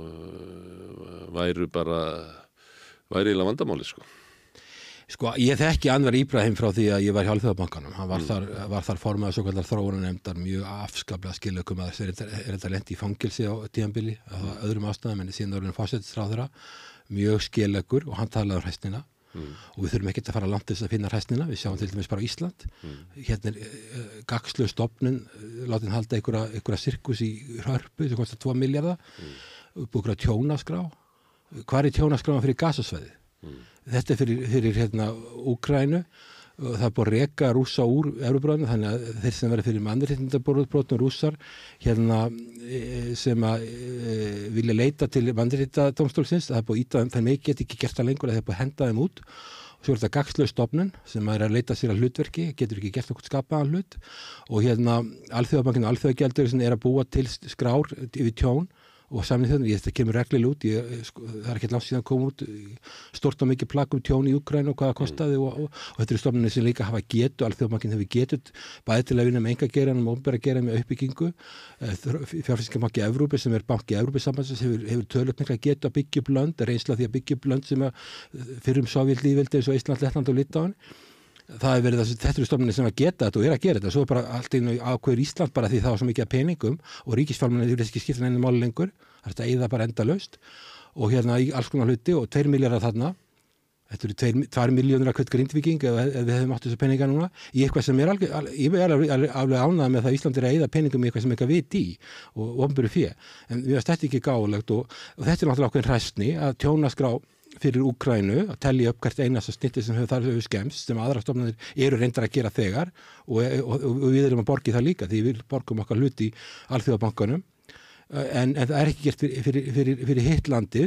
væri eiginlega vandamáli sko. Sko ég þekki Anwar Ibrahim frá því að ég var hjá Alþjóðabankanum hann var þar formaður svo kallar þróunarnefndar mjög afskaplega skilökum að þess er þetta lent í fangilsi á tímabili að öðrum ástæðum en síðan orðin forsætisráðherra mjög skelegur og hann talaði um hræsnina og við þurfum ekkert að fara langt þess að finna hræsnina við sjáum til dæmis bara Ísland hérna er gagnslaus stofnun látin halda einhverja sirkus í Hörpu sem kostar 2 milljarða upp okkur að tjónaskrá hvar er tjónaskráin fyrir Gazasvæði þetta er fyrir hérna Úkraínu og það er búið að reka Rússa úr Evrópubráðinu þannig að þeir sem verður fyrir mannréttindabrotum Rússar hérna sem að vilja leita til mannréttindadómstólsins það er búið að íta þeim þeir geti ekki gert það lengur það er búið að henda þeim út og svo er þetta gagnslaus stofnun sem er að leita sér að hlutverki getur ekki gert okkur skapaðan hlut og hérna Alþjóðabankinn og Alþjóðagjaldeyrinn er að búa til skrár yfir tjón og samnið þetta kemur reglulega út það er ekki langt síðan að koma út stort og mikið plagg tjón í Úkraínu og hvað það kostaði og þetta eru stofnunir sem líka hafa getu Alþjóðabankinn hefur getut bæði til að vinna með einkageiranum og opinbera geiranum með uppbyggingu fjárfestingarbanki Evrópu sem er banki Evrópusambandsins hefur töluvert mikla getu að byggja upp lönd reynsla því að byggja upp lönd sem fyrrum Sovétlýðveldi eins og Ísland, Lettland og Litáen það er verið þetta eru stofnunir sem að geta þetta og er að gera þetta svo er bara allt einu ákveður Ísland bara því það var svo mikið að peningum og ríkisfjármálin er ekki skipta neina máli lengur það er þetta eyða bara endalaust og hérna í alls konar hluti og 2 milljarðar þarna þetta eru 2 milljónir að kvöld Grindvíking ef við hefum átt þessu peninga núna í eitthvað sem er ég er alveg ánægð með það að Ísland er að eyða peningum í eitthvað sem eitthvað vit í og opinberu fé en við varst þetta ekki gáfulegt og þetta er náttúrulega ákveðin hræsni að tjónaskrá fyrir Úkraínu að telja upp hvert einasta snitti sem þar hefur skemmst, sem aðra stofnanir eru reyndar að gera þegar og við erum að borga það líka því við borgum okkar hluti í alþjóðabankanum en það er ekki gert fyrir hitt landi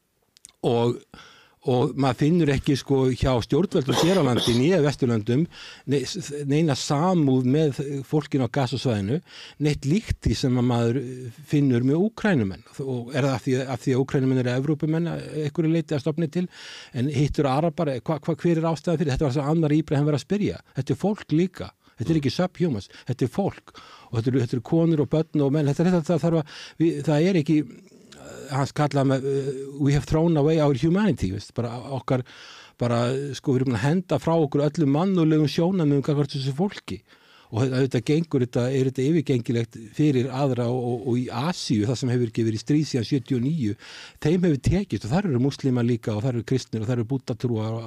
og maður finnur ekki sko hjá stjórnvöldum hér á landi nýja Vesturlöndum neina samúð með fólkinu á Gazasvæðinu neitt líkt því sem maður finnur með Úkraínumenn og er það af því að Úkraínumenn eru Evrópumenn einhverju leiti að stofni til en hittur arabar, hver er ástæðan fyrir þetta var þess að Annar Íbrahim verið að spyrja þetta er fólk líka, þetta er ekki subhumans þetta er fólk og þetta eru konur og börn og menn það er ekki hans kallaði með we have thrown away our humanity bara okkar, sko við erum að henda frá okkur öllum mannulegum sjónamöðum gagnvart þessu fólki og þetta er þetta yfirgengilegt fyrir aðra og í Asíu það sem hefur ekki verið stríð síðan 79 þeim hefur tekist og þar eru muslimar líka og þar eru kristnir og þar eru búddatrúar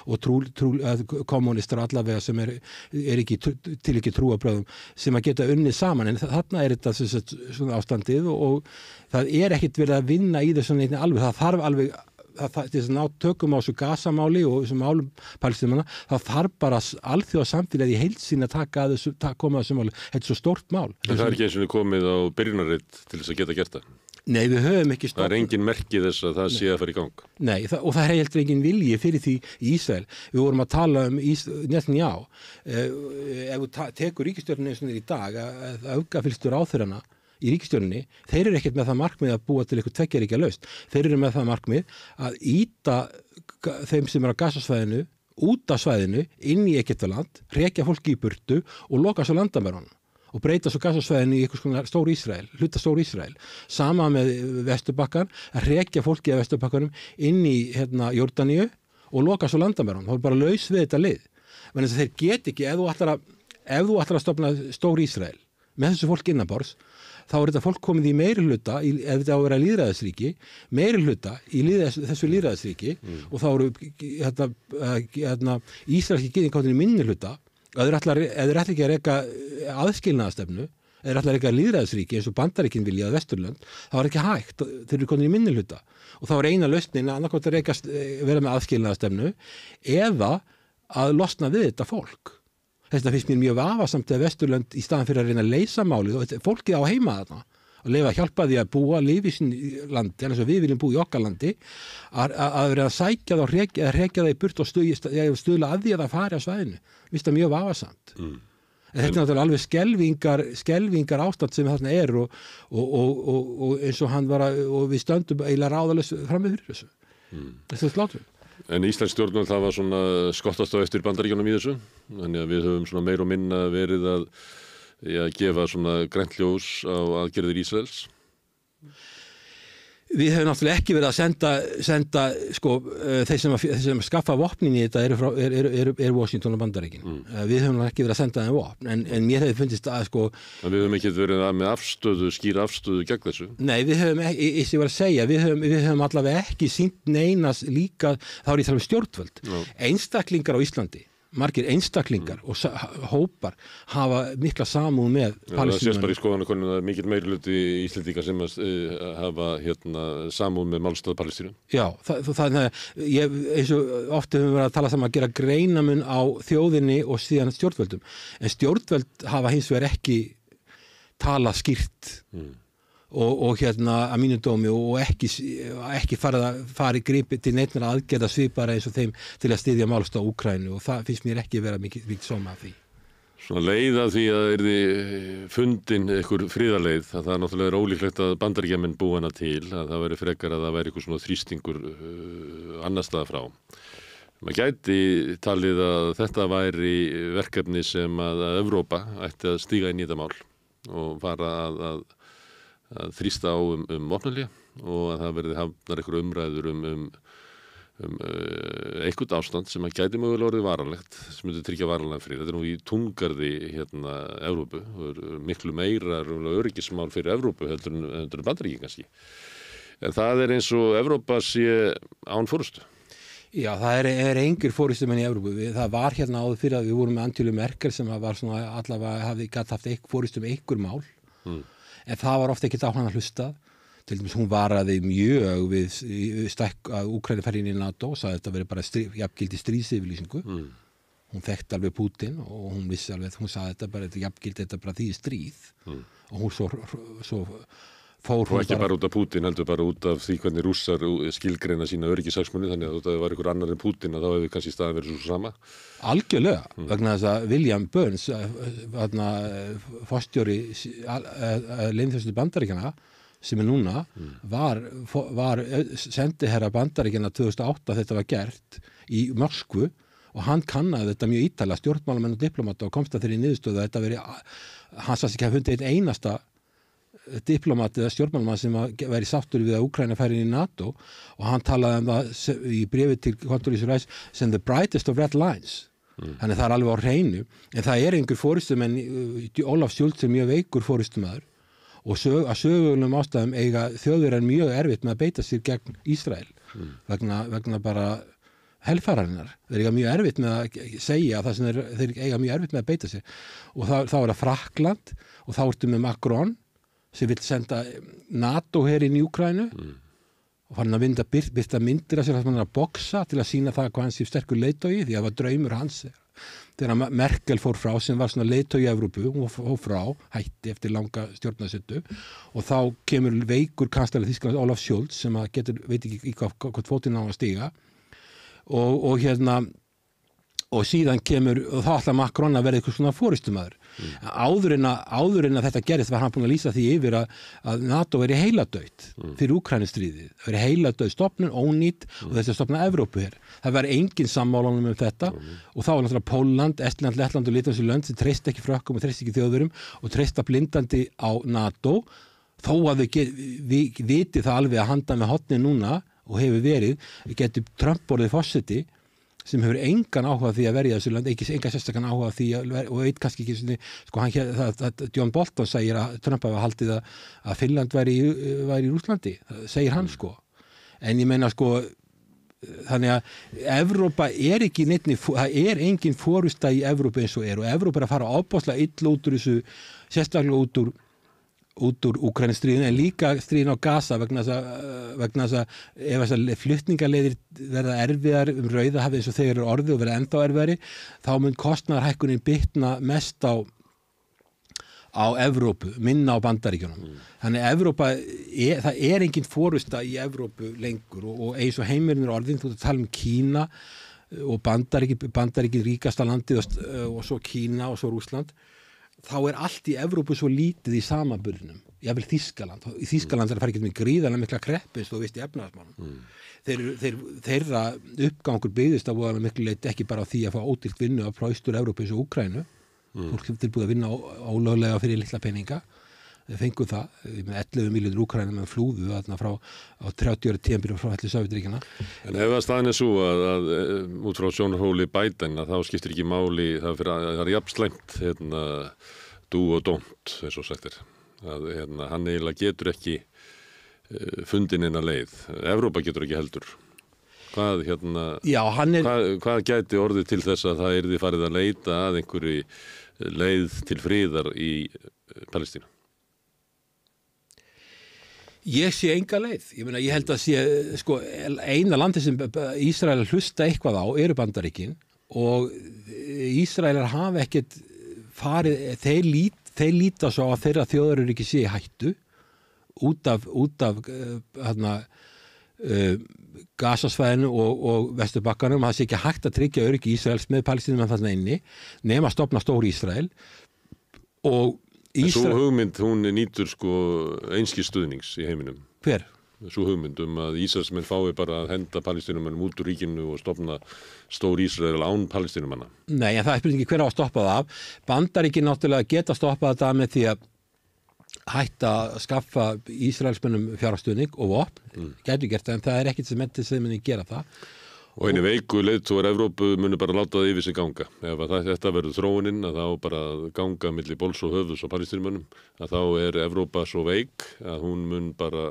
og kommunistar allavega sem er ekki til ekki trúarbröðum sem að geta unnið saman en þarna er þetta svona ástandið og það er ekkit verið að vinna í þessu alveg, það þarf alveg þess að ná tökum á þessu Gazamáli og þessum málum palestínumanna, það þarf bara alþjóðasamfélagið í heild sín að koma að þessu máli. Þetta er svo stórt mál. En það er ekki eins og komið á byrjunarrit til þess að geta gert það? Nei, við höfum ekki Það er engin merki þess að það sé að fara í gang? Nei, og það er heldur engin vilji fyrir því í Ísrael. Við vorum að tala Netanyahu. Ef þú tekur ríkisstjórninni í dag að öfgafyllstu ráðherrana í ríkisstjórninni, þeir eru ekkert með það markmið að búa til eitthvað tveggjaríkja lausn. Þeir eru með það markmið að ýta þeim sem eru á Gazasvæðinu út af svæðinu, inn í Egyptaland, rekja fólki í burtu og loka svo landamærunum og breyta svo Gazasvæðinu í einhvers konar stór Ísrael, hluta stór Ísrael. Sama með Vesturbakkan, að rekja fólki af Vesturbakkanum inn í Jórdaníu og loka svo landamærunum. Það er bara laus við þetta lið. Men þess að þeir get ekki, ef þú ætlar að stofna stór Ísrael með þessu fólk innanborðs, þá er þetta fólk komið í meirihluta, ef þetta á að vera lýðræðisríki, meirihluta í þessu lýðræðisríki og þá eru ísraelski gyðingar í minnihluta og ef þeir ætla ekki að reka aðskilnaðarstefnu, ef þeir ætla að reka lýðræðisríki eins og Bandaríkin vilja að Vesturlönd, þá er ekki hægt, þeir eru komin í minnihluta og þá er eina lausnin að annarkvæmt að vera með aðskilnaðarstefnu eða að losna við þetta fólk. Þess vegna finnst mér mjög vafasamt að Vesturlönd í staðan fyrir að reyna að leysa málið og fólkið á heima þarna og lifa að hjálpa því að lifa í sín landi, eins og við viljum búa í okkar landi, að vera að sækja það og rekja það í burt og stuðla að því að það fari á svæðinu. Finnst það mjög vafasamt. Þetta er náttúrulega alveg skelvingar ástand sem þarna er og eins og hann var og við stöndum eiginlega ráðalaus fram með fyrir þessu. Þetta er slátur. En Íslands stjórnvöld það var svona skottast á eftir Bandaríkjunum í þessu, þannig að við höfum svona meir og minna verið að gefa svona grænt ljós á aðgerðir Ísraels. Við höfum náttúrulega ekki verið að senda sko, þeir sem skaffa vopnin í þetta eru Washington og Bandaríkin. Við höfum ekki verið að senda þeim vopn, en mér hefði fundist að sko... En við höfum ekki verið með skýra afstöðu gegn þessu? Nei, við höfum ekki, ég var að segja, við höfum allavega ekki sýnt neinas líka, þá er ég þarf stjórnvöld. Einstaklingar á Íslandi, margir einstaklingar og hópar hafa mikla samúð með Palestínumönnum. Það sést bara í skoðanakönnun að mikill meirihluti Íslendinga sem hafa samúð með málstað Palestínu. Já, eins og oft höfum við verið að tala saman að gera greinamun á þjóðinni og síðan stjórnvöldum. En stjórnvöld hafa hins vegar ekki talað skýrt og að mínu dómi og ekki fari gripi til neittnar aðgerða svipara eins og þeim til að styðja málstað Úkraínu og það finnst mér ekki vera mikið sóma af því. Svona leið að því að það yrði fundin einhver friðarleið, það er náttúrulega ólíklegt að Bandaríkjamenn búa hana til, að það veri frekar að það veri eitthvað svona þrýstingur annars staðar frá. Maður gæti talið að þetta væri verkefni sem að Evrópa ætti að stíga inn í þetta mál og fara að þrýsta á vopnalía og að það verði hafnar einhverju umræður einhvern ástand sem að gæti mögulega orðið varanlegt sem myndi tryggja varanlega frið. Þetta er nú í túngarði Evrópu og miklu meira öryggismál fyrir Evrópu heldur en Bandaríkin kannski. En það er eins og Evrópa sé án forystu. Já, það er engir forystumenn í Evrópu. Það var áður fyrir að við vorum með Angelu Merkel sem var svona allavega haft forystu um einhver mál. En það var ofta ekkert á hann að hlusta. til dæmis hún varaði mjög við að Úkraína færi inn í NATO og sagði að þetta veri bara jafngildi stríðsyfirlýsingu. Hún þekkti alveg Pútín og hún vissi alveg, hún sagði þetta bara, þetta bara því stríð og hún svo fór hún ekki bara út af Pútín, heldur bara út af því hvernig Rússar skilgreina sína öryggishagsmuni, þannig að það var einhver annar en Pútín að þá hefði kannski staðan verið svo sama. Algjörlega, vegna þess að William Burns, forstjóri leyniþjónustu Bandaríkjanna, sem núna, var sendiherra Bandaríkjanna 2008 þetta var gert í Moskvu og hann kannaði þetta mjög ítarlega, stjórnmálamenn og diplomata og komst að þeirri niðurstöðu að þetta veri, hann sagðist ekki að fundið einn einasta diplomat eða stjórnmálamann sem væri sáttur við að Úkraína færi inn í NATO og hann talaði það í bréfi til Condoleezza Rice sem the brightest of red lines. Þannig það alveg á hreinu, en það einhver forystumenn, Olaf Schultz mjög veikur forystumæður og að sögulegum ástæðum eiga Þjóðverjar mjög erfitt með að beita sér gegn Ísrael vegna bara helfararinnar. Þeir eiga mjög erfitt með að segja það sem þeir eiga mjög erfitt með að beita sér og þá það Frakkland og þá ertu með Macron sem vill senda NATO her inn í Úkraínu og fann að byrta myndir af sér að hann að boksa til að sína það hvað hann sé sterkur leiðtogi því að það var draumur hans þegar Merkel fór frá sem var svona leiðtogi í Evrópu, hún fór frá hætti eftir langa stjórnarsettu og þá kemur veikur kansleri Þýskalands Olaf Scholz sem að getur, veit ekki hvort fótinn á að stíga og síðan kemur og þá ætla Macron að verða eitthvað svona forystumæður. Áður en að þetta gerist var hann búinn að lýsa því yfir að NATO veri heiladautt fyrir Úkraínustríðið. Það veri heiladautt stofnun, ónýtt og þessi stofna Evrópu hér. Það var engin sammálanum þetta og þá var náttúrulega Pólland, Estland, Lettland og Litáen lönd sem treyst ekki Frökkum og treyst ekki Þjóðverjum og treysta blindandi á NATO þó að við viti það alveg að handa með hotni núna og hefur verið, við getum Trump orðið forseti sem hefur engan áhuga því að verja þessu land, engan sérstakann áhuga því og veit kannski ekki sko John Bolton segir að Trump hafa haldið að Finnland væri í Rússlandi, segir hann sko en ég meina sko þannig að Evrópa ekki neittni, það engin forysta í Evrópu eins og og Evrópa að fara ábáslega illa út úr þessu, sérstaklega út úr Úkraínustríðinu en líka stríðin á Gaza vegna þess að ef þessar flutningaleiðir verða erfiðar Rauðahafið eins og þegar eru orðið og verða ennþá erfiðari þá mun kostnaðarhækkunin bitna mest á Evrópu, minna á Bandaríkjunum. Þannig Evrópa, það engin forysta í Evrópu lengur og eins og heimurinn orðin, þú tala Kína og Bandaríkin ríkasta landið og svo Kína og svo Rússland þá allt í Evrópu svo lítið í samanburðinum. Jafnvel Þýskaland. Í Þýskaland það fara ekki með gríðarlega mikla kreppu eins og þú veist í efnahagsmálum. Þeirra uppgangur byggðist á voðalega miklu leyti ekki bara á því að fá ódýrt vinnu af Austur Evrópu eins og Úkraínu. Fólk er tilbúið að vinna ólöglega fyrir litla peninga. Þeir fengu það með 11 milljónir Úkraína með flúðu þarna frá 30 ára tímabili frá allir Sovétríkjanna. En ef það staðan svo að út frá sjónarhóli Biden að þá skiptir ekki máli það jafn slæmt do og don't eins og sagt að hann eiginlega getur ekki fundin inn að leið. Evrópa getur ekki heldur. Hvað gæti orðið til þess að það yrði farið að leita að einhverju leið til friðar í Palestínu? Ég sé enga leið. Ég held að sé, sko, eina landi sem Ísraelar hlusta eitthvað á eru Bandaríkin og Ísraelar hafa ekkert farið, þeir líta svo að þeirra þjóðaröryggi sé í hættu út af Gazasvæðinu og Vesturbakkanum. Það sé ekki hægt að tryggja öryggi Ísraels með Palestínum þarna inni nema að stofna stór Ísrael og Svo hugmynd, hún nýtur sko einskis stuðnings í heiminum. Hver? Svo hugmynd að Ísraelsmenn fái bara að henda palestínumannum út úr ríkinu og stofna stór Ísrael án palestínumanna. Nei, en það spurning hver á að stoppa það af. Bandaríkin náttúrulega geta stoppað þetta með því að hætta að skaffa Ísraelsmennum fjárstuðning og vopn. Gætu gert það, en það ekkert sem mentir sem muni gera það. Og einu veiku leiðtogar Evrópu munu bara láta það yfir sig ganga. Ef þetta verður þróunin að þá bara ganga milli bols og höfðus og palestínumönnum að þá Evrópa svo veik að hún mun bara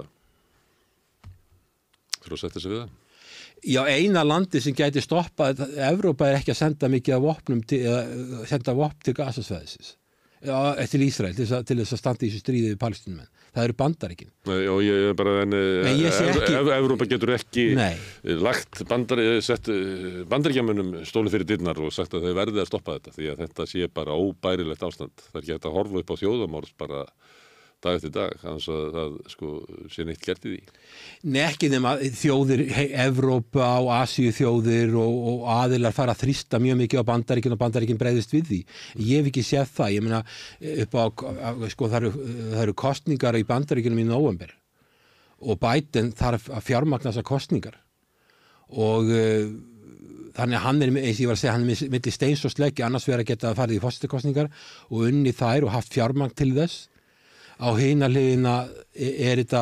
þurfa að setja sig við það. Já, eina landi sem gæti stoppað Evrópa ekki að senda mikið af vopnum eða senda vopn til Gazasvæðisins. til Ísrael til þess að standa í þessu stríði við Palestínumenn. Það eru Bandaríkin. Og ég bara, Evrópa getur ekki lagt sett Bandaríkjamönnum stóli fyrir dyrnar og sagt að þau verði að stoppa þetta, því að þetta sé bara óbærilegt ástand. Það ekki hægt að horfa upp á þjóðamorð bara dag eftir dag, þannig að það sé neitt gert í því. Nei, ekki nema þjóðir, Evrópa og Asíu þjóðir og aðilar fara að þrýsta mjög mikið á Bandaríkin og Bandaríkin bregðist við því. Ég hef ekki séð það, ég meina upp á, það eru kosningar í Bandaríkinum í nóvember og Biden þarf að fjármagna þessar kosningar og þannig að hann eins og ég var að segja, hann milli steins og sleggju, annars verið að geta farið í forsetakosningar og unni þær og haft fjármagn til þess. Á hina hliðina þetta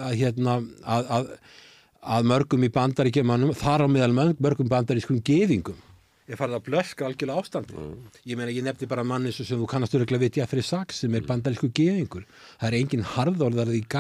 að mörgum í Bandaríkjamönnum, þar á meðal mörgum bandarískum gyðingum farið að blöska algjörlega ástandi. Ég meina, ég nefndi bara manni sem þú kannast örugglega við Jeffrey Sachs sem bandarísku gyðingur. Það engin harðorðar í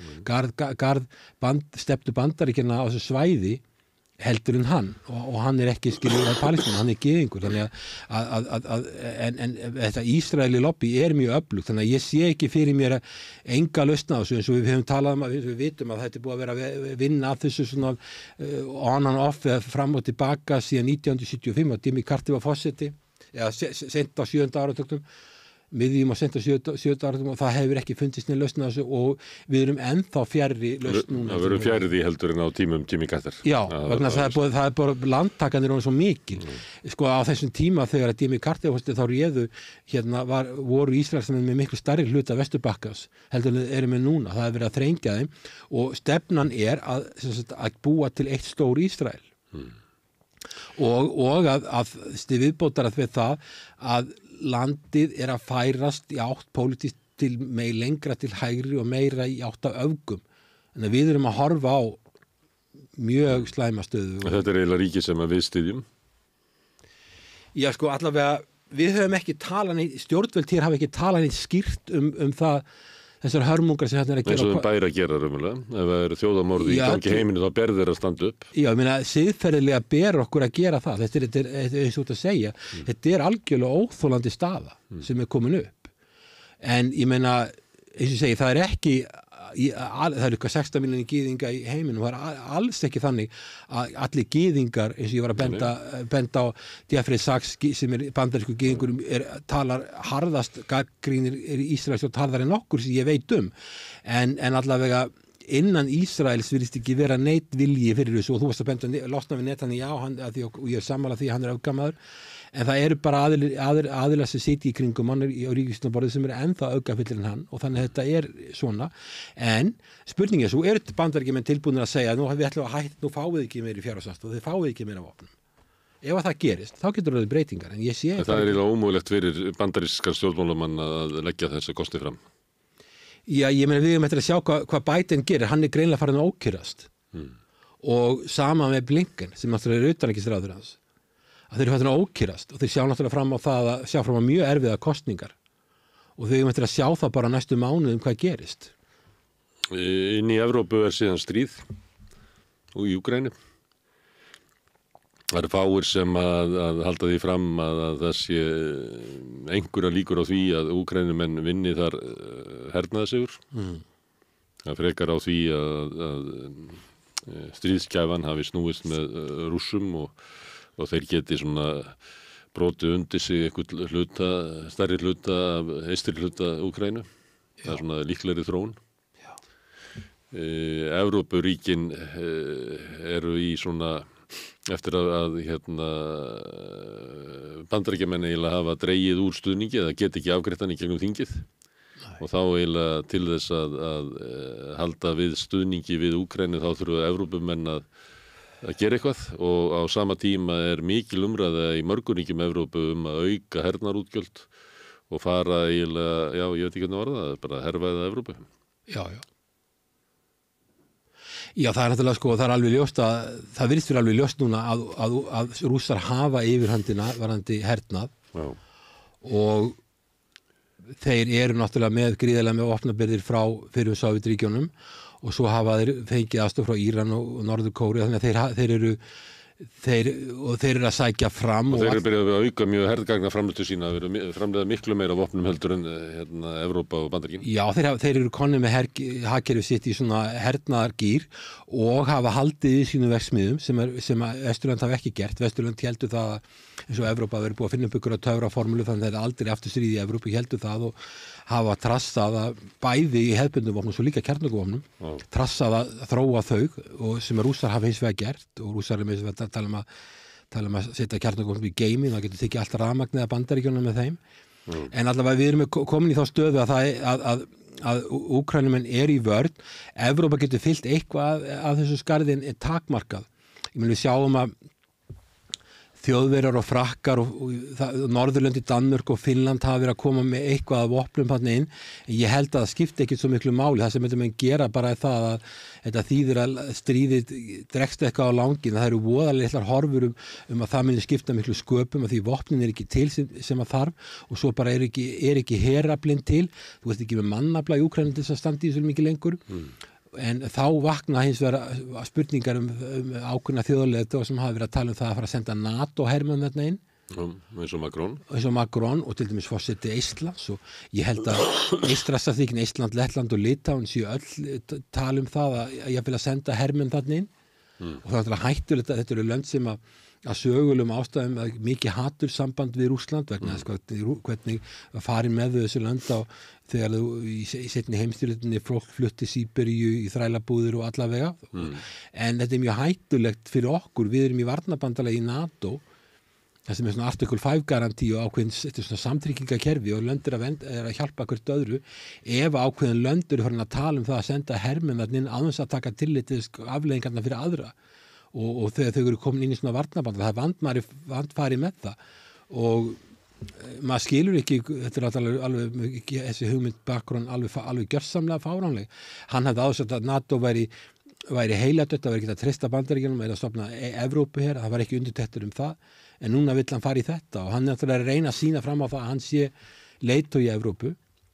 stefnu Bandaríkjanna á þessu svæði heldur en hann og hann ekki skilur að Palestína, hann gyðingur, þannig en þetta Ísraeli lobby mjög öflugt, þannig að ég sé ekki fyrir mér enga lausn á þessu, eins og við höfum talað við vitum að þetta búið að vera að vinna að þessu svona on and off fram og tilbaka síðan 1975 og Jimmy Carter var forseti eða sent á 7. áratögnum miðjum og sent á 7. áratögnum og það hefur ekki fundist neinn lausn á þessu og við erum ennþá fjarri lausn núna. Það verður fjarri því heldur en á tímum Jimmy Carter. Já, vegna það er bara landtakanir og svo mikil. Sko á þessum tíma þegar að Jimmy Carter þá réðu voru Ísraelsmenn með miklu stærri hluta Vesturbakkans heldur en erum við núna. Það er verið að þrengja þeim og stefnan að búa til eitt stór Ísrael. Og að viðbótar við það að landið að færast í átt pólitískt til lengra til hægri og meira í átt af öfgum. En við erum að horfa á mjög slæma stöðu. Þetta eiginlega ríki sem við styðjum? Já, sko, allavega, við höfum ekki talað neitt, stjórnvöld hér hafa ekki talað neitt skýrt um það þessar hörmungar sem hérna að gera. Eins og þeim bæri að gera raunverulega. Ef það eru þjóðamorð í gangi heiminu þá ber þeir að standa upp. Já, ég meina, siðferðilega ber okkur að gera það. Þetta er eins og út að segja. Þetta algjörlega óþolandi staða sem komin upp. En ég meina, eins og segi, það ekki það eru eitthvað 16 milljónir gyðinga í heiminum, það alls ekki þannig að allir gyðingar, eins og ég var að benda á Jeffrey Sachs sem bandarísku gyðingur, talar harðast gagnrýnir Ísraels og talar en okkur sem ég veit en allavega innan Ísraels virðist ekki vera neitt vilji fyrir þessu og þú varst að benda losna við Netanyahu og ég sammála því að hann öfgamaður. En það eru bara aðilar sem sitja í kringum hann á ríkisstjórnarborðið sem ennþá öfgafullir en hann og þannig að þetta svona. En spurningin svo, Bandaríkjamenn tilbúinir að segja nú við ætlum að hætta, nú fáið ekki meira í fjárhagsaðstoð og þið fáið ekki meira vopnum. Ef að það gerist, þá getur það breytingar. En ég sé það eiginlega ómögulegt fyrir bandarískar stjórnmálamann að leggja þessu kosti fram. Já, ég meina við eftir að sjá hvað Biden gerir. Hann greinlega farin að ókyrrast. Og sama með Blinken sem náttúrulega utanríkisráðherra hans. Að þeir eru hættin að ókýrast og þeir sjá náttúrulega fram á það að sjá fram á mjög erfiða kosningar og þeir eftir að sjá það bara næstu mánuðum hvað gerist. Inn í Evrópu síðan stríð og í Úkraínu. Það eru fáir sem að halda því fram að það sé einhverja líkur á því að Úkraínumenn vinni þar hernaðarsigur. Það frekar á því að stríðskæfan hafi snúist með Rússum og þeir geti svona brotið undir sig einhvern hluta, stærri hluta af eystri hluta Úkraínu. Það er svona líklegri þróun. Evrópuríkin eru í svona, eftir að Bandaríkjamenn eiginlega hafa dregið úr stuðningi eða get ekki afgreitt hann í gegnum þingið. Og þá eiginlega til þess að halda við stuðningi við Úkraínu þá þurfa Evrópumenn að gera eitthvað og á sama tíma mikil umræða í mörgum ríkjum Evrópu að auka hernarútgjöld og fara eiginlega, já, ég veit ekki hvernig var það, bara hervæða Evrópu. Já. Já, það náttúrulega sko, það alveg ljóst að, það virðist fyrir alveg ljóst núna að Rússar hafa yfirhandina varandi hernað. Já. Og þeir eru náttúrulega með gríðarlega með opnabyrðir frá fyrir Sovétríkjunum og svo hafa þeir fengið aðstoð frá Íran og Norður Kóreu þannig að þeir eru þeir eru að sækja fram og þeir eru byrjað að auka mjög herðgagna framleiðslu sína, þeir eru framleiða miklu meira vopnum heldur en Evrópa og Bandaríkin. Já, þeir eru konið með hagkerfið sitt í svona hernaðargýr og hafa haldið í sínum verksmiðum sem að Vesturlönd hafa ekki gert. Vesturlönd heldur það eins og Evrópa verið búið að finna upp ykkur að töfraformúlu, þannig að þeir aldrei aftur stríði í Evrópu heldur það og hafa trassað að bæði í hefðbundum vopnum svo líka kjarnorkuvopnum, trassað að þróa þau og sem Rússar hafa hins vegar gert og Rússar er með þess að tala um að setja kjarnorkuvopnum í geimi, það getur tekið allt rafmagnið að Bandaríkjunum með þeim. En allavega við erum komin í þá stöðu að Úkraínumenn í vörn. Evrópa getur fyllt eitthvað af þessu skarðin takmarkað. Ég meina við sjáum að Þjóðverjar og Frakkar og Norðurlönd í Danmörk og Finnland hafa verið að koma með eitthvað af vopnum þarna inn. Ég held að það skipti ekki svo miklu máli. Það sem menn gera bara það að þetta þýðir að stríðið dregst eitthvað á langinn. Það eru voðalega horfur að það muni skipta miklu sköpum að því vopnin ekki til sem að þarf og svo bara er ekki heraflinn til. Þú veist ekki með mannafla í Úkraínu til þess að standa í svo mikið lengur. En þá vakna hins vegar spurningar ákveðna þjóðarleiðtoga sem hafa verið að tala um það að fara að senda NATO-hermenn þarna inn. Eins og Macron. Eins og Macron og til dæmis forseti Eistlands og ég held að Eystrasaltsríkin, Eistland, Lettland og Litáen séu öll tala um það að ég vil að senda hermenn þarna inn. Og það er hættulegt að þetta eru lönd sem að sögulegum ástæðum að mikið hatursamband við Rússland vegna þess hvernig farin með þessu lönd á þegar í seinni heimsstyrjöldinni fólk flutti Síberíu í þrælabúðir og allavega. En þetta er mjög hættulegt fyrir okkur. Við erum í varnarbandalagi í NATO, það sem er svona Article 5 garantí og ákveðin svona samtryggingakerfi og lönd er að hjálpa hvert öðru. Ef ákveðin lönd eru farin að tala um það að senda hermenn þarna inn án þess að taka tillit til afleiðingarnar fyrir aðra. Og þegar þau eru komin inn í svona varnarband, það er vandfari með það og maður skilur ekki, þetta er alveg þessi hugmynd bakgrunn alveg gjörsamlega fáránleg. Hann hefði áðsagt að NATO væri heiladött, það væri ekki að treysta Bandaríkjunum eða að stofna Evrópu hér, það var ekki undirtektur um það, en núna vill hann fara í þetta og hann er náttúrulega að reyna að sína fram á það að hann sé leiðtogi í Evrópu.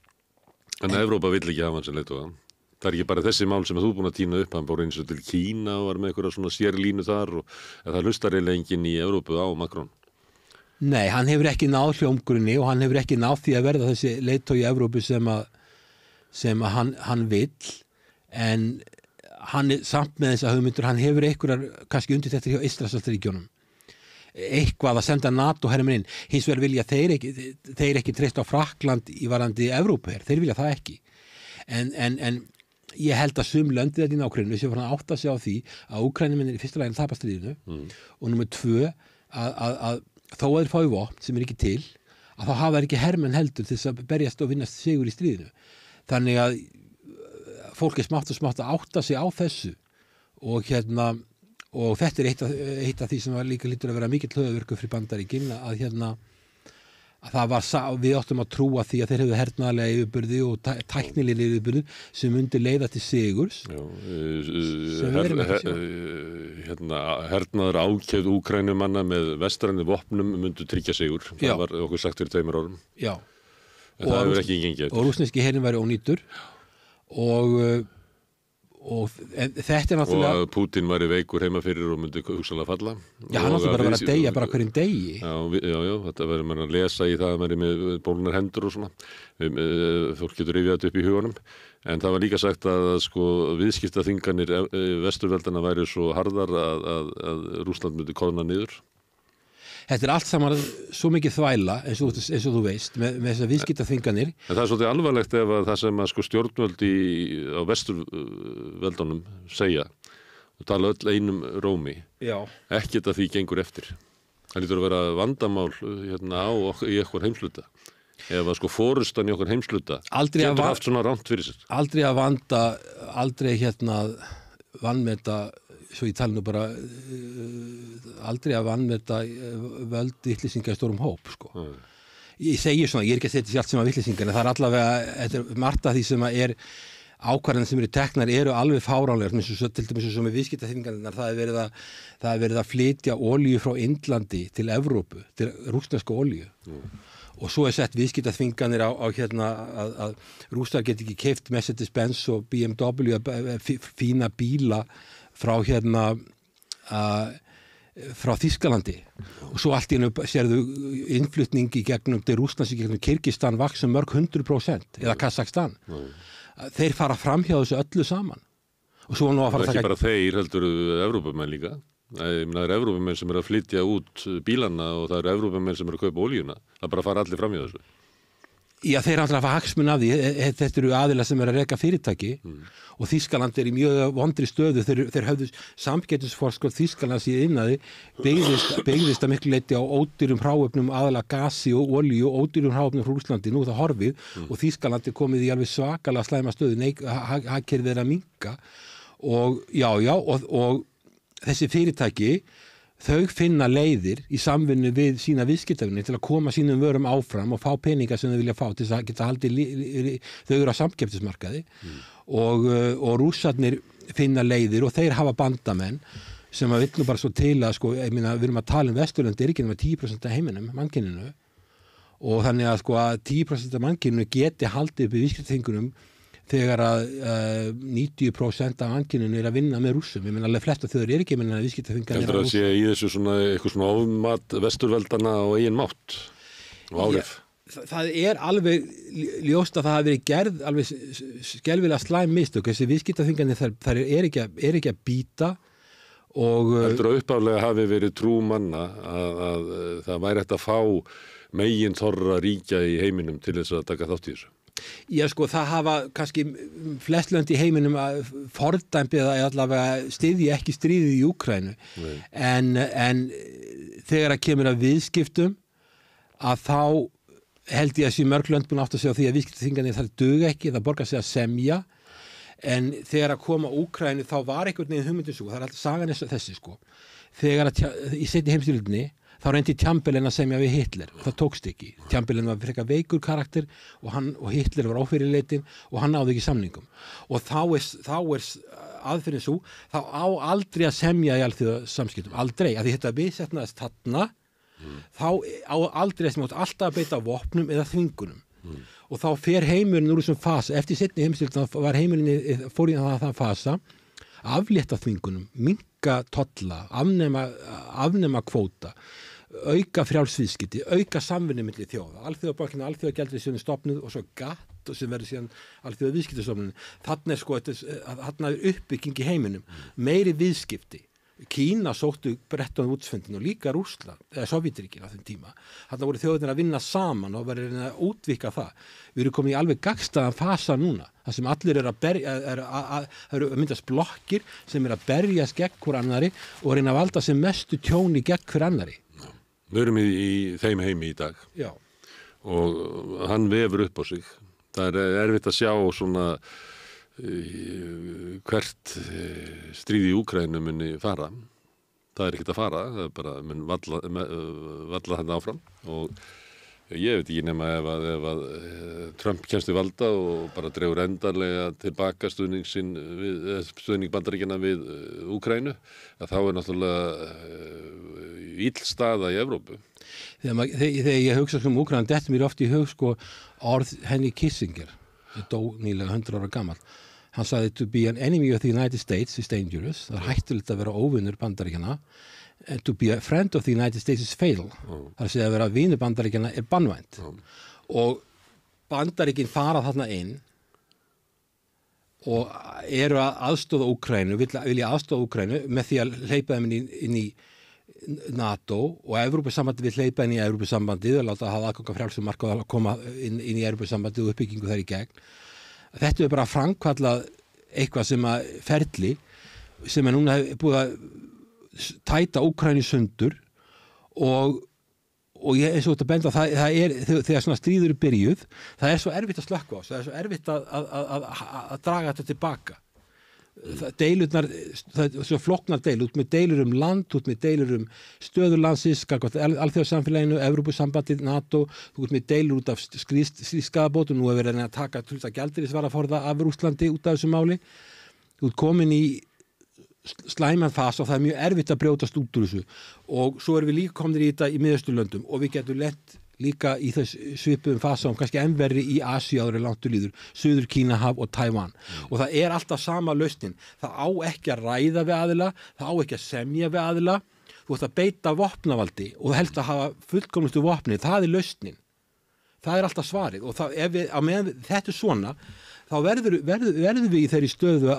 En Evrópa vill ekki hafa hann sem leiðtoga. Það er ekki bara þessi mál sem þú er búin að tína upp, hann fór eins og til Kína og var með einhverja svona sérlínu þar og það hlustar eiginlega enginn í Evrópu á Macron. Nei, hann hefur ekki náð hljómgrunni og hann hefur ekki náð því að verða þessi leiðtogi í Evrópu sem að hann vill, en hann er samt með þess að hugmyndur, hann hefur einhverjar kannski undirtektir hjá Eystrasaltsríkjunum. Eitthvað að senda NATO-hermenn inn. Hins vegar vilja þeir ekki treysta á Frakkland í varðandi Evrópu her, þeir vilja það ekki. En ég held að sum löndið þetta í nákvæmlega sem fann að átta sig á því að Úkraínumenn í fyrsta lagi tapa stríðinu og númer 2 að þó að þeir fái vopn sem ekki til að þá hafa þeir ekki hermenn heldur til þess að berjast og vinnast sigur í stríðinu. Þannig að fólk er smátt að átta sig á þessu og þetta er eitt af því sem var líka lítur að vera mikill höfuðverkur fyrir Bandaríkin að það var, við áttum að trúa því að þeir hefðu hernaðarlega yfirburði og tæknilega yfirburði sem myndi leiða til sigurs. Hernaðar ákefð Úkraínumanna með vestræni vopnum myndu tryggja sigur. Það var okkur sagt fyrir 2 árum. Já. En það hefur ekki gengið. Og rússneski herinn væri ónýtur og þetta er náttúrulega og að Putin væri veikur heima fyrir og myndi hugsanlega falla. Já, hann átti bara að vera að deyja bara hverjum degi. Já, þetta verður maður að lesa í það að maður er með bólnar hendur og svona. Fólk getur rifjað þetta upp í hugunum. En það var líka sagt að viðskiptaþvinganir vesturveldana væri svo harðar að Rússland myndi koðna niður. Þetta er allt saman svo mikið þvæla eins og þú veist með þessar viðskiptaþvinganir. En það er svolítið alvarlegt ef að það sem að stjórnvöld á vesturveldunum segja og tala öll einum rómi. Já. Ekkert að því gengur eftir. Það lítur að vera vandamál í eitthvað heimsluta. Ef að forustan í okkur heimsluta getur haft svona rámt fyrir sér. Aldrei vannmeta svo ég tala nú bara aldrei að vannmeta völd vitleysingja í stórum hóp sko. Ég segi svona, ég er ekki að setja sér allt sem að vitleysingja en það er allavega, þetta er margt af því sem að er ákvarðanir sem eru teknar eru alveg fáránlegar, til dæmis svo með viðskiptaþvinganirnar, það er verið að flytja olíu frá Indlandi til Evrópu, til rússneska olíu. Og svo er sett viðskiptaþvinganir á að Rússar get ekki keypt Mercedes-Benz og BMW fína bíla frá frá Þýskalandi og svo allt í einu sérðu innflutning í gegnum til Rússlands í gegnum Kirgistan vaxum mörg 100% eða Kazakstan. Þeir fara fram hjá þessu öllu saman. Og svo nú að fara það er ekki bara þeir heldur Evrópumenn líka. Ég meina, það eru Evrópumenn sem að flytja út bílana og það eru Evrópumenn sem að kaupa olíuna. Það bara fara allir fram hjá þessu. Já, þeir alltaf hafa hagsmun af því. Þetta eru aðilar sem að reka fyrirtæki og Þýskaland í mjög vondri stöðu. Þeir höfðu samkeppnisforskot Þýskalands í innaði byggðist að miklu leyti á ódýrum hráefnum aðalega gasi og olíu og ódýrum hráefnum frá Rússlandi. Nú er það horfið og Þýskaland komið í alveg svakalega slæma stöðu. Hagkerfið að minnka og og þessi fyrirtæki þau finna leiðir í samvinnu við sína viðskiptavinni til að koma sínum vörum áfram og fá peninga sem þau vilja fá til að geta haldið þau eru á samkeppnismarkaði og rússarnir finna leiðir og þeir hafa bandamenn sem að vill nú bara svo til að ég meina, við erum að tala Vesturlönd ekki nema 10% af heiminum, mannkyninu og þannig að að 10% af mannkyninu geti haldið upp í viðskiptaþingunum þegar að 90% af mannkyninu að vinna með Rússum. Ég meina alveg flesta þjóðir ekki minna viðskiptaþingar. Heldur að sé í þessu eitthvað svona ofmat vesturveldana og eigin mátt og áhrif? Það alveg ljóst að það hafi verið gerð alveg skelfilega slæm mistök. Þessi viðskiptaþingarnir þær ekki að býta og heldur að uppaflega hafi verið trú manna að það væri hægt að fá megin þorra ríkja í heiminum til þess að taka þátt í þessu. Já, það hafa kannski flest lönd í heiminum að fordæmpi eða allavega styðja ekki stríðið í Úkraínu en þegar að kemur að viðskiptum að þá held ég að sé mörg lönd búin átt að segja á því að viðskiptaþingarnir það duga ekki, það borgar sig að semja en þegar að koma Úkraínu þá var einhvern veginn hugmyndin svo, það alltaf sagan þessi þegar að í seinni heimsstyrjöldinni þá reyndi Chamberlain að semja við Hitler og það tókst ekki. Chamberlain var frekar veikur karakter og Hitler var ófyrirleitin og hann náði ekki samningum. Og þá er aðferðin svo, þá á aldrei að semja í alþjóðasamskiptum, aldrei. Að því þetta viðsetnaðist þarna, þá á aldrei að semja alltaf að beita vopnum eða þvingunum. Og þá fer heimurinn úr þessum fasa, eftir seinni heimsstyrjöldina var heimurinn fór í það fasa, aflétta þvingunum, minnka tolla, afnema kvóta, auka frjálsviðskipti, auka samvinnu milli þjóða, alþjóðabankinn, alþjóðagjaldeyrissjóðurinn stofnuð og svo GATT og sem verður síðan alþjóðaviðskiptastofnunin. Þarna er uppbygging í heiminum, meiri viðskipti. Kína sóttu Bretton Woods-fundin og líka Rússland, eða Sovétríkin á þeim tíma. Þarna voru þjóðirnir að vinna saman og verið að útvika það. Við erum komið í alveg gagnstæðan fasa núna, þar sem allir eru að myndast blokkir sem eru að berjast gegn hver annari og reyna að valda sem mestu tjóni gegn hver annari. Við erum í þeim heimi í dag. Já. Og hann vefur upp á sig. Það er erfitt að sjá svona hvert stríð í Úkraínu muni fara. Það er ekkert að fara, það er bara mun valla þetta áfram og ég veit ekki nema ef að Trump kemst við valda og bara dregur endanlega tilbaka stuðning Bandaríkjanna við Úkraínu, að þá er náttúrulega ill staða í Evrópu. Þegar ég hugsa um Úkraínu, þetta mér oft í hug orð Henry Kissinger, það dó nýlega 100 ára gamall. Hann sagði to be an enemy of the United States is dangerous, það er hættulegt að vera óvinnur Bandaríkjanna. And to be a friend of the United States is fatal. Það er að segja að vera vinur Bandaríkjanna er banvænt. Og Bandaríkin fara þarna inn og eru að aðstoða Úkraínu, vilja aðstoða Úkraínu með því að hleypa þeim inn í NATO og Evrópusambandið vil hleypa inn í Evrópusambandið og láta hafa aðgang að frjálsum markað að koma inn í Evrópusambandið og uppbyggingu þar í gegn. Þetta er bara framkvallað eitthvað sem að ferli sem er núna búið að tæta Úkraínu sundur og ég eins og þetta benda það er þegar svona stríður er byrjuð, það er svo erfitt að slökkva á, það er svo erfitt að draga þetta tilbaka. Deilurnar, það er svo flóknar deilur, út með deilur land, út með deilur stöðurlandsins, alþjóðasamfélaginu, Evrópusambandið, NATO, þú út með deilur út af stríðsskaðabótum, nú hefur verið að taka gjaldeyrisvaraforða af Rússlandi út af þessu máli, þú ert komin í slæman fasa og það er mjög erfitt að brjótast út úr þessu og svo erum við líka komnir í þetta í Miðausturlöndum og við getum lent líka í þess svipuðum fasa og kannski enn verri í Asíu áður en langt líður, Suður Kínahaf og Tævan og það er alltaf sama lausnin, það á ekki að ræða við aðila, það á ekki að semja við aðila þú ert að beita vopnavaldi og helst að hafa fullkomnustu vopni, það lausnin. Það alltaf svarið og það, ef við, á meðan þetta svona, þá verður við í þeirri stöðu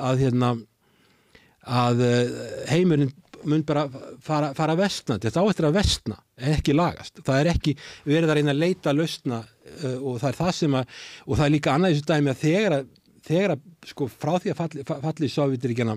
að heimurinn mun bara fara vestna. Þetta á eftir að vestna, en ekki lagast. Það ekki verið að reyna að leita lausna og það það sem að, og það líka annað í þessu dæmi að þegar sko frá því að falli Sovétríkjanna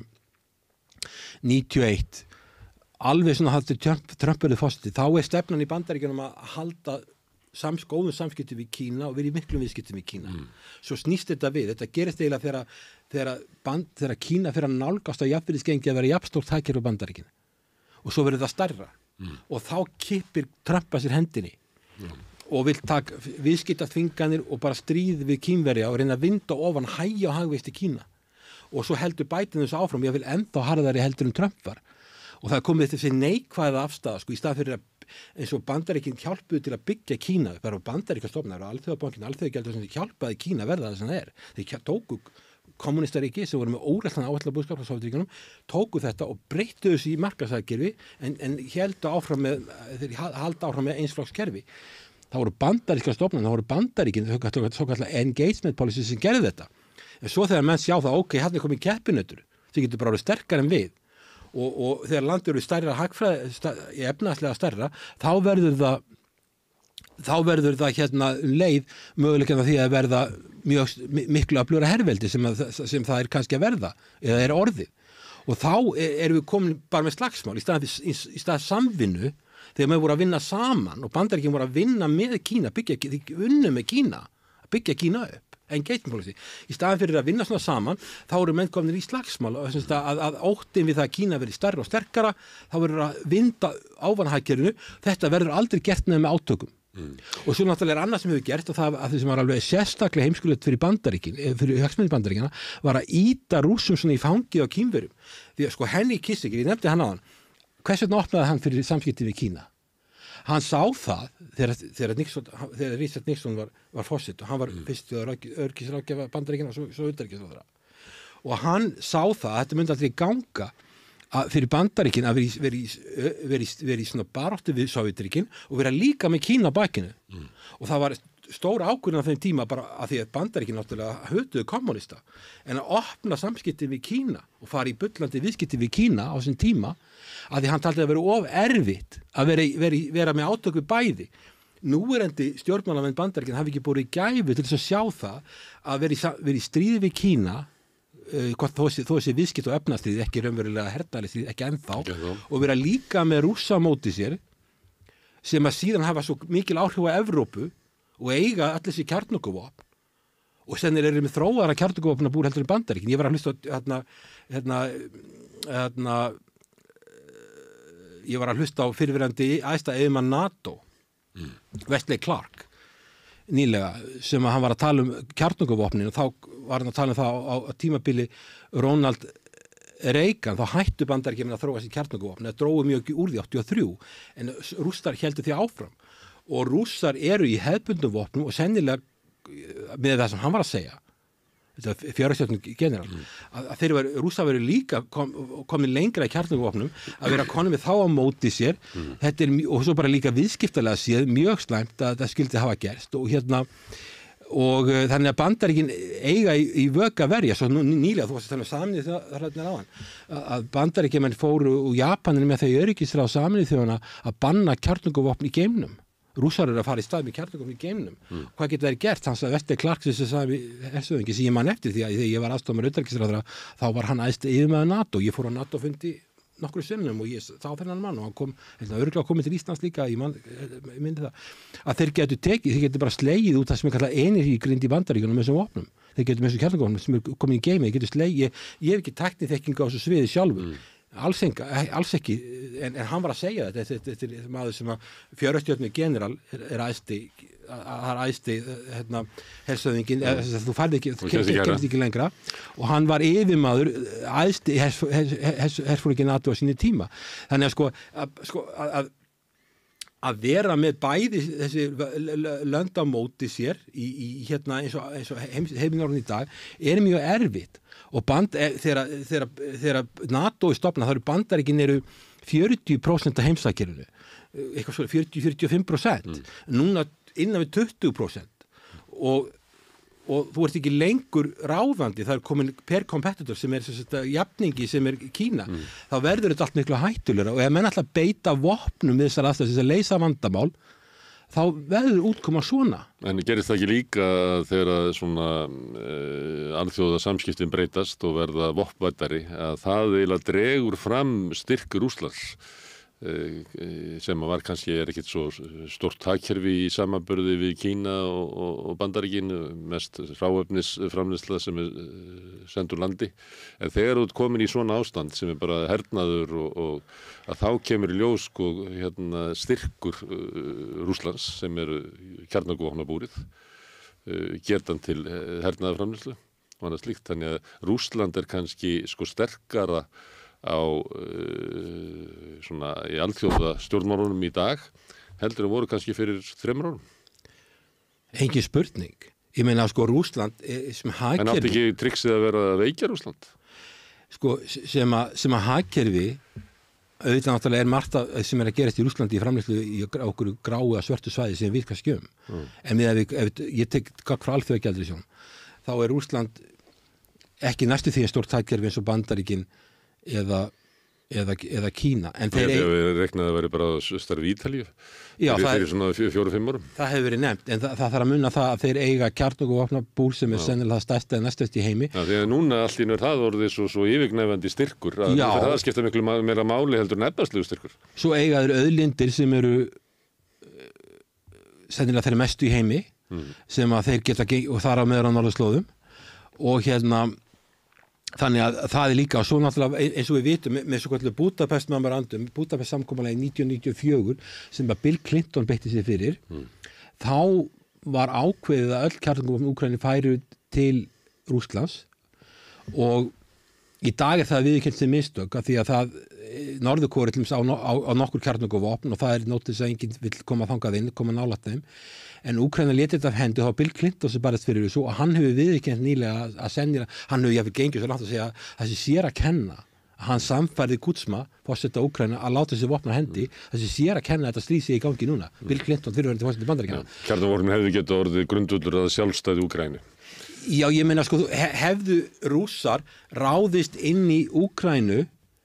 91 alveg svona haldið Trump verið fórsetið, þá stefnan í Bandaríkjunum að halda góðum samskipti við Kína og verið í miklum viðskiptum við Kína. Svo snýst þetta við. Þetta gerist eiginlega þegar Kína fyrir að nálgast á jafnvirðisgengi að vera jafnstórt hagkerfi á Bandaríkjunum. Og svo verður það stærra. Og þá kippir Trump að sér hendinni. Og vil taka viðskiptaþvinganir og bara stríð við Kínverja og reyna að vinda ofan hægja og hagvexti Kína. Og svo heldur Biden þessu áfram, ég vil enda harðari heldur Trump var. Og það komið þessi neikvæða afstaða, sko, í stað fyrir að eins og Bandaríkin hjálpuðu til að byggja Kína, bara Bandaríkjastofnar og Alþjóðabankin, Alþjóðagjaldur sem hjálpaði Kína verða það sem það er. Þeir tóku kommunistaríki sem voru með órættan áætla búskap frá Sovétríkjunum, tóku þetta og breyttu þessu í markaðskerfi en halda áfram með einsflokkskerfi. Það voru Bandaríkjastofnar, það voru Bandaríkin, svo kallar engagement policy sem gerði þetta. En svo þegar menn sjá það, ok, hann komið keppinautur, sem getur bara verið sterkar en við. Og þegar landur eru stærra efnaðslega stærra, þá verður það leið möguleikana því að verða miklu öflugra herveldi sem það kannski að verða eða er orðið. Og þá erum við komin bara með slagsmál í stað samvinnu þegar maður voru að vinna saman og Bandaríkin voru að vinna með Kína, byggja Kína upp. Engagement policy. Í staðan fyrir að vinna svona saman, þá eru menn komin í slagsmál að óttin við það að Kína verið stærra og sterkara, þá verður að vinda ávanhagkerfinu, þetta verður aldrei gert með átökum. Og svo náttúrulega annað sem hefur gert og það að því sem var alveg sérstaklega heimskulegt fyrir Bandaríkin, fyrir hagsmuni Bandaríkina, var að ýta Rússum svona í fangið á Kínverjum. Því að sko Henry Kissinger, ég nefndi hann á hann, hvers vegna opnaði hann fyrir samskipti við Kína? Hann sá það þegar Richard Nixon var forseti og hann var fyrstu öryggisráðgjafa Bandaríkjanna og svo utanríkisráðherra. Og hann sá það að þetta myndi aldrei ganga fyrir Bandaríkin að vera í svona baráttu við Sovétríkin og vera líka með Kína á bakinu. Og það var stór ákvörðun á þeim tíma bara að því að Bandaríkin náttúrulega hötuðu kommunista en að opna samskipti við Kína og fara í bullandi viðskipti við Kína á þessum tíma að því hann taldi að vera of erfitt að vera með átök við bæði. Núverandi stjórnmálamenn Bandaríkin hafi ekki búið í gæfu til þess að sjá það að vera í stríði við Kína þó sé viðskipt og efnastríð, ekki raunverulega hernaðarlegt stríð, ekki ennþá og vera líka með Rússa á móti sér sem að síðan hafa svo mikil áhrif á Evrópu og eiga allir þessi kjarnorkuvopn og senir eru með þróaðara kjarnorkuvopna búr heldur í Bandaríkin. Ég var að hlusta á fyrirverandi æðsta yfirmann NATO, Wesley Clark, nýlega, sem að hann var að tala kjarnorkuvopnin og þá var hann að tala það á tímabili Ronald Reagan, þá hættu Bandaríkin að þróa sér kjarnorkuvopn, það dróðu mjög úr því 83, en Rússar héldu því áfram og Rússar eru í hefðbundum vopnum og sennilega með það sem hann var að segja, þetta fjárhagstjórnum general, að Rússar veru líka komin lengra í kjarnorkuvopnum, að vera konum með þá á móti sér, þetta og svo bara líka viðskiptalega séð mjög slæmt að það skildi hafa gerst og þannig að Bandaríkin eiga í vök að verja, svo nýlega, þú varst að tala um Sameinuðu þjóðirnar áðan, að Bandaríkjamenn fóru og Japanir með þau öryggisráð Sameinuðu þjóðanna að banna kjarnorkuvopn í geimnum. Rússar eru að fara í stað með kjarnorkuvopn í geimnum. Hvað getur það gert? Hann sagði Wesley Clark sem sagði hersöðingi sem ég man eftir því að þegar ég var aðstofamær utanríkisráðherra þá var hann æðsti yfirmaður NATO. Ég fór á NATO-fundi nokkru sinnum og ég sá þennan mann og hann kom, örugglega komið til Íslands líka, ég myndi það, að þeir getur bara slegið út það sem er kallað energygrind í Bandaríkjunum með þessum vopnum. Þeir getur með þessum kjarnorkuvopnum sem er komið í geimi, þeir getur slegið, ég hef ekki tækniþekkingu á þessu sviði sjálfur. Alls ekki, en hann var að segja þetta er maður sem að fjárhagstjórnum general er æðsti hersöðingin, þú færði ekki, þú kemst ekki lengra og hann var yfirmaður æðsti hersfóringi NATO á sínu tíma. Þannig að vera með bæði þessi lönd á móti sér eins og heimingarinn í dag er mjög erfitt og þegar NATO er stofnað, þá eru Bandaríkin 40% af heimsakirinu, eitthvað svona 40-45%, núna innan við 20% og þú ert ekki lengur ráðandi, það komin per competitor sem jafningi sem Kína, þá verður þetta allt miklu hættulegra og ef menn alltaf beita vopnum við þessar aðstæður sem leysa vandamál, þá verður útkoma svona. En gerist það ekki líka þegar svona alþjóða samskiptin breytast og verða vopnvæddari að það eiginlega dregur fram styrk Rússlands sem var kannski ekkert svo stort hagkerfi í samanburði við Kína og Bandaríkin, mest hráefnisframleiðsla sem sendur landi. En þegar þú ert komin í svona ástand sem bara hernaður og að þá kemur í ljós styrkur Rússlands sem kjarnorkuvopnabúrið, gerðan til hernaðarframleiðslu og annað slíkt. Þannig að Rússland kannski sterkara á svona í alþjóða stjórnmálunum í dag heldur voru kannski fyrir 3 árum. Engin spurning. Ég meina Rússland sem hagkerfi. En átti ekki triksið að vera að veikja Rússland? Sem að hagkerfi auðvitað náttúrulega margt sem að gerast í Rússlandi í framleiðslu í okkur gráu að svörtu svæði sem við kannski En ég tek gagn frá alþjóðagjaldeyrissjóðnum, þá Rússland ekki næstu því stórt hagkerfi eins og Bandaríkin eða Kína. En þeir reknaði að vera bara starfi í Ítalíu fyrir svona 4-5 árum. Það hefur verið nefnt, en það þarf að munna það að þeir eiga kjarnorkuvopnabúr sem sennilega stærsta eða næstast í heimi. Já, því að núna allt í nú það orðið svo yfirgnæfandi styrkur að það skipta miklu meira máli heldur en efnahagslegu styrkur. Svo eiga þeir auðlindir sem sennilega þeir mestu í heimi sem að þeir geta og þar á meðan á norðurslóðum og þannig að það líka og svo náttúrulega eins og við vitum með svo kallu Budapest memorandum, Budapest samkomulagi 1994 sem að Bill Clinton beitti sig fyrir, þá var ákveðið að öll kjarnorkuvopn Úkraínu færu til Rússlands og í dag það viðurkennt sem mistök að því að það Norður-Kóreu á nokkur kjarnorkuvopn og það nótið sem enginn vill koma þangað inn, koma nálægt þeim. En Úkraína léti þetta af hendi og þá Bill Clinton sem barðist fyrir þessu og hann hefur viðurkennt nýlega að sennilega, hann hefur jafnvel gengið svo langt að segja að þessi sér að kenna að hann samfærði Kutsma, forseta Úkraína, að láta þessi vopna hendi, þessi sér að kenna þetta stríð sé í gangi núna. Bill Clinton fyrirverandi forseti Bandaríkjanna. Kjarnorkuvopn hefðu getað orðið grundvöllur að sjálfstæði Úkraínu. Já, ég meina hefðu Rússar ráðist inn í Úkraínu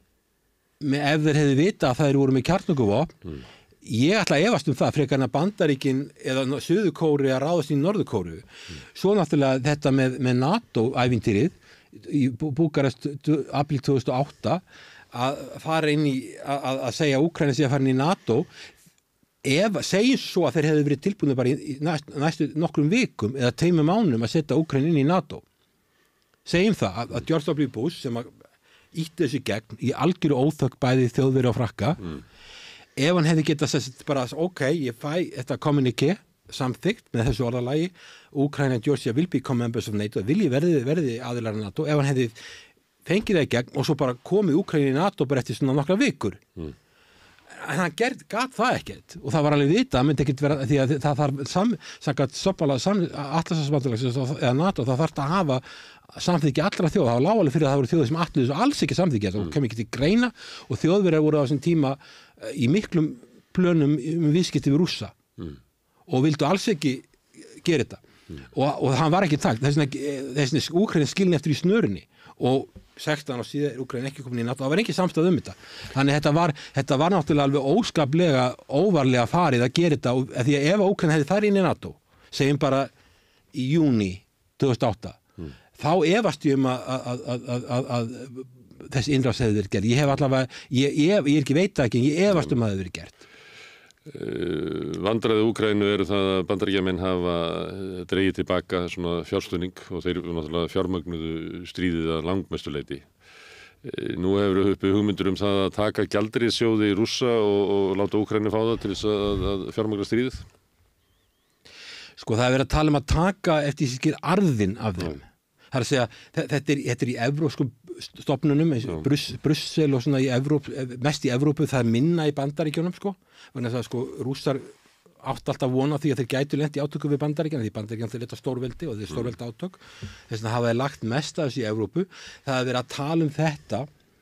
ef þeir hefðu vita að þær voru með kjarnorkuvopn. Ég ætla að efast það frekar en að Bandaríkin eða Suður-Kóreu að ráðast í Norður-Kóreu. Svo náttúrulega þetta með NATO-ævintýrið í Búkarest apríl 2008 að fara inn í að segja Úkraína sé að fara inn í NATO segjum svo að þeir hefðu verið tilbúinu bara í næstu nokkrum vikum eða 2 mánuðum að setja Úkraínu inn í NATO. Segjum það að George W. Bush sem að ítti þessu gegn í algjöru óþökk bæði Þjóðverja og Frakka ef hann hefði getað sagt bara ég fæ þetta communiqué samþykkt með þessu orðalagi Ukraine and Georgia will become members of NATO verði aðilar af NATO ef hann hefði fengið það í gegn og svo bara komið Ukraine í NATO bara eftir svona nokkra vikur en hann gat það ekkert og það var alveg vita myndi ekkert vera því að það þarf samkvæmt Atlantshafsbandalagsins eða NATO það þarf að hafa samþykki allra þjóða, það var lágalega fyrir að það voru þjóðir sem allir alls ekki samþykki það kom ekki til greina og Þjóðverjar voru á þessum tíma í miklum plönum viðskipti við Rússa og vildu alls ekki gera þetta og hann var ekki takt þessi Úkraína skilin eftir í snörunni og 16 á síðan Úkraína ekki komin í NATO, það var ekki samstæð þetta þannig þetta var náttúrulega alveg óskaplega óvarlega farið að gera þetta því að ef Úkraína hefði farið inn í NATO segjum bara í júní 2008 þá efast ég að þessi innrás hefði verið gerð. Ég hef allavega, ég er ekki veit ekki, en ég efast að það hefði verið gert. Vandræði Úkraínu eru það að Bandaríkjamenn hafa dregið tilbaka svona fjárstuðning og þeir náttúrulega fjármögnuðu stríðið að langmestuleyti. Nú hefur uppi hugmyndur það að taka gjaldeyrisjóði í Rússa og láta Úkraínu fá það til þess að fjármögna stríðið? Sko það er verið að tala að taka eftir því sem arðinn af þeim. Það er að segja, þetta er í evrópskum stofnunum, Brussel og svona mest í Evrópu, það er minna í Bandaríkjunum þannig að Rússar átt alltaf vona því að þeir gætu lent í átöku við Bandaríkjana því Bandaríkjana þeir leta stórveldi og þeir stórveldi átök þess vegna hafa þeir lagt mest af þessu í Evrópu það er verið að tala þetta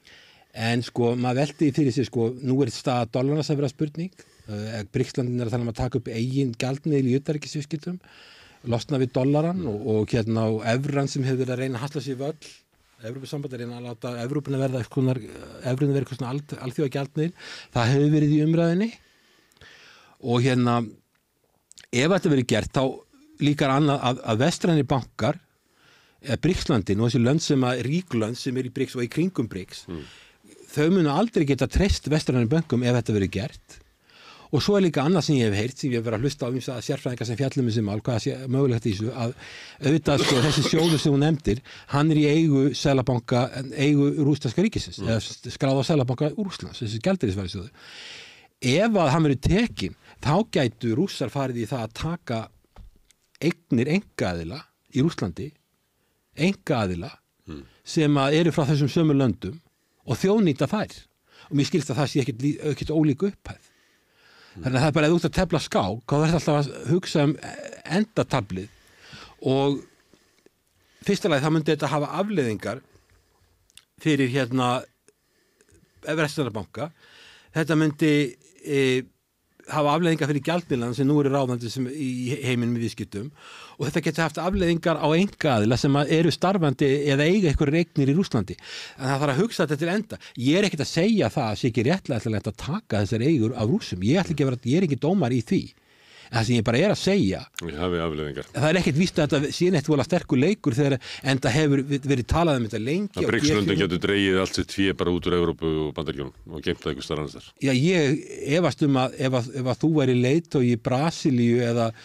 En sko, maður velti fyrir sig sko, nú staða dollarna sem vera spurning. BRICS-landin að tala að taka upp eigin gjaldmiðil í utanríkisviðskiptum, losna við dollaran og evran sem hefur verið að reyna að hasla sér völl, Evrópusamband að reyna að láta Evrópuna verða eitthvað svona alþjóða gjaldmiðil, það hefur verið í umræðinni og ef þetta verið gert þá líkar annað að vestrænir bankar, BRICS-landin og þessi lönd sem ríkulönd sem í BRICS og í kringum BRICS, þau munu aldrei geta treyst vestrænir bönkum ef þetta verið gert. Og svo líka annað sem ég hef heyrt, sem ég hef verið að hlusta á að sérfræðingar sem fjallum þessi mál, hvað sé mögulegt í þessu, að auðvitað sko þessi sjóður sem hún nefndir, hann í eigu rússneska ríkisins, eða skráð á Seðlabanka Rússlands, þessi gjaldeyrisvarasjóður. Ef að hann verið tekin, þá gætu Rússar farið í það að taka eignir einkaaðila í Rússlandi, einkaaðila sem eru frá þessum sömu löndum og þjóðnýta þær. Og mér skilst að það sé ekkert ólík upphæð. Þannig að það bara ef þú ert að tefla skák, þá verður alltaf að hugsa endatablið og fyrsta lagi þá myndi þetta hafa afleiðingar fyrir Vestrænarbanka. Þetta myndi hafa afleiðingar fyrir gjaldmiðlana sem nú eru ráðandi sem í heiminum í viðskiptum og þetta getur haft afleiðingar á einkaaðila sem eru starfandi eða eiga eitthvað eignir í Rússlandi. En það þarf að hugsa þetta til enda. Ég ekkert að segja það að sé ekki réttlega að taka þessar eigur af Rússum. Ég er ekki dómar í því. En það sem ég bara að segja, það ekkert víst að þetta sé neitt vola sterkur leikur þegar enda hefur verið talað þetta lengi. Það BRICS-löndin getur dregið allt sitt fé bara út úr Evrópu og Bandaríkjunum og geymt það einhvers staðar annars þar. Já, ég efast að ef þú væri leiðtogi í Brasilíu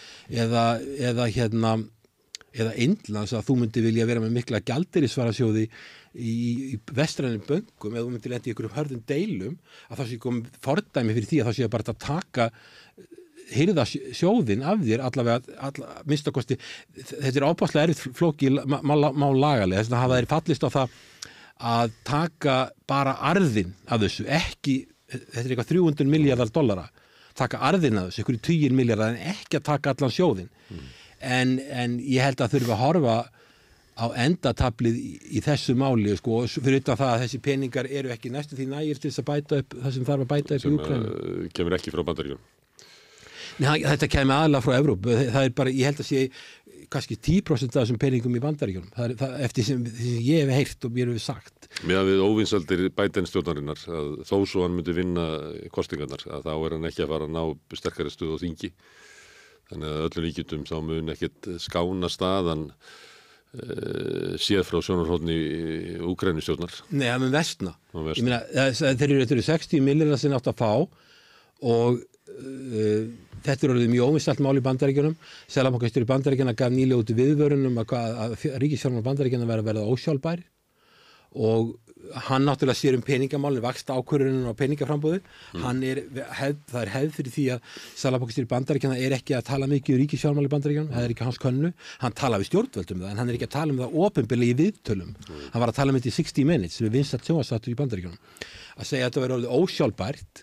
eða Indlands að þú myndi vilja vera með mikla gjaldeyrisvarasjóði í vestrænum bönkum eða þú myndi lenda í einhverjum hörðum deilum að það sé komið fordæmi fyrir því að það sé bara að taka hirða sjóðin af þér allavega minnstakosti, þetta er ábáslega erfitt flókið mál lagalega, þess að hafa þeir fallist á það að taka bara arðinn af þessu, ekki, þetta er eitthvað 300 miljardar dollara, taka arðinn af þessu, einhverju 10 miljardar en ekki að taka allan sjóðin. En ég held að þurfa að horfa á endatablið í þessu máli sko, fyrir utan það að þessi peningar eru ekki næstu því nægir til þess að bæta upp það sem þarf að bæta upp í Úkraínu. Kemur ekki frá Bandaríkjunum. Nei, þetta kemur aðalega frá Evrópu. Það er bara, ég held að sé kannski 10% af þessum peningum í Bandaríkjunum. Það eftir sem ég hef heyrt og mér hefur sagt. Meðan við óvinsaldir Biden stjórnarinnar, að þó svo hann myndi vinna kostingarnar, að þá hann ekki að fara að ná sterkari stöð á þingi. Þannig að öllum líkjum þá mun ekkert skána staðan séð frá sjónarhóttni Úkraínustjórnar. Nei, það mun versna. Ég meina, þeir eru 60 milljarðar sem átt að fá og þetta er orðið mjög óvinsælt mál í Bandaríkjunum. Seðlabankastjóri Bandaríkjanna gaf nýlega út viðvörun að ríkisfjármál Bandaríkjanna verða ósjálfbær og hann náttúrulega sér peningamálinn, vaxta ákvörðunin og peningaframbúði. Það er hefð fyrir því að Seðlabankastjóri Bandaríkjanna er ekki að tala mikið ríkisfjármál í Bandaríkjunum, það er ekki hans könnu. Hann tala við stjórnvöldum það, en hann er ekki að tala það opinberlega í viðtölum. Hann var að tala þetta í 60 Minutes við vinsælt sjónvarpsþáttur í Bandaríkjunum. Að segja að þetta verði orðið ósjálfbært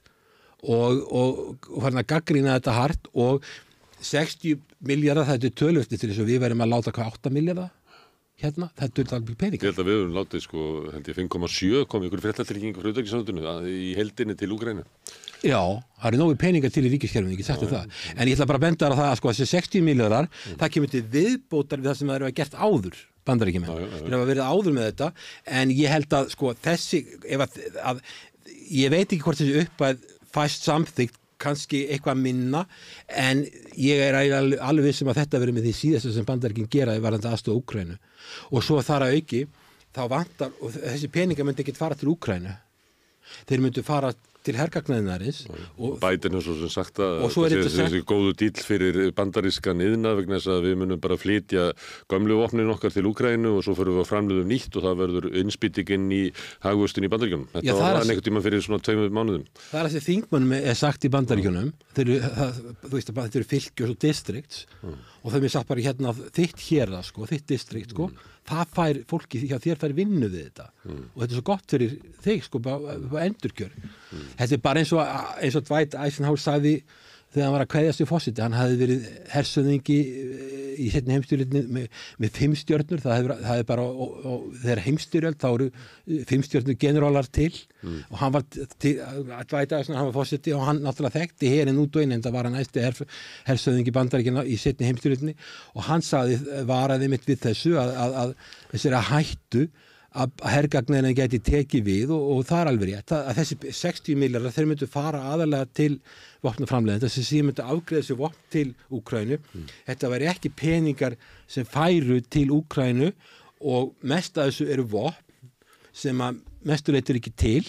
og farin að gagnrýna þetta hart og 60 milljarðar þetta er tölvöfti til þess að við verðum að láta hvað 8 milljarðar þetta er alveg peningar. Ég held að við höfum látið 5,7 kom ykkur fréttatrygging frá utanríkisráðuneytinu í heildinni til Úkraínu. Já, það eru nógu peningar til í ríkiskerfinu, ég get sagt það. En ég ætla bara að benda á það að þessi 60 milljarðar, það kemur til viðbótar við það sem það eru að gert áður. Bandaríkjumenn. Þeir hafa verið áður með þetta en ég held að þessi ég veit ekki hvort þessi uppæð fæst samþykkt kannski eitthvað minna en ég er alveg vissum að þetta verið með því síðasta sem Bandaríkin gera varðandi aðstoð Úkraínu og svo þar að auki þá vantar og þessi peningar myndi ekki fara til Úkraínu þeir myndu fara til hergagnaðinarins og Biden hefur svo sem sagt að þessi góðu díll fyrir bandarískan iðnað vegna þess að við munum bara flytja gömlu vopnin okkar til Úkraínu og svo fyrir við að framleiða nýtt og það verður innspýtingin í hagvöxtun í Bandaríkjunum. Þetta var einhvern tíma fyrir svona 2 mánuðum. Það er þessi þingmönnum er sagt í Bandaríkjunum þú veist að þetta eru fylkjur og districts og þau mér sagt bara hérna þitt hérað þitt distrikt það fær fólki því að þér fær vinnu við þetta og þetta er svo gott fyrir þig bara endurkjör. Þetta er bara eins og Dwight Eisenhower sagði þegar hann var að kveðjast við forseti, hann hafði verið hersöðingi í seinni heimsstyrjöldinni með 5 stjörnur, það hefði bara, og þegar heimsstyrjöld, þá eru 5 stjörnur generálar til og hann var hann var forseti og hann náttúrulega þekkti herinn út og inn, en það var hann næsti hersöðingi Bandaríkjanna í seinni heimsstyrjöldinni og hann varaði mitt við þessu að þessari hættu að hergagnirinn geti tekið við og það alveg rétt að þessi 60 milljarðar þeir myndu fara aðalega til vopnaframleiðenda sem myndu afgreiða þessu vopn til Úkraínu. Þetta væri ekki peningar sem færu til Úkraínu og mest af þessu eru vopn sem að mestur leitur ekki til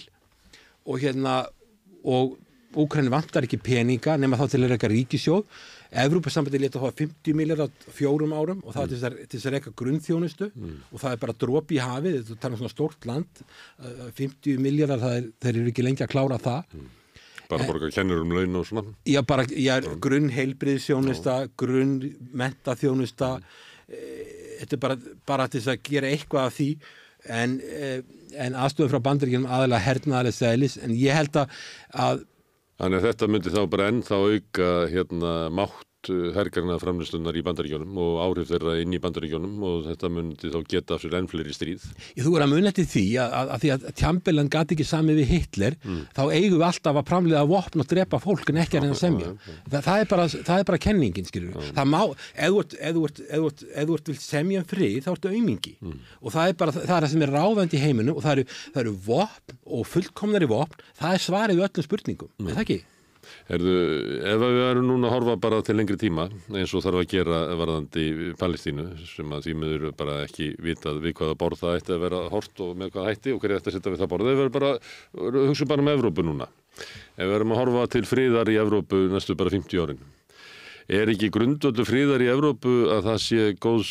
og Úkraínu vantar ekki peninga nema þá til að reka ríkissjóð. Evrópusambandið lét að hafa 50 milljarðar á 4 árum og það til þess að reka grunnþjónustu og það bara dropi í hafið, þetta tala um svona stórt land, 50 milljarðar, þeir eru ekki lengi að klára það. Bara borga kennurum laun og svona? Já, bara grunnheilbrigðisþjónusta, grunnmenntaþjónusta, þetta er bara til þess að gera eitthvað af því en aðstofun frá Bandaríkjunum aðalega hernaðarlegs eðlis, en ég held að Þannig að þetta myndi þá bara ennþá auka mátt hergarna framleiðslunnar í Bandaríkjunum og áhrif þeirra inn í Bandaríkjunum og þetta myndi þá geta af sér enn fleiri stríð. Þú er að muna eftir því að því að Chamberlain gat ekki samið við Hitler, þá eigum við alltaf að framleiða vopn og drepa fólk en ekki að reyna að semja. Það er bara kenningin, skilur. Það má, ef þú ert vil semja frið, þá ertu aumingi. Og það er það sem er ráðandi í heiminum og það eru vopn og fullkomnari vopn, það er svarið við öllum spurningum. Er það ekki? Herðu, ef við erum núna að horfa bara til lengri tíma eins og þarf að gera varðandi Palestínu sem að því miður bara ekki vitað við hvaða borð það ætti að vera hort og með hvaða hætti og hverju ætti að setja við það borð. Hugsa bara um Evrópu núna. Ef við erum að horfa til friðar í Evrópu næstu bara 50 árin. Er ekki grundvöldur friðar í Evrópu að það sé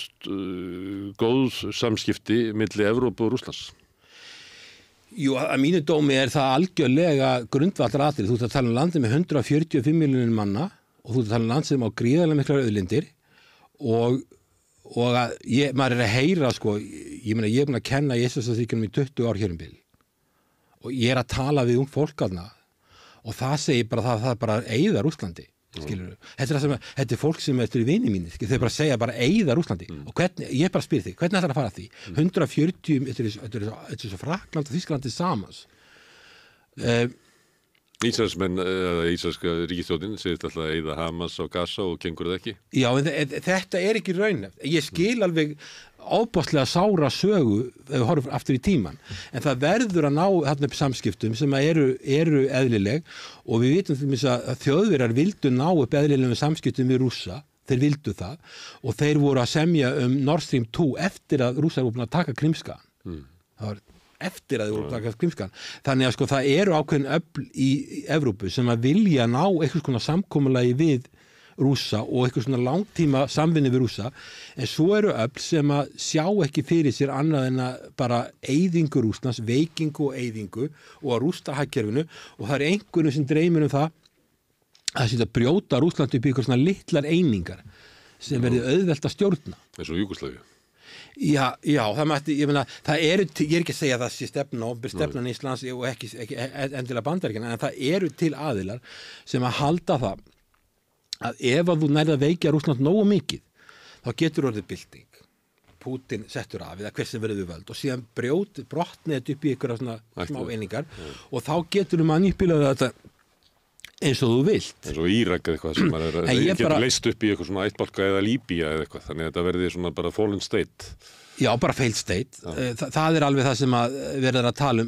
góð samskipti milli Evrópu og Rússlands? Jú, að mínu dómi er það algjörlega grundvallaratriði. Þú ert að tala um landi með 145 milljónir manna og þú ert að tala um land sem á gríðarlega miklar auðlindir og að maður er að heyra, sko, ég meina, ég er búin að kenna í Íslandsþýkjunum í 20 ár hér bil og ég er að tala við fólk þarna og það segir bara það er bara að eyða Rússlandi. Skilur, þetta er fólk sem er vini mínir, þau bara segja bara eyða Rússlandi og hvernig, ég bara spyr þig, hvernig ætlar að fara að því 140, þetta er svo Frakkland og Þýskalandi samans Ísraelsmenn eða ísraelska ríkisstjórnin segist alltaf að eyða Hamas á Gaza og gengur það ekki? Já, en þetta er ekki raunhæft, ég skil alveg ábáslega sára sögu ef við horfum aftur í tíman, en það verður að ná þarna upp samskiptum sem eru eðlileg og við vitum til dæmis að Þjóðverjar vildu ná upp eðlilegum samskiptum við Rússa, þeir vildu það og þeir voru að semja Nord Stream 2 eftir að Rússar voru búin að taka Krímskagan. Það var eftir að þeir voru að taka Krímskagan. Þannig að sko það eru ákveðin öfl í Evrópu sem að vilja ná eitthvað svona samkomulagi við Rússa og eitthvað svona langtíma samvinni við Rússa, en svo eru öfl sem að sjá ekki fyrir sér annað en að bara eyðingu Rússlands, veikingu og eyðingu og að rústa hagkerfinu og það er einhverjum sem dreymir um það að setja brjóta Rússland upp í eitthvað svona litlar einingar sem verði auðvelt að stjórna. Eins og Júgóslavíu. Já, það mætti, ég meina, ég er ekki að segja að það sé stefnan Íslands og ekki endilega Bandaríkjanna, en það eru til aðilar sem að halda það að ef að þú nærði að veikja Rússland nógu mikið, þá getur orðið bylting. Pútin settur af eða hver sem verður við völd og síðan brotnið þetta upp í einhverja svona smá einingar og þá getur þú manipulað þetta eins og þú vilt. Eins og Írak eða eitthvað sem getur leist upp í eitthvað svona Ættbalka eða Líbía eða eitthvað, þannig að þetta verði svona bara fallen state. Já, bara failed state. Það er alveg það sem að verður að tala um,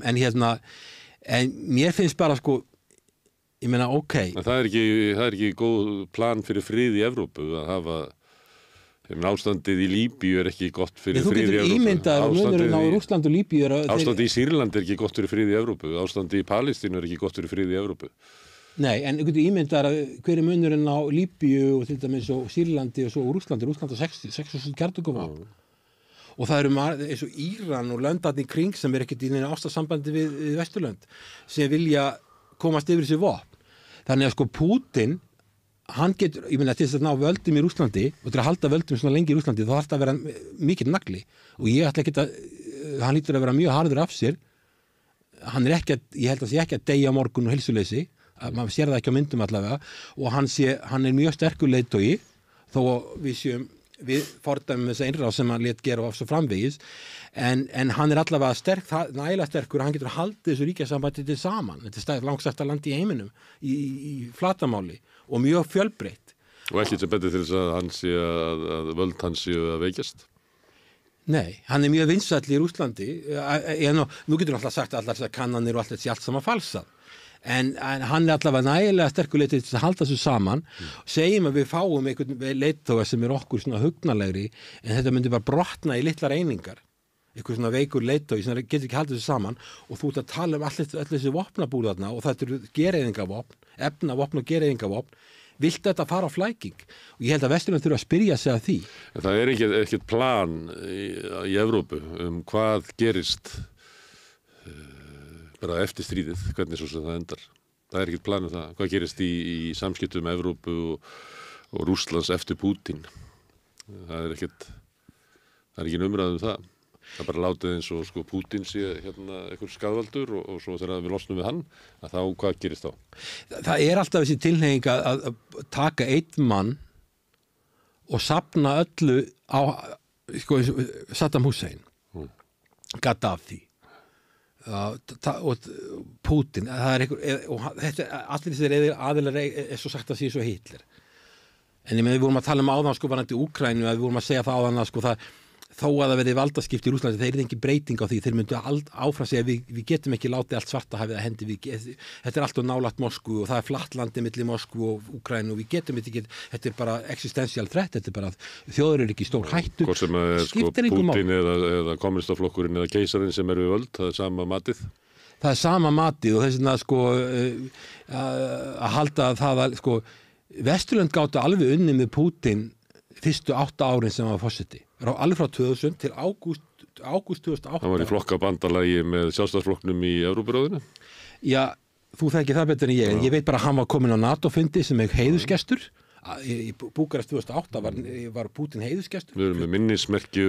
en mér finnst bara sko ég meina, ok. Það er ekki góð plan fyrir frið í Evrópu að hafa, ástandið í Líbíu er ekki gott fyrir frið í Evrópu. Þú getur ímyndað að munurinn á Rússland og Líbíu ástandið í Sýrland er ekki gott fyrir frið í Evrópu, ástandið í Palestínu er ekki gott fyrir frið í Evrópu. Nei, en þú getur ímyndað að hver er munurinn á Líbíu og til dæmis og Sýrlandi og svo Rússlandi á 6.000 kjarnavopnum. Og það eru eins og Íran og löndarnir kring sem er ekkert í neina ástarsambandi við Vesturlönd sem vilja komast yfir þessi vopn. Þannig að sko Pútin, hann getur, ég meina til þess að ná völdum í Rússlandi og til að halda völdum svona lengi í Rússlandi, þá þarf það að vera mikill nagli og ég ætla ekki að, hann lítur að vera mjög harður af sér, hann er ekki að, ég held að sé ekki að deyja morgun og heilsuleysi maður sér það ekki á myndum allavega og hann er mjög sterkur leiðtogi þó við fordæmum þessa einráð sem hann lét gera og svo framvegis en hann er allavega nægilega sterkur að hann getur haldið þessu ríkjasambandi til saman. Þetta er langstærsta land í heiminum í flatamáli og mjög fjölbreytt. Og ekki sem betur til þess að hann sé að völd hans séu að veikjast? Nei, hann er mjög vinsæll í Rússlandi. Nú getur hann alltaf sagt að allar þessar kannanir og allt þetta sé allt saman falsað. En hann er allavega nægilega sterkur leiðtogi til að halda þessu saman. Segjum að við fáum einhvern leiðtoga sem er okkur svona hugnalegri en þetta myndi bara brotna í litlar einingar. Einhver svona veikur leiðtogi sem getur ekki haldið þessu saman og þú ert að tala um allir þessi vopnabúr þarna og þetta eru gereyðingavopn, efnavopn og gereyðingavopn. Vilt þetta fara á flæking? Og ég held að Vesturlönd þurfa að spyrja sig að því. En það er ekkert plan í Evrópu hvað gerist bara eftir stríðið, hvernig svo sem það endar. Það er ekkert plan það. Hvað gerist í samskiptum Evrópu og Rússlands eftir Pútín? Það er ekki umræð það. Það er bara látið eins og sko Pútín sé einhver skaðvaldur og svo þegar við losnum við hann, að þá hvað gerist þá? Það er alltaf þessi tilhneiging að taka einn mann og safna öllu á Saddam Hussein, Gaddafi og Pútín. Allir þessir aðilar er svo sagt að sé svo Hitler. En ég með við vorum að tala áðan sko varandi Úkraínu, að við vorum að segja það áðan að sko þó að það verði valdaskipti í Rússlandi, þeir eru engin breyting á því, þeir myndu áfram segja við getum ekki látið allt svarta hafið að hendi, þetta er alltaf nálægt Moskvu og það er flatt landi milli Moskvu og Úkraínu og við getum ekki, þetta er bara existential threat, þetta er bara þjóður eru ekki stór hættu. Hvort sem er sko Pútín eða kommunistaflokkurinn eða keisarinn sem eru við völd, það er sama matið? Það er sama matið og þess vegna sko að halda það að sko Vesturlönd gátu alveg unni með Pútín fyrstu 8 árin sem hann var forseti. Alveg frá 2000 til ágúst 2008. Hann var í flokkabandalagi með sjálfstæðisflokknum í Evrópuráðinu? Já, þú þekkir það betur en ég. Ég veit bara að hann var komin á NATO-fundi sem heiðusgestur. Í Búkarest 2008 var Pútín heiðusgestur. Við erum með minnismerki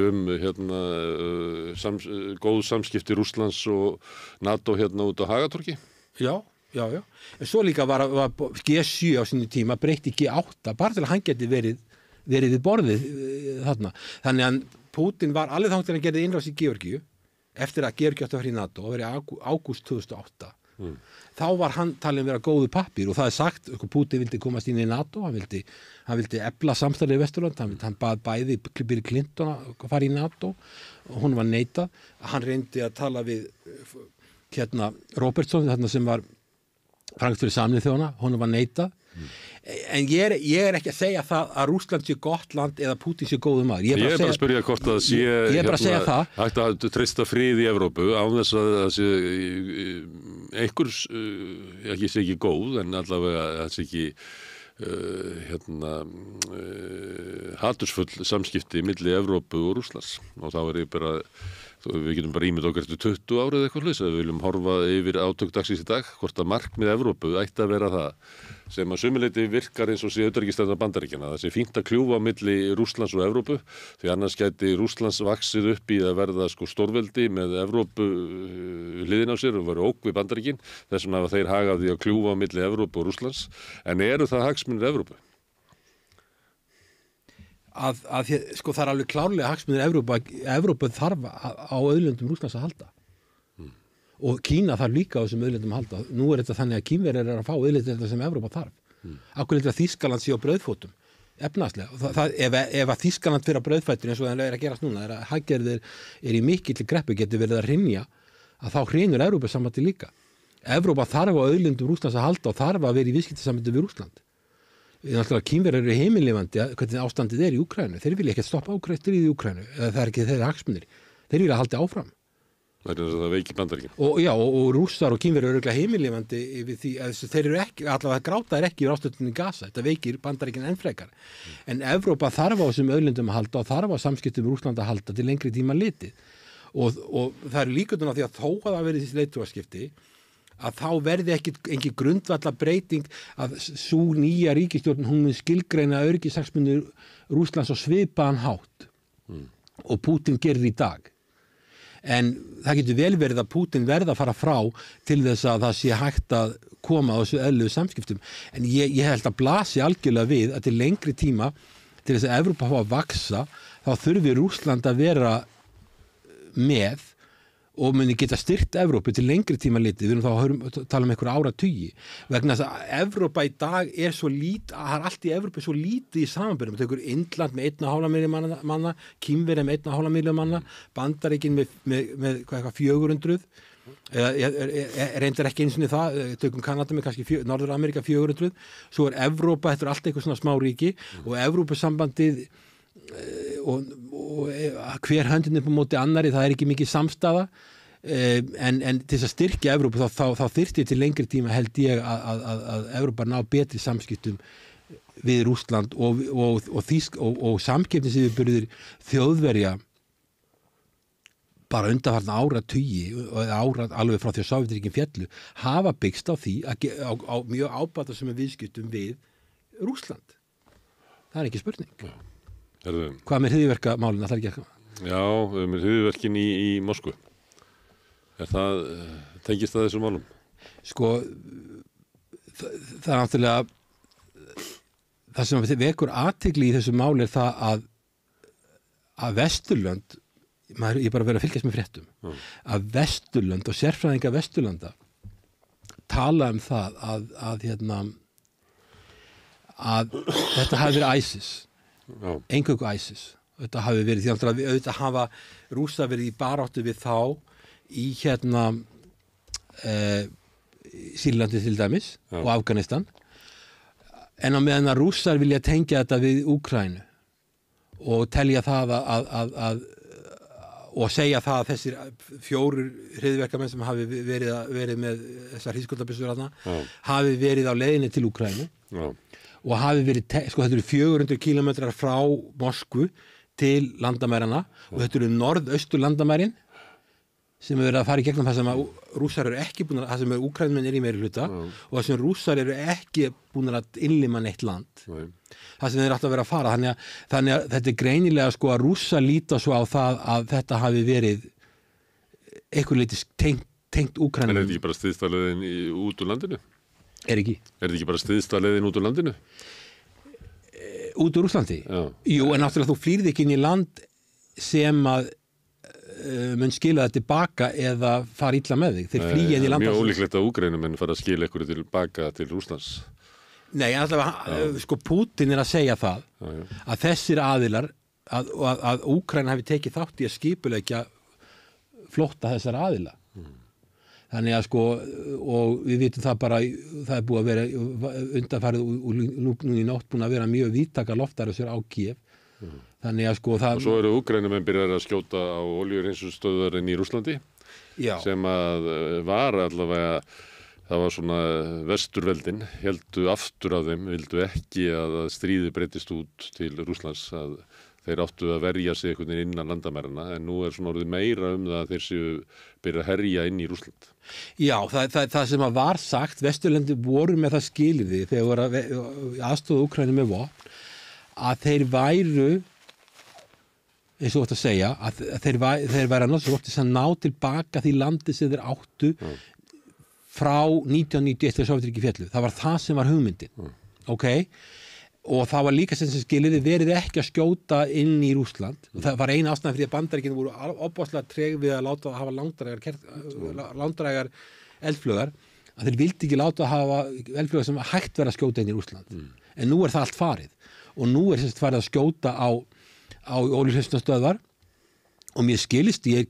góð samskipti Rússlands og NATO út á Hagatorgi. Já. En svo líka var G7 á sínu tíma breytti G8 bara til að hann geti verið við borðið þarna. Þannig að Pútín var alveg þangað til að gerði innrás í Georgíu eftir að Georgíu átti að fara í NATO og verið ágúst 2008. Þá var hann talin vera góðu pappír og það er sagt, Pútín vildi komast inn í NATO, hann vildi efla samstarfið í Vesturlönd, hann bað bæði Bill Clinton að fara í NATO og hún var neitað. Hann reyndi að tala við Robertson, þarna sem var framkvæmdastjóri Sameinuðu þjóðanna, hún var neitað. En ég er ekki að segja það að Rússland sé gott land eða Pútín sé góður maður. Ég er bara að spyrja hvort að sé hægt að treysta frið í Evrópu án þess að það sé einhvers, ég sé ekki góð en allavega það sé ekki hatursfull samskipti milli Evrópu og Rússlands og þá er ég bara við getum bara ímynd okkar eftir 20 árið eitthvað hlust að við viljum horfa yfir átök dagsins í dag hvort að markmið Evrópu ætti að vera það sem að sumuleyti virkar eins og sé utanríkisstefna Bandaríkjanna. Það sé fínt að kljúfa milli Rússlands og Evrópu því annars gæti Rússlands vaxið upp í að verða sko stórveldi með Evrópu hliðin á sér og vera ógn við Bandaríkin þess vegna hafa þeir hagað því að kljúfa milli Evrópu og Rússlands en eru það hagsmunir Evrópu? Sko það er alveg klárlega hagsmunir Evrópu þarf á auðlindum Rússlands að halda og Kína þarf líka á þessum auðlindum að halda. Nú er þetta þannig að Kínverjar eru að fá auðlindir sem Evrópa þarf. Akkur er þetta Þýskaland sé á brauðfótum efnahagslega. Ef að Þýskaland fyrir á brauðfætur eins og það er að gerast núna, er að haggerðir er í mikilli kreppu geti verið að hrynja, að þá hrynur Evrópusambandi líka. Evrópa þarf á auðlindum Rússlands að halda og þarf að vera í viðskiptasambandi við Rússland. Náttúrulega Kínverjar eru heimilifandi hvernig ástandið er í Úkraínu. Þeir vilja ekki stoppa stríðið í Úkraínu. Það er ekki þeirra hagsmunir. Þeir vilja halda áfram. Það veikir Bandaríkin. Og Rússar og Kínverjar eru örugglega heimilifandi yfir því að þeir eru ekki, allavega gráta er ekki yfir ástöndinni í Gaza. Þetta veikir Bandaríkin enn frekar. En Evrópa þarf á þessum auðlindum að halda og þarf á samskiptum með Rússland að halda til lengri tíma litið. Og það eru líkundun á því að þó að það verði þessi leiðtogaskipti að þá verði engin grundvalla breyting að sú nýja ríkisstjórn hún mun skilgreina öryggishagsmunir Rússlands á svipaðan hátt og Pútín gerir í dag. En það getur vel verið að Pútín verða að fara frá til þess að það sé hægt að koma á þessu eðlilegu samskiptum. En ég held að blasi algjörlega við að til lengri tíma, til þess að Evrópa fá að vaksa, þá þurfi Rússland að vera með og muni geta styrkt Evrópu til lengri tíma litið. Við erum þá að tala einhverja áratugi. Vegna þess að Evrópa í dag svo lítið, það allt í Evrópu svo lítið í samanbyrjum. Það tekur Indland með 1,5 milljón manna, Kínverja með 1,5 milljón manna, Bandaríkin með 400, reyndar ekki eins og það, tökum Kanada með kannski Norður-Ameríka 400, svo Evrópa, þetta allt eitthvað svona smá ríki og Evrópusambandið og hver höndin upp á móti annari, það ekki mikið samstaða en til þess að styrkja Evrópu þá þyrfti til lengri tíma held ég að Evrópa ná betri samskiptum við Rússland og samkeppnisyfirburðir Þjóðverja bara undanfarna áratugi alveg frá því að Sovétríkin féllu hafa byggst á því á mjög ábatasömum viðskiptum við Rússland. Það ekki spurning. Hvað með hryðjuverkamálin að það ekki eitthvað? Já, með hryðjuverkin í Moskvu. Tengist það þessum málum? Sko, það náttúrulega það sem vekur athygli í þessu máli það að Vesturlönd, ég bara verið að fylgjast með fréttum, að Vesturlönd og sérfræðinga Vesturlanda tala það að þetta hafi verið ISIS. Eingöngu ISIS. Þetta hafi verið því að auðvitað hafa Rússa verið í baráttu við þá í Sýrlandi til dæmis og Afganistan en á meðan að Rússar vilja tengja þetta við Úkraínu og telja það og segja það að þessir 4 hryðjuverkamenn sem hafi verið með þessar hríðskotabyssur hafi verið á leiðinni til Úkraínu og hafi verið, þetta eru 400 kilometrar frá Moskvu til landamærana og þetta eru norðaustur landamærin sem verið að fara í gegnum það sem að Rússar eru ekki búin að, það sem Úkraínumenn í meiri hluta og það sem Rússar eru ekki búin að innlima neitt land. Það sem þeir alltaf verið að fara. Þannig að þetta greinilega að Rússar líta svo á það að þetta hafi verið eitthvað leyti tengt Úkraínu. En er þetta ekki bara stiðstæðleiðin út úr landinu? Er þetta ekki bara stiðstæðleiðin út úr landinu? Út úr Rússlandi? Já. Jú, en náttúrulega þú flýrð ekki inn í land sem að mun skila það tilbaka eða fara illa með þig. Þeir flýja inn í landa. Mjög ólíklegt að Úkraínumenn fara að skila ykkur tilbaka til Rússlands. Nei, allavega, Pútín að segja það að þessir aðilar að Úkraína hafi tekið þátt í að skipuleggja flótta þessar aðila. Þannig að og við vitum það bara, það búið að vera undanfarið og nú í nótt búin að vera mjög víðtaka loftarásir á Kíev. Þannig að það... Og svo eru Úkraínumenn byrjar að skjóta á olíuhreinsunarstöðvarinn í Rússlandi sem að var allavega, það var svona vesturveldin, héldu aftur af þeim, vildu ekki að stríði breytist út til Rússlands, að þeir áttu að verja sig einhvern veginn innan landamærana, en nú svona orðið meira það að þeir séu byrja að herja inn í Rússland. Já, það sem að var sagt, Vesturlöndin voru með það skilyrði þegar voru aðstoða Úkraínu með vopn, að þeir væru, eins og þú ætti að segja, að þeir væru að náttúrulega til að ná tilbaka því landi sem þeir áttu frá 1991 þegar Sovétríkin féllu. Það var það sem var hugmyndin. Ok? Og það var líka sem skilyrði verið ekki að skjóta inn í Rússland. Og það var eina ástæðan fyrir að Bandaríkin voru opaslega treg við að láta að hafa langdrægar eldflögar, að þeir vildi ekki láta að hafa eldflögar sem hægt verið að skjóta inn í Rússland. En nú það allt farið. Og nú farið að skjóta á olíuhreinsunarstöðvar og mér skilist, ég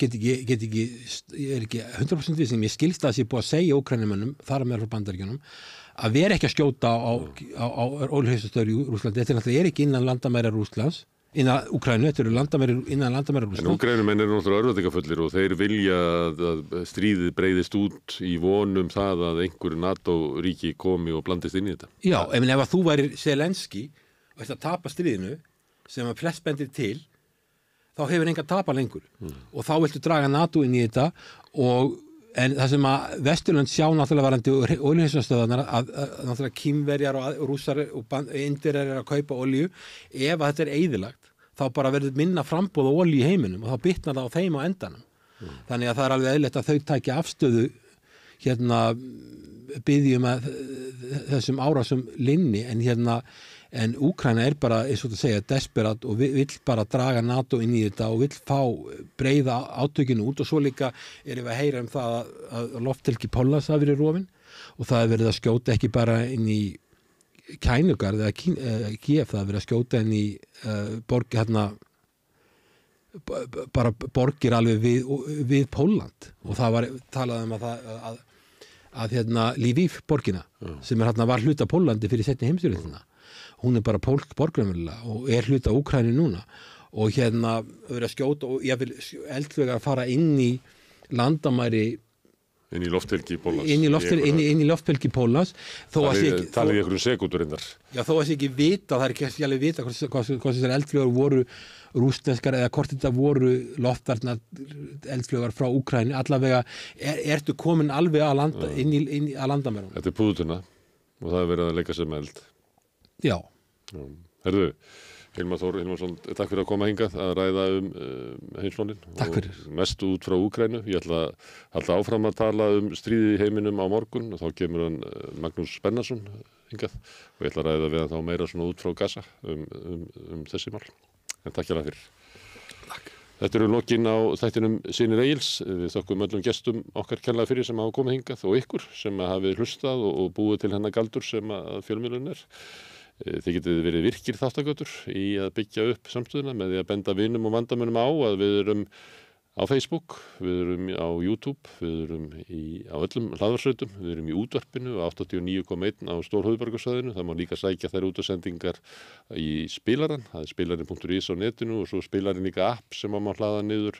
er ekki 100% viss, mér skilist að það sé búið að segja Úkraínumönnum, þar að meðal frá Bandaríkjunum, að vera ekki að skjóta á olíuhreinsunarstöðvar í Rússlandi. Þetta náttúrulega ekki innan landamæra Rússlands, innan Úkraínu, þetta eru innan landamæra Rússlands. En Úkraínumenn eru náttúrulega örvæntingafullir og þeir vilja að stríðið breiðist út í vonum það að einhverju NATO-ríki komi og blandist inn í þetta. Já, ef að þú væri Zelenski og þetta tapa stríðinu sem að flest bendir til, þá hefur enga tapa lengur og þá viltu draga NATO inn í þetta en það sem að Vesturlönd sjá náttúrulega varandi olíuhreinsunarstöðvarnar að náttúrulega Kínverjar og Rússar og Indverjar að kaupa olíu, ef að þetta eyðilagt þá bara verður minna framboð á olíu í heiminum og þá bitnar það á þeim á endanum. Þannig að það alveg eðlilegt að þau tækja afstöðu biðjum að þessum árásum linni en Úkraína bara, eins og þú segja, desperat og vill bara draga NATO inn í þetta og vill fá breiða átökinu út og svo líka við að heyra það að lofthelgi Póllands hafi verið rofin og það verið að skjóta ekki bara inn í Kænugarð eða Kiev, það verið að skjóta inn í borgi bara borgir alveg við Pólland og það var talað að Lviv borgina sem var hluta Póllandi fyrir seinni heimsstyrjöldina. Hún bara pólsk borgræmulega og hluta Úkraínu núna og verið að skjóta og ég vil eldflögar að fara inn í landamæri inn í lofthelgi Póllands inn í lofthelgi Póllands talið í einhverjum sekúndur reyndar þó að sé ekki vita, það ekki alveg vita hvað þessar eldflögar voru rússneskar eða hvort þetta voru loftvarnar eldflögar frá Úkraínu allavega ertu komin alveg að inn að landamærum. Þetta púðutuna og það verið að leika sér með eld. Já. Herðu, Hilmar Þór Hilmarsson, takk fyrir að koma hingað að ræða heimsmálin. Takk fyrir. Mest út frá Úkraínu. Ég ætla áfram að tala stríðið í heiminum á morgun og þá kemur hann Magnús Bennarsson hingað og ég ætla að ræða við hann þá meira svona út frá Gaza þessi mál. En takk fyrir. Takk. Þetta eru lokin á þættinum Synir Egils. Við þökkum öllum gestum okkar kærlega fyrir sem hafa komið hingað og ykkur sem hafi hlustað og búið til hennar galdur sem að fjölmiðlun Þið getið verið virkir þáttagötur í að byggja upp samstöðuna með því að benda vinum og vandamönnum á að við erum á Facebook, við erum á YouTube, við erum á öllum hlaðvarsveitum, við erum í útvarpinu á 89,1 á Stórhöfuðborgarsvæðinu. Það má líka sækja þær útasendingar í spilaran, það spilarin.is á netinu og svo spilarin líka app sem má hlaða niður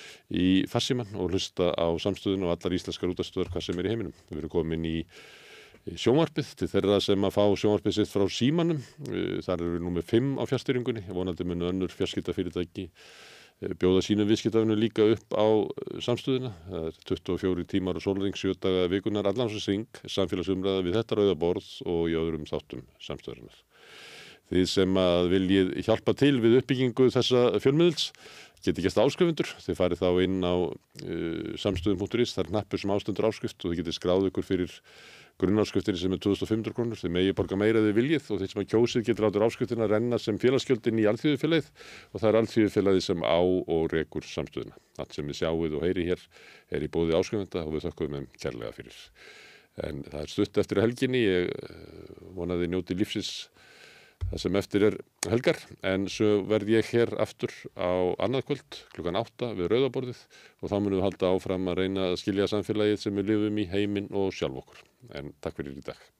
í farsímann og hlusta á samstöðuna og allar íslenskar útastöðar hvað sem í heiminum. Við erum komin í sjónvarpið til þeirra sem að fá sjónvarpið sitt frá símanum. Þar eru við númer 5 á fjarstýringunni. Vonandi munu önnur fjarskiptafyrirtæki bjóða sínum viðskiptafinu líka upp á samstöðuna. Það 24 tímar og sólarhring 7 daga vikunar allan sem syng, samfélagsumræða við þetta rauða borð og í öðrum þáttum samstöðurinnar. Þið sem að viljið hjálpa til við uppbyggingu þessa fjölmiðils geti gert áskrifundur. Þið farið þá inn á samstöðum.is, það hnappur sem ástendur áskrift og þið getið skráð ykkur fyrir grunnáskriftinni sem 2500 krónur. Þið megi borga meira þið viljið og þeir sem að kjósið getur látur áskriftina að renna sem félagsgjöldin í alþýðufélagið og það alþýðufélagið sem á og rekur samstöðuna. Allt sem við sjáum og heyri hér í boði áskrifenda og við þökkum þeim kærlega fyrir. En það stutt eftir helginni, ég vonaði njóti lífsins það sem eftir helgar, en svo verð ég hér aftur á annað kvöld klukkan 8 við rauðaborðið og þá munum við halda áfram að reyna að skilja samfélagið sem við lifum í heiminn og sjálf okkur. En takk fyrir í dag.